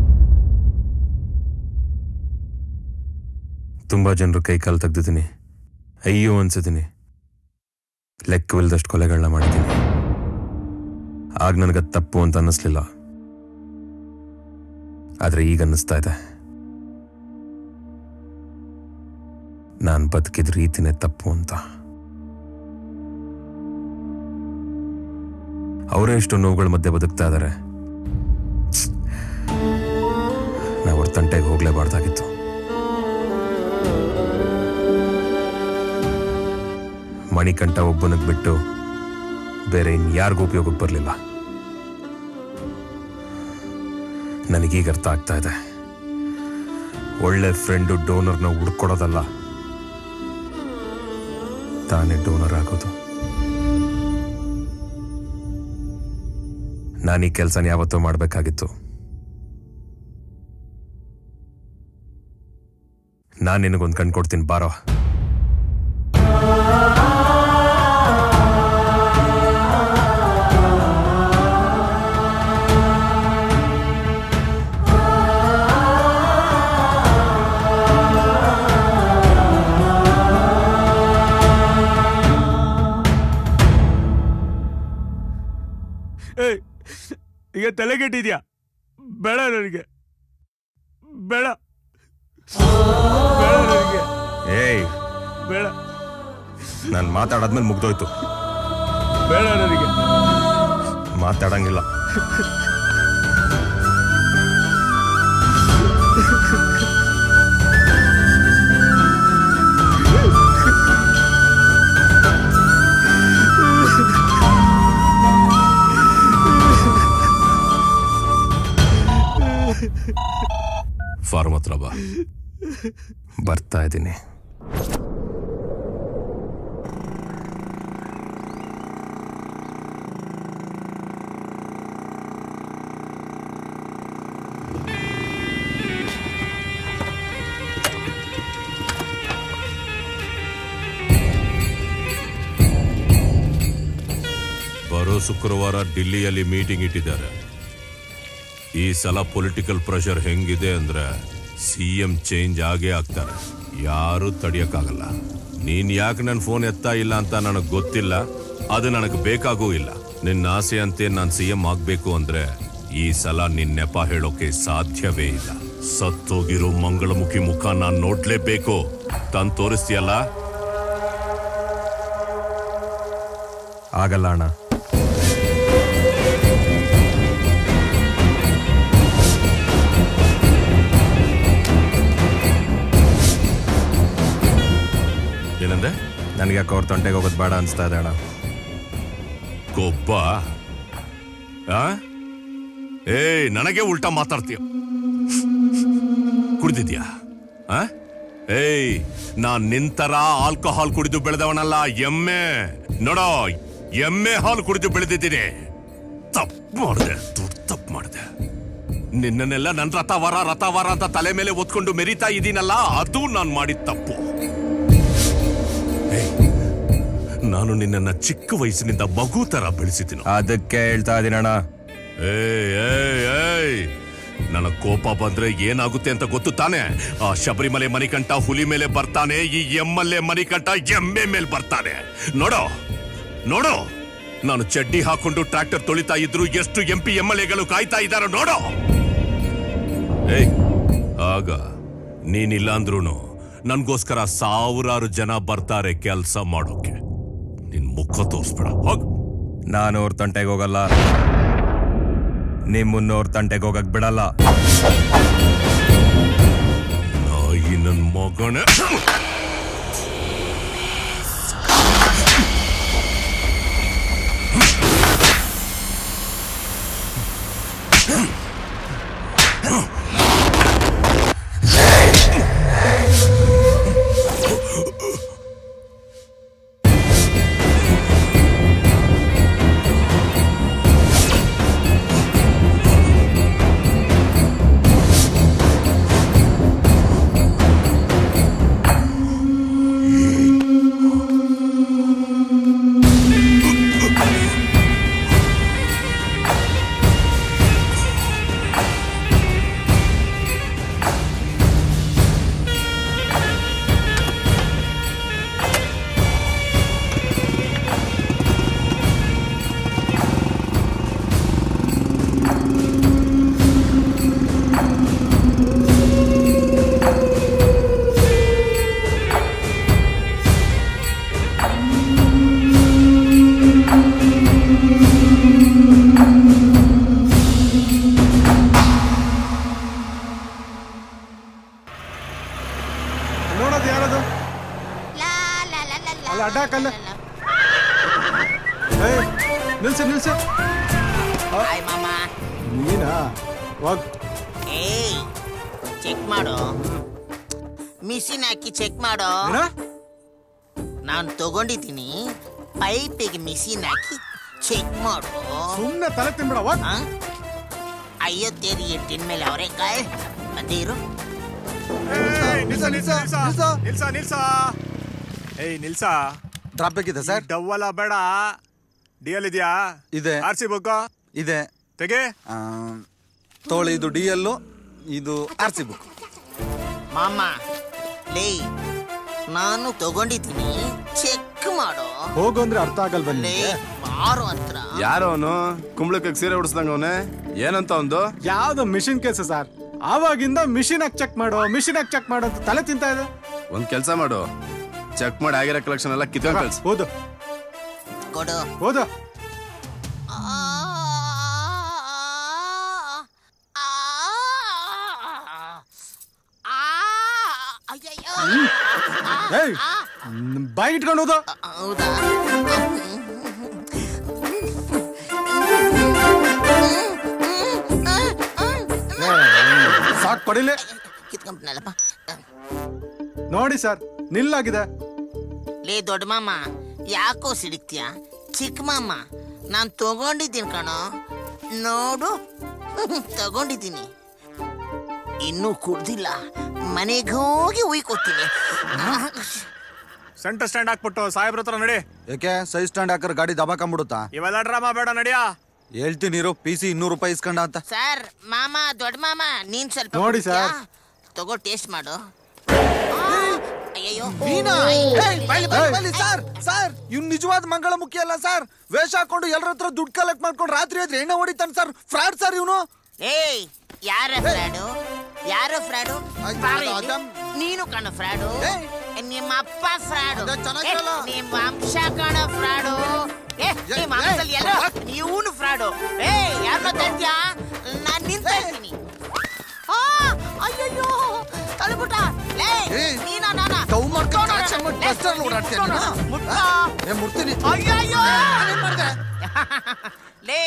ತುಂಬಾ ಜನರು ಕೈ ಕಾಲು ತೆಗ್ದಿದ್ದೀನಿ, ಅಯ್ಯೋ ಅನ್ಸಿದ್ದೀನಿ, ಲೆಕ್ಕವಿಲ್ಲದಷ್ಟು ಕೊಲೆಗಳನ್ನ ಮಾಡಿದ್ದೀನಿ. ಆಗ ನನಗದು ತಪ್ಪು ಅಂತ ಅನ್ನಿಸ್ಲಿಲ್ಲ, ಆದ್ರೆ ಈಗ ಅನ್ನಿಸ್ತಾ ಇದೆ ನಾನು ಬದುಕಿದ ರೀತಿನೇ ತಪ್ಪು ಅಂತ. ಅವರೇ ಎಷ್ಟೋ ನೋವುಗಳ ಮಧ್ಯೆ ಬದುಕ್ತಾ ಇದ್ದಾರೆ. ನಾವು ಅವ್ರ ತಂಟೆಗೆ ಹೋಗ್ಲೇಬಾರ್ದಾಗಿತ್ತು. ಮಣಿಕಂಠ ಒಬ್ಬನಿಗೆ ಬಿಟ್ಟು ಬೇರೆ ಇನ್ಯಾರಿಗೂ ಉಪಯೋಗಕ್ಕೆ ಬರಲಿಲ್ಲ. ನನಗೀಗ ಅರ್ಥ ಆಗ್ತಾ ಇದೆ, ಒಳ್ಳೆ ಫ್ರೆಂಡು ಡೋನರ್ನ ಹುಡ್ಕೊಡೋದಲ್ಲ, ತಾನೇ ಡೋನರ್ ಆಗೋದು. ನಾನು ಈ ಕೆಲಸನ ಯಾವತ್ತೂ ಮಾಡಬೇಕಾಗಿತ್ತು. ನಾನು ನಿನಗೊಂದು ಕಣ್ ಕೊಡ್ತೀನಿ, ಬಾರೋ. ಈಗ ತಲೆಗೆಟ್ಟಿದ್ಯಾ? ಬೇಡ ನನಗೆ, ಬೇಡ ಬೇಡ ನನಗೆ. ಏಯ್ ಬೇಡ, ನಾನು ಮಾತಾಡಾದ್ಮೇಲೆ ಮುಗ್ದೋಯ್ತು. ಬೇಡ ನನಗೆ, ಮಾತಾಡಂಗಿಲ್ಲ. ಫಾರ್ಮ್ ಹತ್ರ ಬಾ. ಬರ್ತಾ ಇದ್ದೀನಿ. ಬರೋ ಶುಕ್ರವಾರ ಡಿಲ್ಲಿಯಲ್ಲಿ ಮೀಟಿಂಗ್ ಇಟ್ಟಿದ್ದಾರೆ. ಈ ಸಲ ಪೊಲಿಟಿಕಲ್ ಪ್ರೆಷರ್ ಹೆಂಗಿದೆ ಅಂದ್ರೆ ಸಿಎಂ ಚೇಂಜ್ ಆಗೇ ಆಗ್ತಾರೆ, ಯಾರು ತಡಿಯಕ್ಕಾಗಲ್ಲ. ನೀನ್ ಯಾಕೆ ನನ್ನ ಫೋನ್ ಎತ್ತಾ ಇಲ್ಲ ಅಂತ ನನಗೆ ಗೊತ್ತಿಲ್ಲ, ಅದು ನನಗೆ ಬೇಕಾಗೂ ಇಲ್ಲ. ನಿನ್ನ ಆಸೆ ಅಂತೆ ನಾನು ಸಿಎಂ ಆಗ್ಬೇಕು ಅಂದ್ರೆ ಈ ಸಲ ನಿನ್ನ ನೆಪ ಹೇಳೋಕೆ ಸಾಧ್ಯವೇ ಇಲ್ಲ. ಸತ್ತೋಗಿರೋ ಮಂಗಳಮುಖಿ ಮುಖ ನಾನು ನೋಡ್ಲೇಬೇಕು. ತಂದು ತೋರಿಸ್ತೀಯಲ್ಲ? ಆಗಲ್ಲ ಅಣ್ಣ. ಏನಂದೆ? ನನಗೆ ಯಾಕೆ ಅವ್ರ ತಂಟೆಗೆ ಹೋಗೋದು ಬೇಡ ಅನಿಸ್ತಾ ಇದೆ ಅಣ್ಣ. ಕೊಬ್ಬ ಏಯ್, ನನಗೆ ಉಲ್ಟಾ ಮಾತಾಡ್ತೀಯ. ಕುಡ್ದಿದ್ಯಾ? ಏಯ್, ನಾನ್ ನಿಂತರ ಆಲ್ಕೋಹಾಲ್ ಕುಡಿದು ಬೆಳೆದವನಲ್ಲ, ಎಮ್ಮೆ. ನೋಡೋ, ಎಮ್ಮೆ ಹಾಲು ಕುಡಿದು ಬೆಳೆದಿದ್ದೀನಿ. ತಪ್ಪು ಮಾಡಿದೆ, ದೊಡ್ಡ ತಪ್ಪು ಮಾಡಿದೆ. ನಿನ್ನನ್ನೆಲ್ಲ ನನ್ನ ರಥವಾರ ಅಂತ ತಲೆ ಮೇಲೆ ಒತ್ಕೊಂಡು ಮೆರಿತಾ ಇದ್ದೀನಲ್ಲ, ಅದು ನಾನು ಮಾಡಿದ ತಪ್ಪು. ನಾನು ನಿನ್ನನ್ನ ಚಿಕ್ಕ ವಯಸ್ಸಿನಿಂದ ಮಗು ತರ ಬೆಳೆಸಿದ್ದೀನಿ. ಅದಕ್ಕೆ ಹೇಳ್ತಾ ಇದೀನಣ್ಣ. ಏಯ್ ನನ್ನ ಕೋಪ ಬಂದ್ರೆ ಏನಾಗುತ್ತೆ ಅಂತ ಗೊತ್ತು ತಾನೆ? ಆ ಶಬರಿಮಲೆ ಮಣಿಕಂಠ ಹುಲಿ ಮೇಲೆ ಬರ್ತಾನೆ, ಈ ಎಮ್ಮಲ್ಲೆ ಮಣಿಕಂಠ ಎಮ್ಮೆ ಮೇಲೆ ಬರ್ತಾನೆ. ನೋಡೋ ನೋಡೋ, ನಾನು ಚಡ್ಡಿ ಹಾಕೊಂಡು ಟ್ರ್ಯಾಕ್ಟರ್ ತೊಳಿತಾ ಇದ್ರು ಎಷ್ಟು MP MLAಗಳು ಕಾಯ್ತಾ ಇದ್ದಾರ ನೋಡೋ. ಏಯ್ ಆಗ ನೀನಿಲ್ಲ ಅಂದ್ರೂ ನನ್ಗೋಸ್ಕರ ಸಾವಿರಾರು ಜನ ಬರ್ತಾರೆ ಕೆಲಸ ಮಾಡೋಕೆ. ನಿನ್ ಮುಖ ತೋರಿಸ್ಬೇಡ, ಹೋಗ್. ನಾನು ಅವ್ರ ತಂಟೆಗೆ ಹೋಗಲ್ಲ, ನಿಮ್ಮನ್ನವ್ರ ತಂಟೆಗೆ ಹೋಗಕ್ ಬಿಡಲ್ಲ. ನಾಯಿ ನನ್ ಮಗನೇ. ಚೆಕ್ ಮಾಡೋ. ನಾನು ತಗೊಂಡಿದ್ದೀನಿ, ಪೈಪಿಗೆ ಮಿಷಿನ್ ಹಾಕಿ ಚೆಕ್ ಮಾಡು. ಸುಮ್ಮನೆ ತಲೆ ತಿನ್ಬಿಡ. ಅಯ್ಯೋ ತೇರಿ ಎಟ್ಟಿನ ಮೇಲೆ ಅವರೇಕಾಯ್ ಅದೇ ಇರು. ನಿಲ್ಸ ಡ್ರಾಪ್ ಬೇಕಿದೆ ಸರ್? ಡವ್ವಲ್ಲ ಬೇಡ. DL ಇದೆಯಾ? ಇದೆ. RC ಬುಕ್ ಇದೆ. ತೆಗೆ ತೋಳಿ. ಇದು DL, ಇದು RC ಬುಕ್. ಮಾಮ ಲೇ, ನಾನು ತಗೊಂಡಿದ್ದೀನಿ, ಚೆಕ್ ಮಾಡು. ಹೋಗು ಅಂದ್ರೆ ಅರ್ಥ ಆಗಲ್. ಬನ್ನಿ ಮಾರು ಅಂತ. ಯಾರೋ ಅವನು ಕುಂಬಳಕ್ಕೆ ಸೀರೆ ಉಡಿಸ್ದಂಗ ಅವನೇ. ಏನಂತ ಒಂದು ಯಾವ್ದು ಮಿಷಿನ್ ಕೆಲಸ ಸರ್. ಆವಾಗಿಂದ ಮಿಷಿನ್ ಹಾಕಿ ಚೆಕ್ ಮಾಡು, ಮಿಷಿನ್ ಹಾಕಿ ಚೆಕ್ ಮಾಡು ಅಂತ ತಲೆ ತಿಂತಾ ಇದೆ. ಒಂದ್ ಕೆಲಸ ಮಾಡು, ಚೆಕ್ ಮಾಡಿ ಆಗಿರೋ ಕಲೆಕ್ಷನ್ ಎಲ್ಲ ಕಿತ್ಕೊಂಡು ಕಳ್ಸು. ಹೌದು ಕೊಡು. ಹೌದು. ಬಾಯಿ ಇಟ್ಕೊಂಡು ಹೋದ. ಹೌದಾ? ಸಾಕ್ ಪಡಿಲೆ. ಕಿತ್ಕೊಂಡ್ನಲ್ಲಪ್ಪ. ನೋಡಿ ಸರ್, ನಿಲ್ಲಾಗಿದೆ. ಲೇ ದೊಡ್ಡ ಮಾಮ, ಯಾಕೋ ಸಿಡಿಕ್ತೀಯ? ಚಿಕ್ಕ ಮಾಮ, ನಾನು ತಗೊಂಡಿದ್ದೀನಿ ಕಣೋ, ನೋಡು. ತಗೊಂಡಿದ್ದೀನಿ, ಇನ್ನೂ ಕುಡ್ದಿಲ್ಲ. ಮನೆಗೆ ಹೋಗಿ ಉಯ್ಕೋತೀನಿ. ಸೆಂಟರ್ ಸ್ಟ್ಯಾಂಡ್ ಹಾಕ್ಬಿಟ್ಟು ಸಾಹೇಬ್ರ ಹತ್ರ ನಡಿ. ಯಾಕೆ ಸೈಜ್ ಸ್ಟ್ಯಾಂಡ್ ಹಾಕರ್ ಗಾಡಿ ದಬಾಕೊಂಡ್ಬಿಡುತ್ತಾ? ಇವೆಲ್ಲ ಡ್ರಾಮಾ ಬೇಡ, ನಡಿಯಾ. ಹೇಳ್ತೀನಿರೋ, PC 200 ರೂಪಾಯಿ ಇಸ್ಕೊಂಡ ಅಂತ. ಸರ್, ಮಾಮ, ದೊಡ್ಡ ಮಾಮ, ನೀನ್ ಸ್ವಲ್ಪ ನೋಡಿ ಸರ್, ತಗೋ ಟೇಸ್ಟ್ ಮಾಡು. ಅಯ್ಯೋ ಸರ್, ಇವ್ ನಿಜವಾದ ಮಂಗಳ ಮುಖ್ಯ ಅಲ್ಲ ಸರ್. ವೇಷ ಹಾಕೊಂಡು ಎಲ್ಲರ ಹತ್ರ ದುಡ್ಡು ಕಲೆಕ್ಟ್ ಮಾಡ್ಕೊಂಡು ರಾತ್ರಿ ಆದ್ರೆ ಎಣ್ಣೆ ಹೊಡಿತಾನೆ ಸರ್. ಫ್ರಾಡ್ ಸರ್ ಇವನು. ಏಯ್, ಯಾರ ಫ್ರಾಡು? ಯಾರ ಫ್ರಾಡು? ನೀನು ಕಣ ಫ್ರಾಡು. ನಿಮ್ಮ ಅಪ್ಪ ಫ್ರಾಡು, ನಿಮ್ಮ ವಂಶ ಕಣ ಫ್ರಾಡು. ನಿಮ್ಮ ವಂಶದಲ್ಲಿ ಎಲ್ಲ ಇವನು ಫ್ರಾಡು. ಯಾರನ್ನ ತಂದ್ಯಾ? ನಾನ್ ನಿಂತ ಇದ್ದೀನಿ. ಅಯ್ಯಯ್ಯೋ, ತಳ್ಬಿಟ್ಟ. ನೀನಾ ನಾನಾ? ಮುಟ್ತೀನಿ. ಅಯ್ಯಯ್ಯೋ, ಲೇ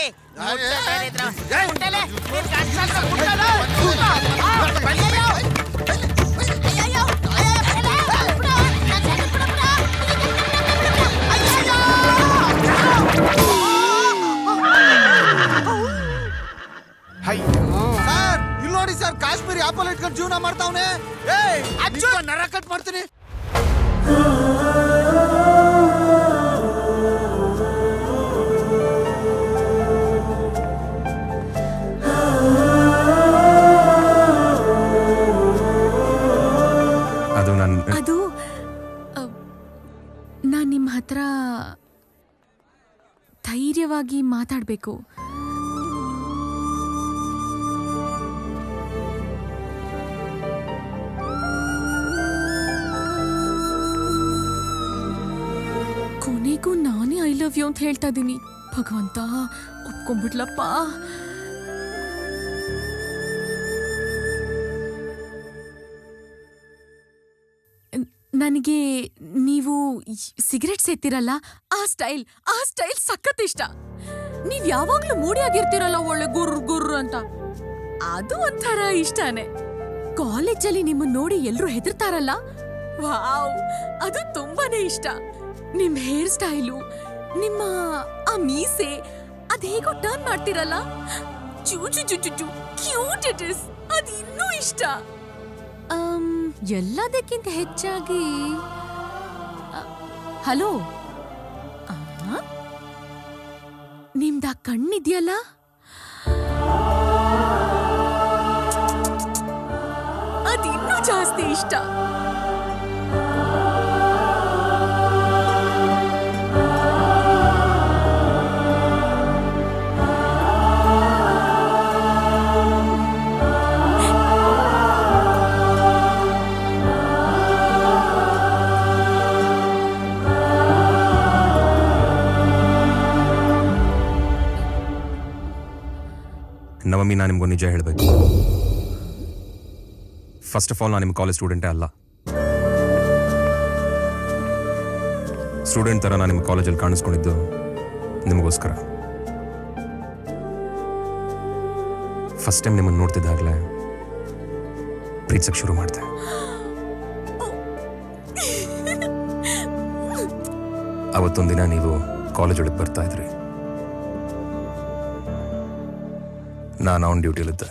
ಸರ್, ಇಲ್ಲಿ ನೋಡಿ ಸರ್, ಕಾಶ್ಮೀರಿ ಆಪಲ್ ಇಟ್ಕೊಂಡು ಜೀವನ ಮಾಡ್ತಾವನೆ. ನರ ಕಟ್ ಮಾಡ್ತೀನಿ. ನೇರವಾಗಿ ಮಾತಾಡ್ಬೇಕು. ಕೊನೆಗೂ ನಾನೇ ಐ ಲವ್ ಯು ಅಂತ ಹೇಳ್ತಾ ಇದ್ದೀನಿ. ಭಗವಂತ ಒಪ್ಕೊಂಡ್ಬಿಡ್ಲಪ್ಪ. ನನಗೆ ನೀವು ಸಿಗರೆಟ್ ಸೇರ್ತಿರಲ್ಲ, ಆ ಸ್ಟೈಲ್ ಸಖತ್ ಇಷ್ಟ. ನೀವ್ ಯಾವಾಗ್ಲೂ ಮೂಡಿಯಾಗಿರ್ತಿರಲ್ಲ, ಒಳ್ಳೆ ಗುರ್ರು ಅಂತ, ಅದು ಒಂಥರ ಇಷ್ಟನೇ. ಕಾಲೇಜಲ್ಲಿ ನಿಮ್ಮನ್ನ ನೋಡಿ ಎಲ್ರು ಹೆದರ್ತಾರಲ್ಲ, ವಾವ್, ಅದು ತುಂಬಾನೇ ಇಷ್ಟ. ನಿಮ್ ಹೇರ್ ಸ್ಟೈಲು, ನಿಮ್ಮ ಆ ಮೀಸೆ, ಅದ್ ಹೇಗೋ ಟರ್ನ್ ಮಾಡ್ತಿರಲ್ಲ, ಕ್ಯೂಟ್ ಇಟ್ ಇಸ್, ಅದು ಇನ್ನೂ ಇಷ್ಟ. ಎಲ್ಲದಕ್ಕಿಂತ ಹೆಚ್ಚಾಗಿ ಹಲೋ, ನಿಮ್ದ ಕಣ್ಣಿದ್ಯಲ್ಲ, ಅದಿನ್ನೂ ಜಾಸ್ತಿ ಇಷ್ಟ. ನವಮಿ, ನಾನು ನಿಮ್ಗೊಂದು ನಿಜ ಹೇಳಬೇಕು. ಫಸ್ಟ್ ಆಫ್ ಆಲ್, ನಾನು ನಿಮ್ಮ ಕಾಲೇಜ್ ಸ್ಟೂಡೆಂಟೇ ಅಲ್ಲ. ಸ್ಟೂಡೆಂಟ್ ಥರ ನಾನು ನಿಮ್ಮ ಕಾಲೇಜಲ್ಲಿ ಕಾಣಿಸ್ಕೊಂಡಿದ್ದು ನಿಮಗೋಸ್ಕರ. ಫಸ್ಟ್ ಟೈಮ್ ನಿಮ್ಮನ್ನು ನೋಡ್ತಿದ್ದಾಗಲೇ ಪ್ರೀತಿಸಕ್ಕೆ ಶುರು ಮಾಡಿದೆ. ಅವತ್ತೊಂದಿನ ನೀವು ಕಾಲೇಜ್ ಒಳಗೆ ಬರ್ತಾ ಇದ್ರಿ. ನಾನು ಆನ್ ಡ್ಯೂಟಿಲಿದ್ದೆ.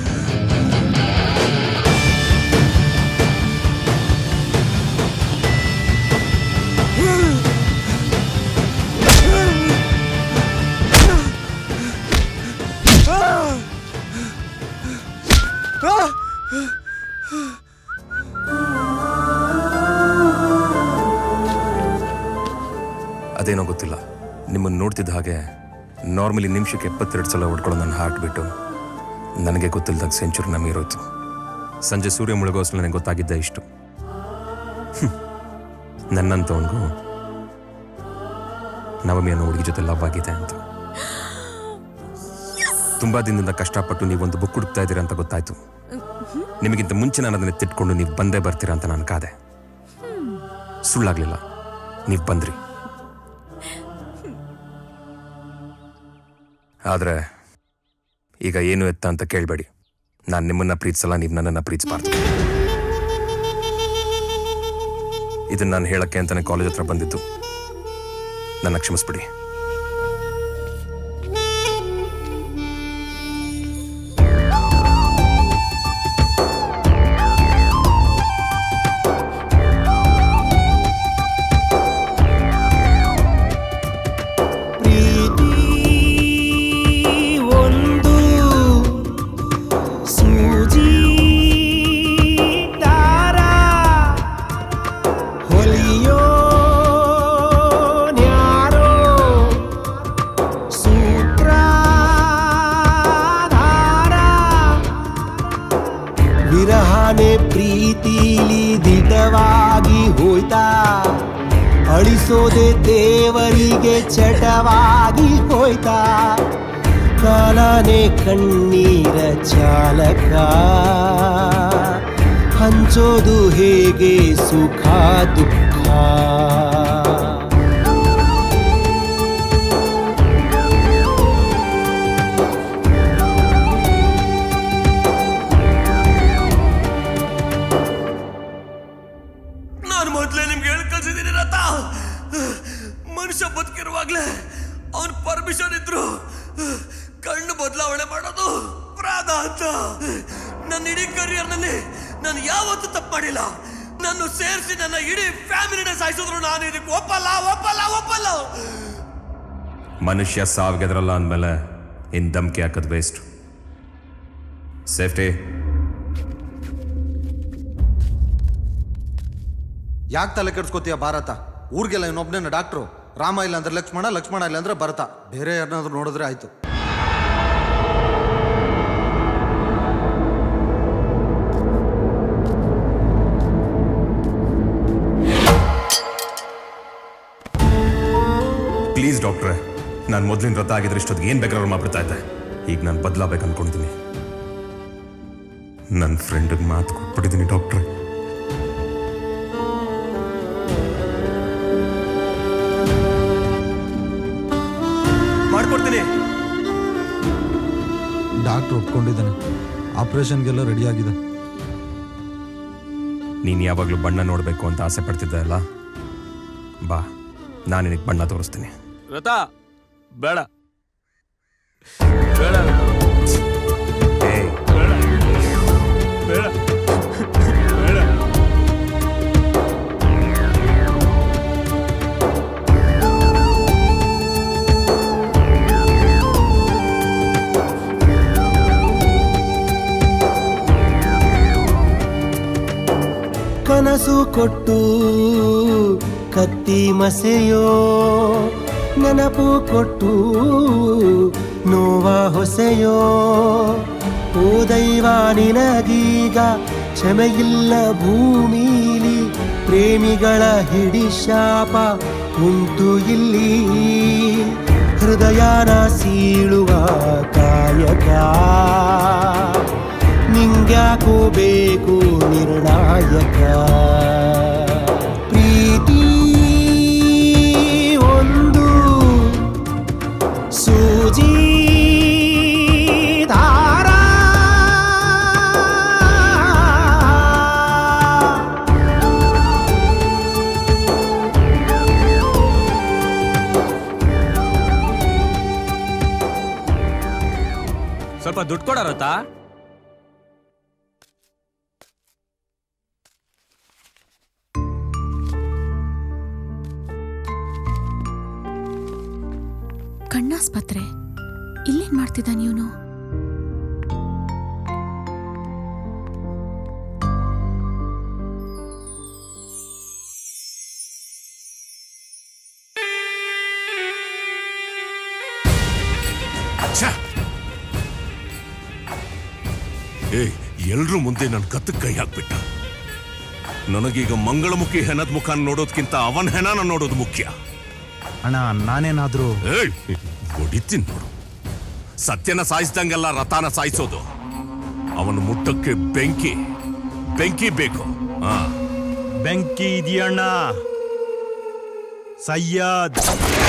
ಅದೇನೋ ಗೊತ್ತಿಲ್ಲ, ನಿಮ್ಮನ್ನು ನೋಡ್ತಿದ್ದ ಹಾಗೆ ನಾರ್ಮಲಿ ನಿಮಿಷಕ್ಕೆ 72 ಸಲ ಹೊಡ್ಕೊಳ್ಳೋ ನನ್ನ ಹಾರ್ಟ್ ಬಿಟ್ಟು ನನಗೆ ಗೊತ್ತಿಲ್ಲದಾಗ ಸೆಂಚುರಿನ ಮೀರೋಯ್ತು. ಸಂಜೆ ಸೂರ್ಯ ಮುಳುಗೋಸ್ಲು ನನಗೆ ಗೊತ್ತಾಗಿದ್ದೆ ಇಷ್ಟು, ನನ್ನಂತವನಿಗೂ ನವಮಿ ಅನ್ನೋ ಹುಡುಗಿ ಜೊತೆ ಲವ್ ಆಗಿದೆ ಅಂತ. ತುಂಬಾ ದಿನದಿಂದ ಕಷ್ಟಪಟ್ಟು ನೀವೊಂದು ಬುಕ್ ಹುಡುಕ್ತಾ ಇದ್ದೀರಾ ಅಂತ ಗೊತ್ತಾಯ್ತು. ನಿಮಗಿಂತ ಮುಂಚೆ ನಾನು ಅದನ್ನ ತಿಟ್ಕೊಂಡು ನೀವು ಬಂದೇ ಬರ್ತೀರಾ ಅಂತ ನಾನು ಕಾದೆ. ಸುಳ್ಳಾಗ್ಲಿಲ್ಲ, ನೀವು ಬಂದ್ರಿ. ಆದ್ರೆ ಈಗ ಏನು ಎತ್ತ ಅಂತ ಕೇಳಬೇಡಿ. ನಾನು ನಿಮ್ಮನ್ನ ಪ್ರೀತಿಸಲ್ಲ, ನೀವು ನನ್ನನ್ನು ಪ್ರೀತಿಸಬಾರ್ದು. ಇದನ್ನ ನಾನು ಹೇಳಕ್ಕೆ ಅಂತಾನೆ ಕಾಲೇಜ್ ಹತ್ರ ಬಂದಿದ್ದು. ನನ್ನ ಕ್ಷಮಿಸ್ಬಿಡಿ. ಪ್ರೀತಿಲಿ ದಿಟವಾಗಿ ಹೋಯ್ತಾ, ಅಳಿಸೋದೆ ದೇವರಿಗೆ ಚಟವಾಗಿ ಹೋಯ್ತಾ. ಕಾಲನೇ ಕಣ್ಣೀರ ಚಾಲಕ, ಹಂಚೋದು ಹೇಗೆ ಸುಖ ದುಃಖ. ಮನುಷ್ಯ ಬದುಕಿರುವಾಗ್ಲೇ ಅವನ್ ಪರ್ಮಿಷನ್ ಇದ್ರು ಕಣ್ಣು ಬದಲಾವಣೆ ಮಾಡೋದು ಅಪರಾಧ ಅಂತ. ನನ್ನ ಇಡೀ ಕರಿಯರ್ ನಲ್ಲಿ ನಾನು ಯಾವತ್ತೂ ತಪ್ಪು ಮಾಡಿಲ್ಲ. ನನ್ನ ಸೇರಿಸಿ ನನ್ನ ಇಡೀ ಫ್ಯಾಮಿಲಿನ ಸಾಯಿಸಿದ್ರು ನಾನು ಇದಕ್ಕೆ ಒಪ್ಪಲ್ಲ. ಮನುಷ್ಯ ಸಾವಿಗೆದ್ರಲ್ಲ ಅಂದ್ಮೇಲೆ ಇನ್ ಧಮ್ಕಿ ಹಾಕೋದು ವೇಸ್ಟ್. ಸೇಫ್ಟಿ. ಯಾಕೆ ತಲೆ ಕೆಡ್ಸ್ಕೋತೀಯ ಭಾರತ? ಊರಿಗೆಲ್ಲ ಇನ್ನೊಬ್ನೇನ ಡಾಕ್ಟ್ರು. ರಾಮ ಇಲ್ಲ ಅಂದ್ರೆ ಲಕ್ಷ್ಮಣ, ಲಕ್ಷ್ಮಣ ಇಲ್ಲ ಅಂದ್ರೆ ಭರತ. ಬೇರೆ ಯಾರನ್ನಾದ್ರೂ ನೋಡಿದ್ರೆ ಆಯ್ತು. ಪ್ಲೀಸ್ ಡಾಕ್ಟ್ರೆ, ನಾನು ಮೊದಲಿನ ರಥ ಆಗಿದ್ರೆ ಇಷ್ಟೊತ್ತಿಗೆ ಏನು ಬೇಕಾದ್ರೂ ಮಾಡ್ಬಿಡ್ತಾ ಇದ್ದೆ. ಈಗ ನಾನು ಬದಲಾಗಬೇಕು ಅನ್ಕೊಂಡಿದ್ದೀನಿ. ನನ್ನ ಫ್ರೆಂಡಿಗೆ ಮಾತು ಕೊಟ್ಬಿಟ್ಟಿದ್ದೀನಿ ಡಾಕ್ಟ್ರೆ. ಮಾಡ್ಕೊಡ್ತೀನಿ. ಡಾಕ್ಟರ್ ಒಪ್ಕೊಂಡಿದ್ದಾನೆ. ಆಪರೇಷನ್ಗೆಲ್ಲ ರೆಡಿ ಆಗಿದೆ. ನೀನು ಯಾವಾಗಲೂ ಬಣ್ಣ ನೋಡಬೇಕು ಅಂತ ಆಸೆ ಪಡ್ತಿದ್ದೆ ಅಲ್ಲ, ಬಾ ನಾನು ನಿನಗೆ ಬಣ್ಣ ತೋರಿಸ್ತೀನಿ. ರಥ ಬೇಡ ಬೇಡ ಬೇಡ ಬೇಡ. ಕನಸು ಕೊಟ್ಟು ಕತ್ತಿ ಮಸೆಯೋ, ನೆನಪು ಕೊಟ್ಟು ನೋವ ಹೊಸೆಯೋ. ಓ ದೈವ ನಿನಗೀಗ ಕ್ಷಮೆಯಿಲ್ಲ ಭೂಮಿಲಿ, ಪ್ರೇಮಿಗಳ ಹಿಡಿ ಶಾಪ ಉಂಟು ಇಲ್ಲಿ. ಹೃದಯನ ಸೀಳುವ ಕಾಯಕ ನಿಂಗ್ಯಾಕೋ ಬೇಕು ನಿರ್ಣಾಯಕ. ಪ್ರೀತಿ ಒಂದು ಸೂಜಿ ದಾರ, ಸ್ವಲ್ಪ ದುಡ್ಡು ಕೊಡರತ್ತ. ಕಣ್ಣಾಸ್ಪತ್ರೆ ಇಲ್ಲೇನ್ ಮಾಡ್ತಿದ್ದ ನೀನು? ಎಲ್ರೂ ಮುಂದೆ ನನ್ನ ಕತ್ತಕ್ಕೆ ಕೈ ಹಾಕ್ಬಿಟ್ಟ. ನನಗೀಗ ಮಂಗಳಮುಖಿ ಹೆಣದ ಮುಖ ನೋಡೋದ್ಕಿಂತ ಅವನ ಹೆಣನ ನೋಡೋದು ಮುಖ್ಯ. ಅಣ್ಣ ನಾನೇನಾದ್ರೂ ಹೊಡಿತೀನಿ ನೋಡು. ಸತ್ಯನ ಸಾಯಿಸ್ದಂಗೆಲ್ಲ ರಥನ ಸಾಯಿಸೋದು. ಅವನು ಮುಟ್ಟಕ್ಕೆ ಬೆಂಕಿ ಬೆಂಕಿ ಬೇಕು. ಬೆಂಕಿ ಇದೆಯಣ್ಣ. ಸಯ್ಯದ್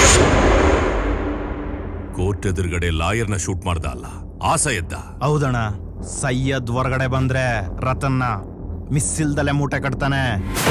ಕೋರ್ಟ್ ಎದುರುಗಡೆ ಲಾಯರ್ನ ಶೂಟ್ ಮಾಡ್ದ ಅಲ್ಲ, ಆಸೆ ಎದ್ದ. ಹೌದಣ್ಣ. ಸಯ್ಯದ್ ಹೊರಗಡೆ ಬಂದ್ರೆ ರತನ್ನ ಮಿಸ್ ಇಲ್ದಲೆ ಮೂಟೆ ಕಟ್ತಾನೆ.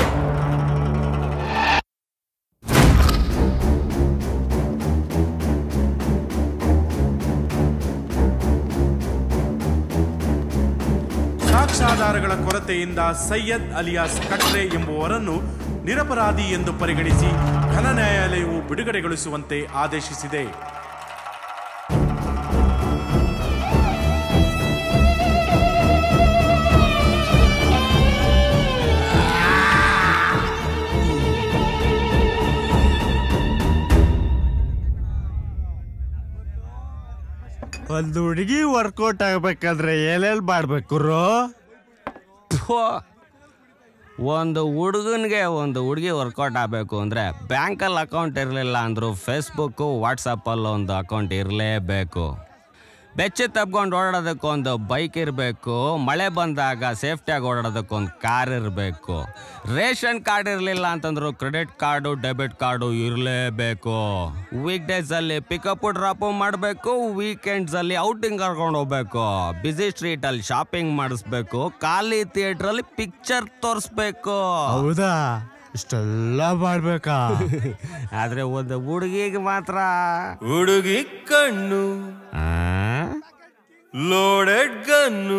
ಸಾಕ್ಷ್ಯಾಧಾರಗಳ ಕೊರತೆಯಿಂದ ಸೈಯದ್ ಅಲಿಯಾಸ್ ಕಟ್ರೆ ಎಂಬುವರನ್ನು ನಿರಪರಾಧಿ ಎಂದು ಪರಿಗಣಿಸಿ ಘನ ನ್ಯಾಯಾಲಯವು ಬಿಡುಗಡೆಗೊಳಿಸುವಂತೆ ಆದೇಶಿಸಿದೆ. ಒಂದು ಹುಡುಗಿ ವರ್ಕೌಟ್ ಆಗ್ಬೇಕಾದ್ರೆ ಏನೇಲ್ ಮಾಡ್ಬೇಕು? ಒಂದು ಹುಡುಗನಿಗೆ ಒಂದು ಹುಡುಗಿ ವರ್ಕೌಟ್ ಆಗಬೇಕು ಅಂದರೆ ಬ್ಯಾಂಕಲ್ಲಿ ಅಕೌಂಟ್ ಇರಲಿಲ್ಲ ಅಂದರೂ ಫೇಸ್ಬುಕ್ಕು ವಾಟ್ಸಪ್ಪಲ್ಲಿ ಒಂದು ಅಕೌಂಟ್ ಇರಲೇಬೇಕು. ಬೆಚ್ಚ ತಪ್ಕೊಂಡು ಓಡಾಡೋದಕ್ಕೊಂದು ಬೈಕ್ ಇರಬೇಕು. ಮಳೆ ಬಂದಾಗ ಸೇಫ್ಟಿಯಾಗಿ ಓಡಾಡೋದಕ್ಕೊಂದು ಕಾರ್ ಇರಬೇಕು. ರೇಷನ್ ಕಾರ್ಡ್ ಇರಲಿಲ್ಲ ಅಂತಂದ್ರು ಕ್ರೆಡಿಟ್ ಕಾರ್ಡು ಡೆಬಿಟ್ ಕಾರ್ಡು ಇರಲೇಬೇಕು. ವೀಕ್ ಡೇಸಲ್ಲಿ ಪಿಕಪ್ ಡ್ರಾಪು ಮಾಡಬೇಕು. ವೀಕೆಂಡ್ಸಲ್ಲಿ ಔಟಿಂಗ್ ಕರ್ಕೊಂಡು ಹೋಗ್ಬೇಕು. ಬ್ಯುಸಿ ಸ್ಟ್ರೀಟಲ್ಲಿ ಶಾಪಿಂಗ್ ಮಾಡಿಸ್ಬೇಕು. ಖಾಲಿ ಥಿಯೇಟ್ರಲ್ಲಿ ಪಿಕ್ಚರ್ ತೋರಿಸ್ಬೇಕು. ಹೌದಾ? ಇಷ್ಟೆಲ್ಲ ಮಾಡ್ಬೇಕಾ? ಆದ್ರೆ ಒಂದು ಹುಡುಗಿಗೆ ಮಾತ್ರ ಹುಡುಗಿ ಕಣ್ಣು ಲೋಡೆಡ್ ಗನ್ನು.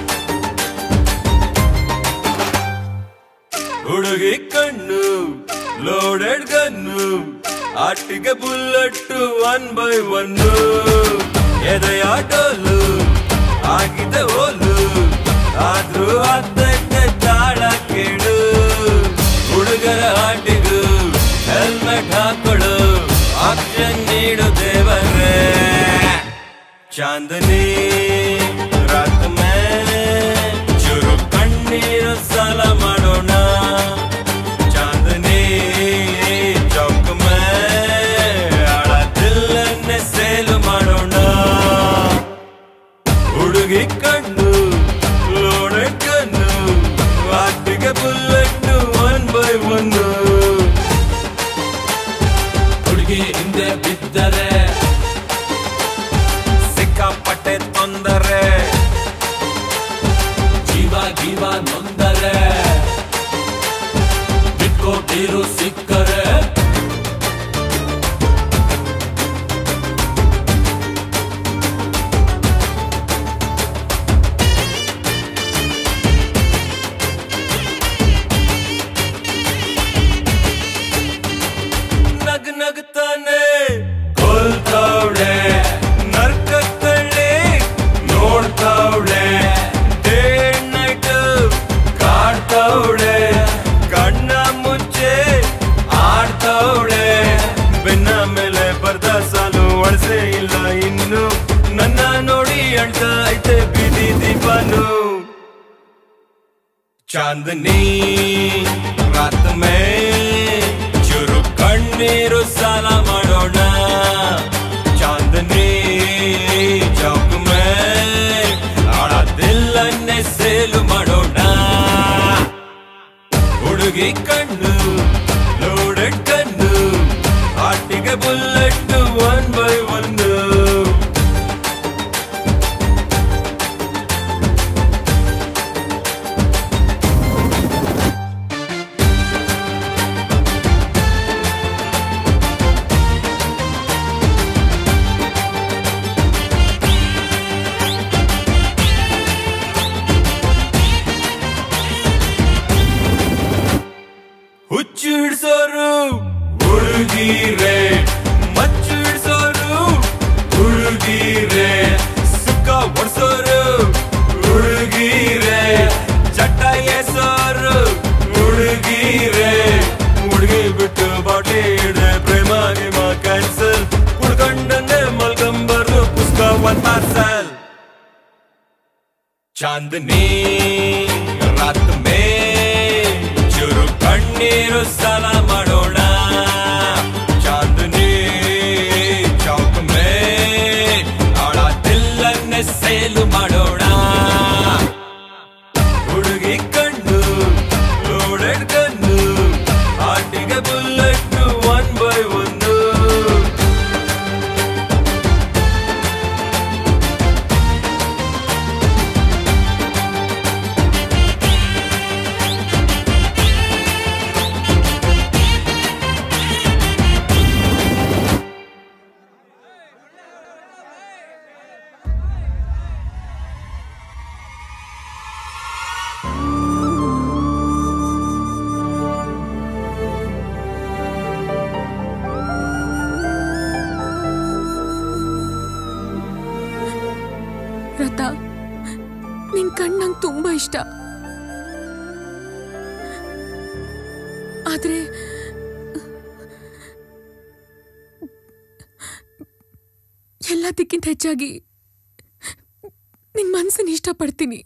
ಹುಡುಗಿ ಕಣ್ಣು ಲೋಡೆಡ್ ಗನ್ನು ಆಟಿಗೆ ಬುಲ್ಲಟ್ಟು 1 by 1 ಎದೆಯ ಡೋಲು ಆಗಿದೆ ಓಲು ಆದ್ರೂ ಆಗ್ತೈತೆ ತಾಳ ಕೇಳು ಹುಡುಗರ ಆಟಿಗೂ ಹೆಲ್ಮೆಟ್ ಹಾಕೊಳು ಆಕ್ಷನ್ ನೀಡು ದೇವರೇ ಚಾಂದನಿ ರಾತ್ ಮೇ ಚುರು ಕಣ್ಣೀರು ಸಾಲ ಮಾಡೋಣ ಚಾಂದನಿ ಚೌಕ್ ಮೇ ಆಳ ದಿಲ್ಲನ್ನೇ ಸೇಲು ಮಾಡೋಣ ಹುಡುಗಿ ಕಣ್ಣು ಲೋಡೆ ಕಣ್ಣು ಆಟಿಗೆ ಬುಲ್ಲೆಟ್ಟು 1 by 1 ಹುಡುಗಿ ಹಿಂದೆ ಬಿದ್ದರೆ ಸಿಕ್ಕಾಪಟ್ಟೆ ತೊಂದರೆ ಜೀವ ನೊಂದರೆ ಬಿಟ್ಕೋ ಬೀರು ಸಿಕ್ಕರೆ ನಗ್ತಾನೆ ಕೊಲ್ತಾವಳೆ ನರ್ಕತ್ತಳ್ಳಿ ನೋಡ್ತಾವಳೆ ಡೇ ನೈಟ್ ಕಾಡ್ತಾವಳೆ ಕಣ್ಣ ಮುಚ್ಚೆ ಆಡ್ತಾವಳೆ ಬೆನ್ನ ಮೇಲೆ ಬರ್ದ ಸಾಲು ಒಳಸೆ ಇಲ್ಲ ಇನ್ನು ನನ್ನ ನೋಡಿ ಅಳ್ತಾ ಐತೆ ಬೀದಿ ದೀಪನು ಚಾಂದನಿ ರಾತ್ ಮೇ ಚುರು ಕಣ್ಣೀರು ಸಾಲ ಮಾಡೋಣ ಚಾಂದನಿ ಚೌಕ್ ಮೇ ಆಳ ದಿಲ್ಲನ್ನೇ ಸೇಲು ಮಾಡೋಣ ಹುಡುಗಿ ಕಣ್ಣು ಲೋಡೆಡ್ ಕಣ್ಣು ಆಟಿಗೆ ಬುಲ್ಲೆಟ್ಟು 1 by 1 ಹುಚ್ಚು ಹಿಡ್ಸೋರು ಹುಡುಗೀರೆ ಮಚ್ಚು ಹಿಡ್ಸೋರು ಹುಡುಗೀರೆ ಸುಖ ಹೊಡ್ಸೋರು ಹುಡುಗೀರೆ ಚಟ್ಟ ಎಸೋರು ಹುಡುಗೀರೆ ಹುಡುಗಿ ಬಿಟ್ಟು ಬಾಟಿ ಹಿಡ್ದೆ ಪ್ರೇಮ ಗಿಮ ಕ್ಯಾನ್ಸಲ್ ಕುಡ್ಕೊಂಡಂಗೆ ಮಲ್ಕಂಬರು ಪುಸ್ತಕ 1 ಪಾರ್ಸಲ್ ಚಾಂದನಿ ರಾತ್ ಮೇ ಚುರು ಕಣ್ಣೀರು ಸಾಲ ಮಾಡೋಣ ಚಾಂದನಿ ಚೌಕ್ ಮೇ ಆಳ ದಿಲ್ಲನ್ನೇ ಸೇಲು ಮಾಡೋಣ ಹುಡುಗಿ ಕಣ್ಣು ಲೋಡೆಡ್ ಗನ್ನು ಆಟಿಗೆ ಬುಲ್ಲೆಟ್ಟು 1 by 1 ರಥ ನಿನ್ ಕಣ್ ನಂಗೆ ತುಂಬಾ ಇಷ್ಟ ಆದ್ರೆ ಎಲ್ಲದಕ್ಕಿಂತ ಹೆಚ್ಚಾಗಿ ನಿನ್ ಮನ್ಸನ್ನ ಇಷ್ಟಪಡ್ತೀನಿ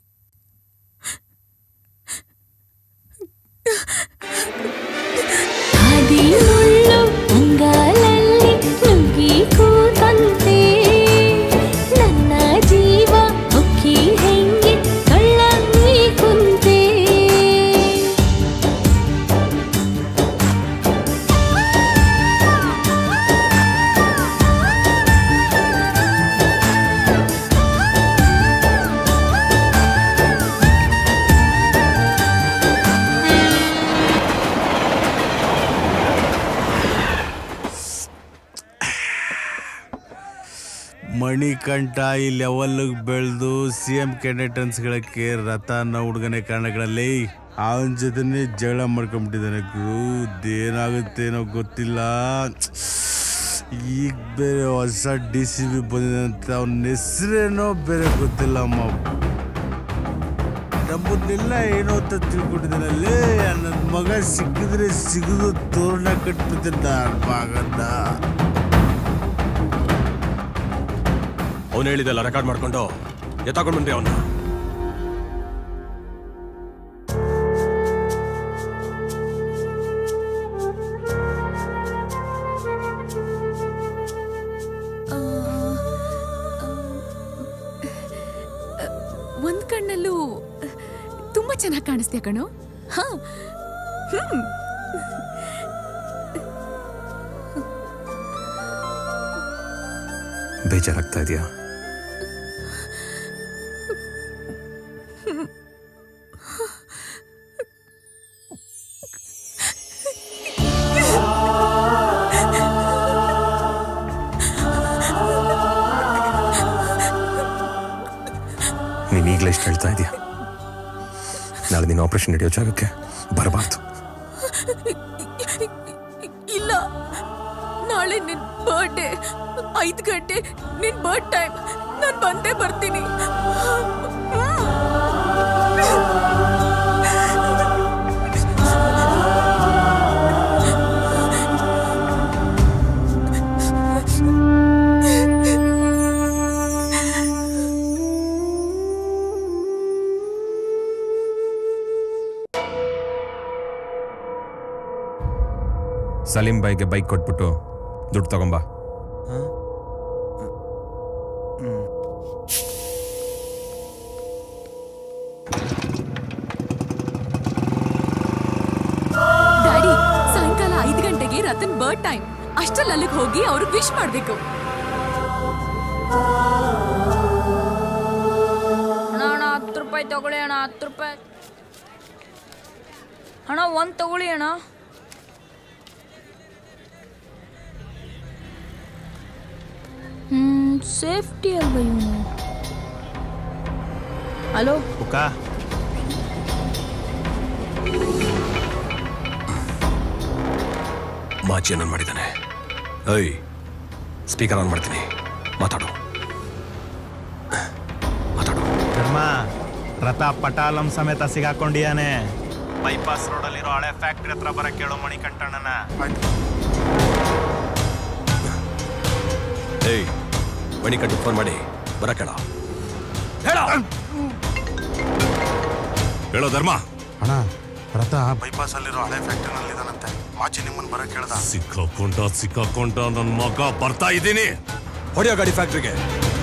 ಅಂಗಾಲಲ್ಲಿ ನುಗ್ಗಿ ಕೂತಂತೆ ನನ್ನ ಜೀವ ಹೊಕ್ಕಿ ಹೆಂಗೆ ಕಳ್ಳಂಗಿ ಕುಂತೆ ಮಣಿಕಂಠ ಈ ಲೆವೆಲ್ಗೆ ಬೆಳೆದು CM ಕ್ಯಾಂಡಿಡೇಟ್ಸ್ಗಳಕ್ಕೆ ರಥ ಅನ್ನೋ ಹುಡುಗನೇ ಕಾರಣಗಳಲ್ಲಿ ಅವನ ಜೊತೆನೇ ಜಗಳ ಮಾಡ್ಕೊಂಡ್ಬಿಟ್ಟಿದ್ದಾನೆ ಗುರು. ಏನಾಗುತ್ತೇನೋ ಗೊತ್ತಿಲ್ಲ. ಈಗ ಬೇರೆ ಹೊಸ DCP ಬಂದಿದೆ ಅಂತ ಅವನ ಹೆಸರೇನೋ ಬೇರೆ ಗೊತ್ತಿಲ್ಲ. ಅಮ್ಮ ನಮ್ಮನ್ನೆಲ್ಲ ಏನೋ ಅಂತ ತಿಳ್ಕೊಂಡಿದ್ದಾನಲ್ಲಿ. ನನ್ನ ಮಗ ಸಿಕ್ಕಿದ್ರೆ ಸಿಗದು ತೋರಣ ಕಟ್ಬಿಟ್ಟಿದ್ದ ಮಗನ್ನ. ಅವನು ಹೇಳಿದೆಲ್ಲ ರೆಕಾರ್ಡ್ ಮಾಡ್ಕೊಂಡು ಎತ್ತಾಕೊಂಡು ಬಂದ್ರಿ ಅವನ್ನ. ಒಂದ್ ಕಣ್ಣಲ್ಲೂ ತುಂಬಾ ಚೆನ್ನಾಗಿ ಕಾಣಿಸ್ತೀಯ ಕಣೋ. ಬೇಜಾರಾಗ್ತಾ ಇದೆಯಾ? ನೀನ್ ಈಗಲೇ ಇಷ್ಟು ಹೇಳ್ತಾ ಇದೀಯ. ನಾಳೆ ನೀನು ಆಪರೇಷನ್ ನಡೆಯೋ ಜಾಗಕ್ಕೆ ಬರಬಾರ್ದು. ಇಲ್ಲ, ನಾಳೆ ನಿನ್ ಬರ್ಡೇ 5 ಗಂಟೆ ನಿನ್ ಬರ್ತ್ ಟೈಮ್. ನಾನು ಬಂದೇ ಬರ್ತೀನಿ. ಸಲೀಂ ಬಾಯ್ಗೆ ಬೈಕ್ ಕೊಟ್ಬಿಟ್ಟು ದುಡ್ಡು ತಗೊಂಬಾ. ಡ್ಯಾಡಿ, ಸಾಯಂಕಾಲ 5 ಗಂಟೆಗೆ ರತನ್ ಬರ್ತ್ ಟೈಮ್. ಅಷ್ಟರಲ್ಲಿ ಅಲ್ಲಿಗೆ ಹೋಗಿ ಅವ್ರಿಗೆ ವಿಶ್ ಮಾಡ್ಬೇಕು. ಅಣ್ಣ 10 ರೂಪಾಯಿ ತಗೊಳ್ಳಿ ಅಣ್ಣ. 10 ರೂಪಾಯಿ ಅಣ್ಣ. 1 ತಗೊಳ್ಳಿ ಅಣ್ಣ. ಸೇಫ್ಟಿ ಅಲ್ವಾ ಇವನು? ಹಲೋ ಮಾಚಿ ಏನ್ ಮಾಡಿದ್ದಾನೆ? ಏಯ್, ಸ್ಪೀಕರ್ ಆನ್ ಮಾಡ್ತೀನಿ, ಮಾತಾಡು. ಧರ್ಮ, ರಥ ಪಟಾಲಂ ಸಮೇತ ಸಿಗಾಕೊಂಡಿಯಾನೆ. ಬೈಪಾಸ್ ರೋಡಲ್ಲಿರೋ ಹಳೆ ಫ್ಯಾಕ್ಟ್ರಿ ಹತ್ರ ಬರಕ್ಕೆ ಕೇಳೋ ಮಣಿಕಂಠಣ್ಣನ. ಏಯ್, ಮಣಿಕಂಠ ಫೋನ್ ಮಾಡಿ ಬರಕೇಳ. ಹೇಳೋ ಧರ್ಮ. ಅಣ್ಣ, ರಥ ಬೈಪಾಸ್ ಅಲ್ಲಿರೋ ಹಳೆ ಫ್ಯಾಕ್ಟ್ರಿನಲ್ಲಿ ಇದಾನಂತೆ. ಮಾಚಿ ನಿಮ್ಮನ್ನ ಬರ ಕೇಳ್ದ. ಸಿಕ್ಕಾಕೊಂಡ ನನ್ನ ಮಗ ಬರ್ತಾ ಇದ್ದೀನಿ. ಹೊಡೆಯೋ ಗಾಡಿ ಫ್ಯಾಕ್ಟ್ರಿಗೆ.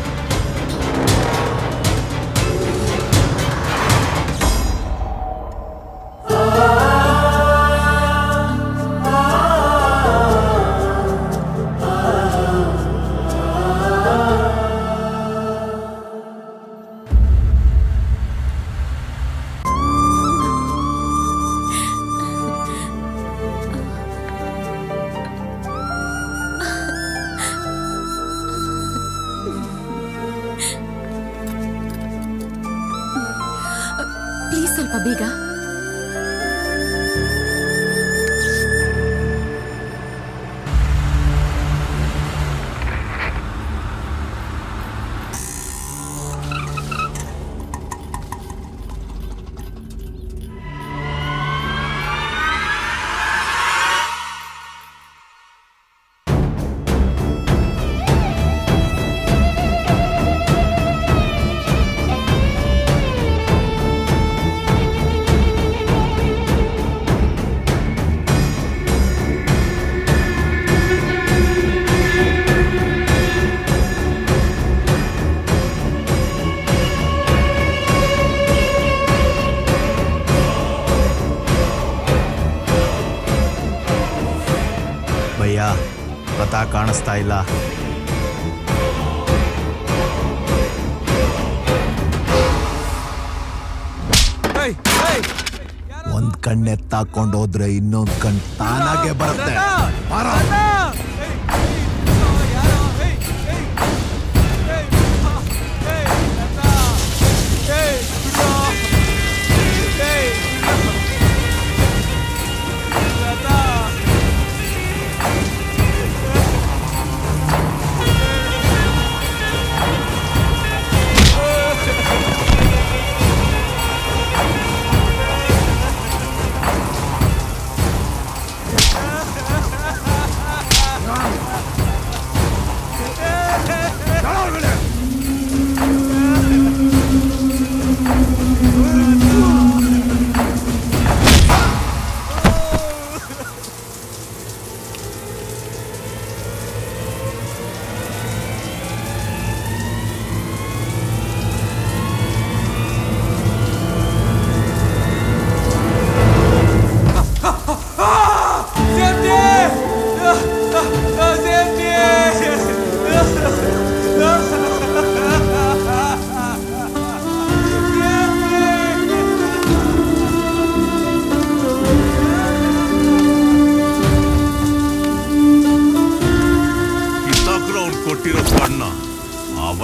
ಪ್ಲೀಸ್ ಸ್ವಲ್ಪ ಬೇಗ. ಭಯ್ಯ, ರಥ ಕಾಣಿಸ್ತಾ ಇಲ್ಲ. ಒಂದ್ ಕಣ್ಣೆತ್ತಾಕೊಂಡು ಹೋದ್ರೆ ಇನ್ನೊಂದ್ ಕಣ್ ತಾನಾಗೆ ಬರುತ್ತೆ.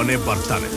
ಅವನೇ ಬರ್ತಾನೆ.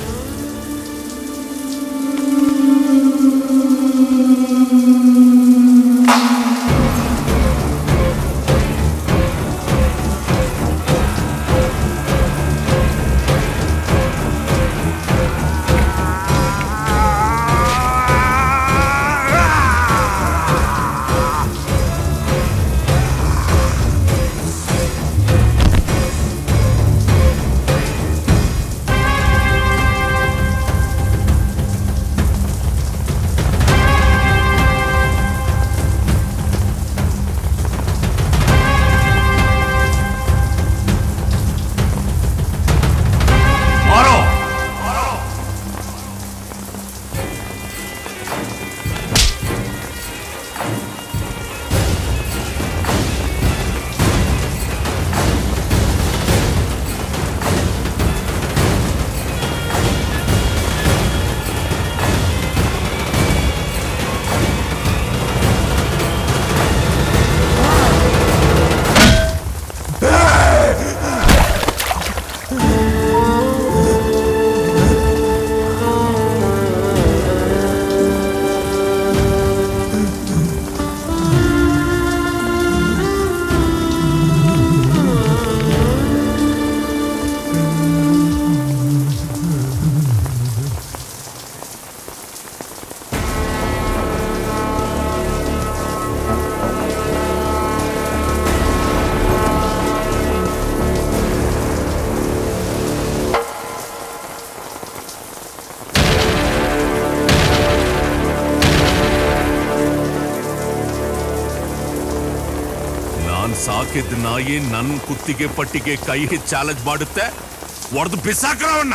ಸಾಕಿದ ನಾಯಿ ನನ್ನ ಕುತ್ತಿಗೆ ಪಟ್ಟಿಗೆ ಕೈ ಚಾಲೆಂಜ್ ಮಾಡುತ್ತೆ, ಹೊಡೆದು ಬಿಸಾಕ್ರವನ್ನ.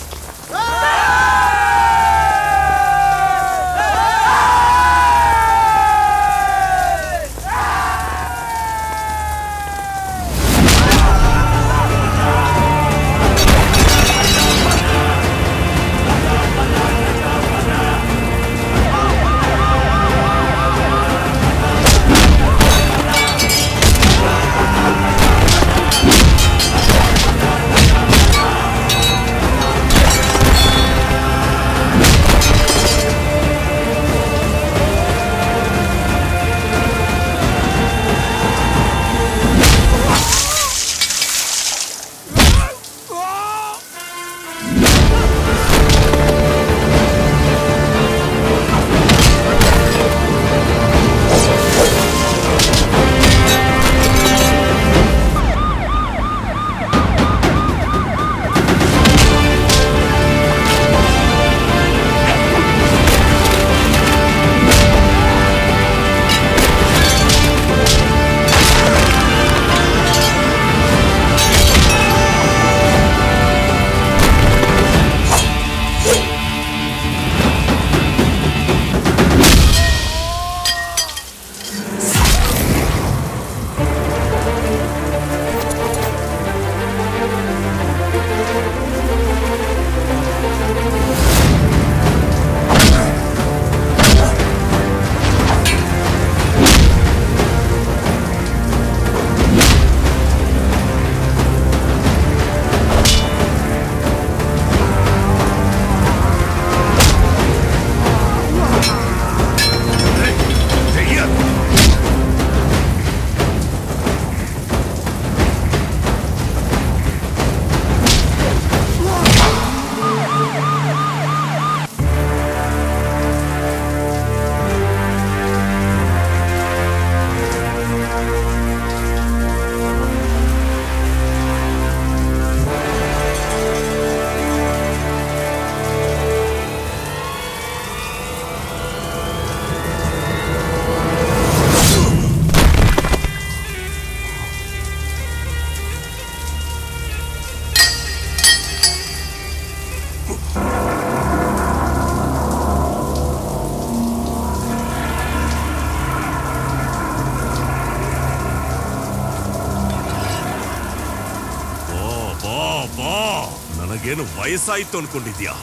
ನನಗೇನು ವಯಸ್ಸಾಯ್ತು ಅನ್ಕೊಂಡಿದ್ಯಾ?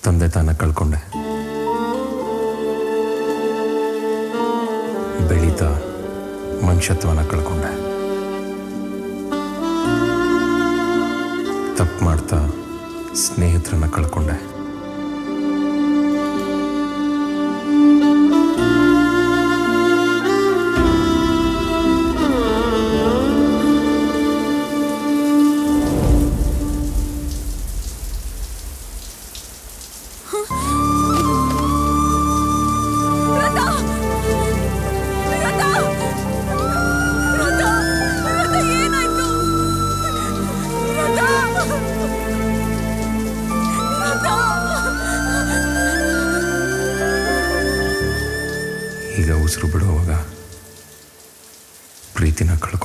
ತಂದೆ ತಾನ ಕಳ್ಕೊಂಡೆ. ಬೆಳೀತಾ ಮನುಷ್ಯತ್ವನ ಕಳ್ಕೊಂಡೆ. ತಪ್ಪು ಮಾಡ್ತಾ ಸ್ನೇಹಿತರನ್ನ ಕಳ್ಕೊಂಡೆ. ಈಗ ಉಸಿರು ಬಿಡುವಾಗ ಪ್ರೀತಿನ ಕಳ್ಕೊಂಡೆ.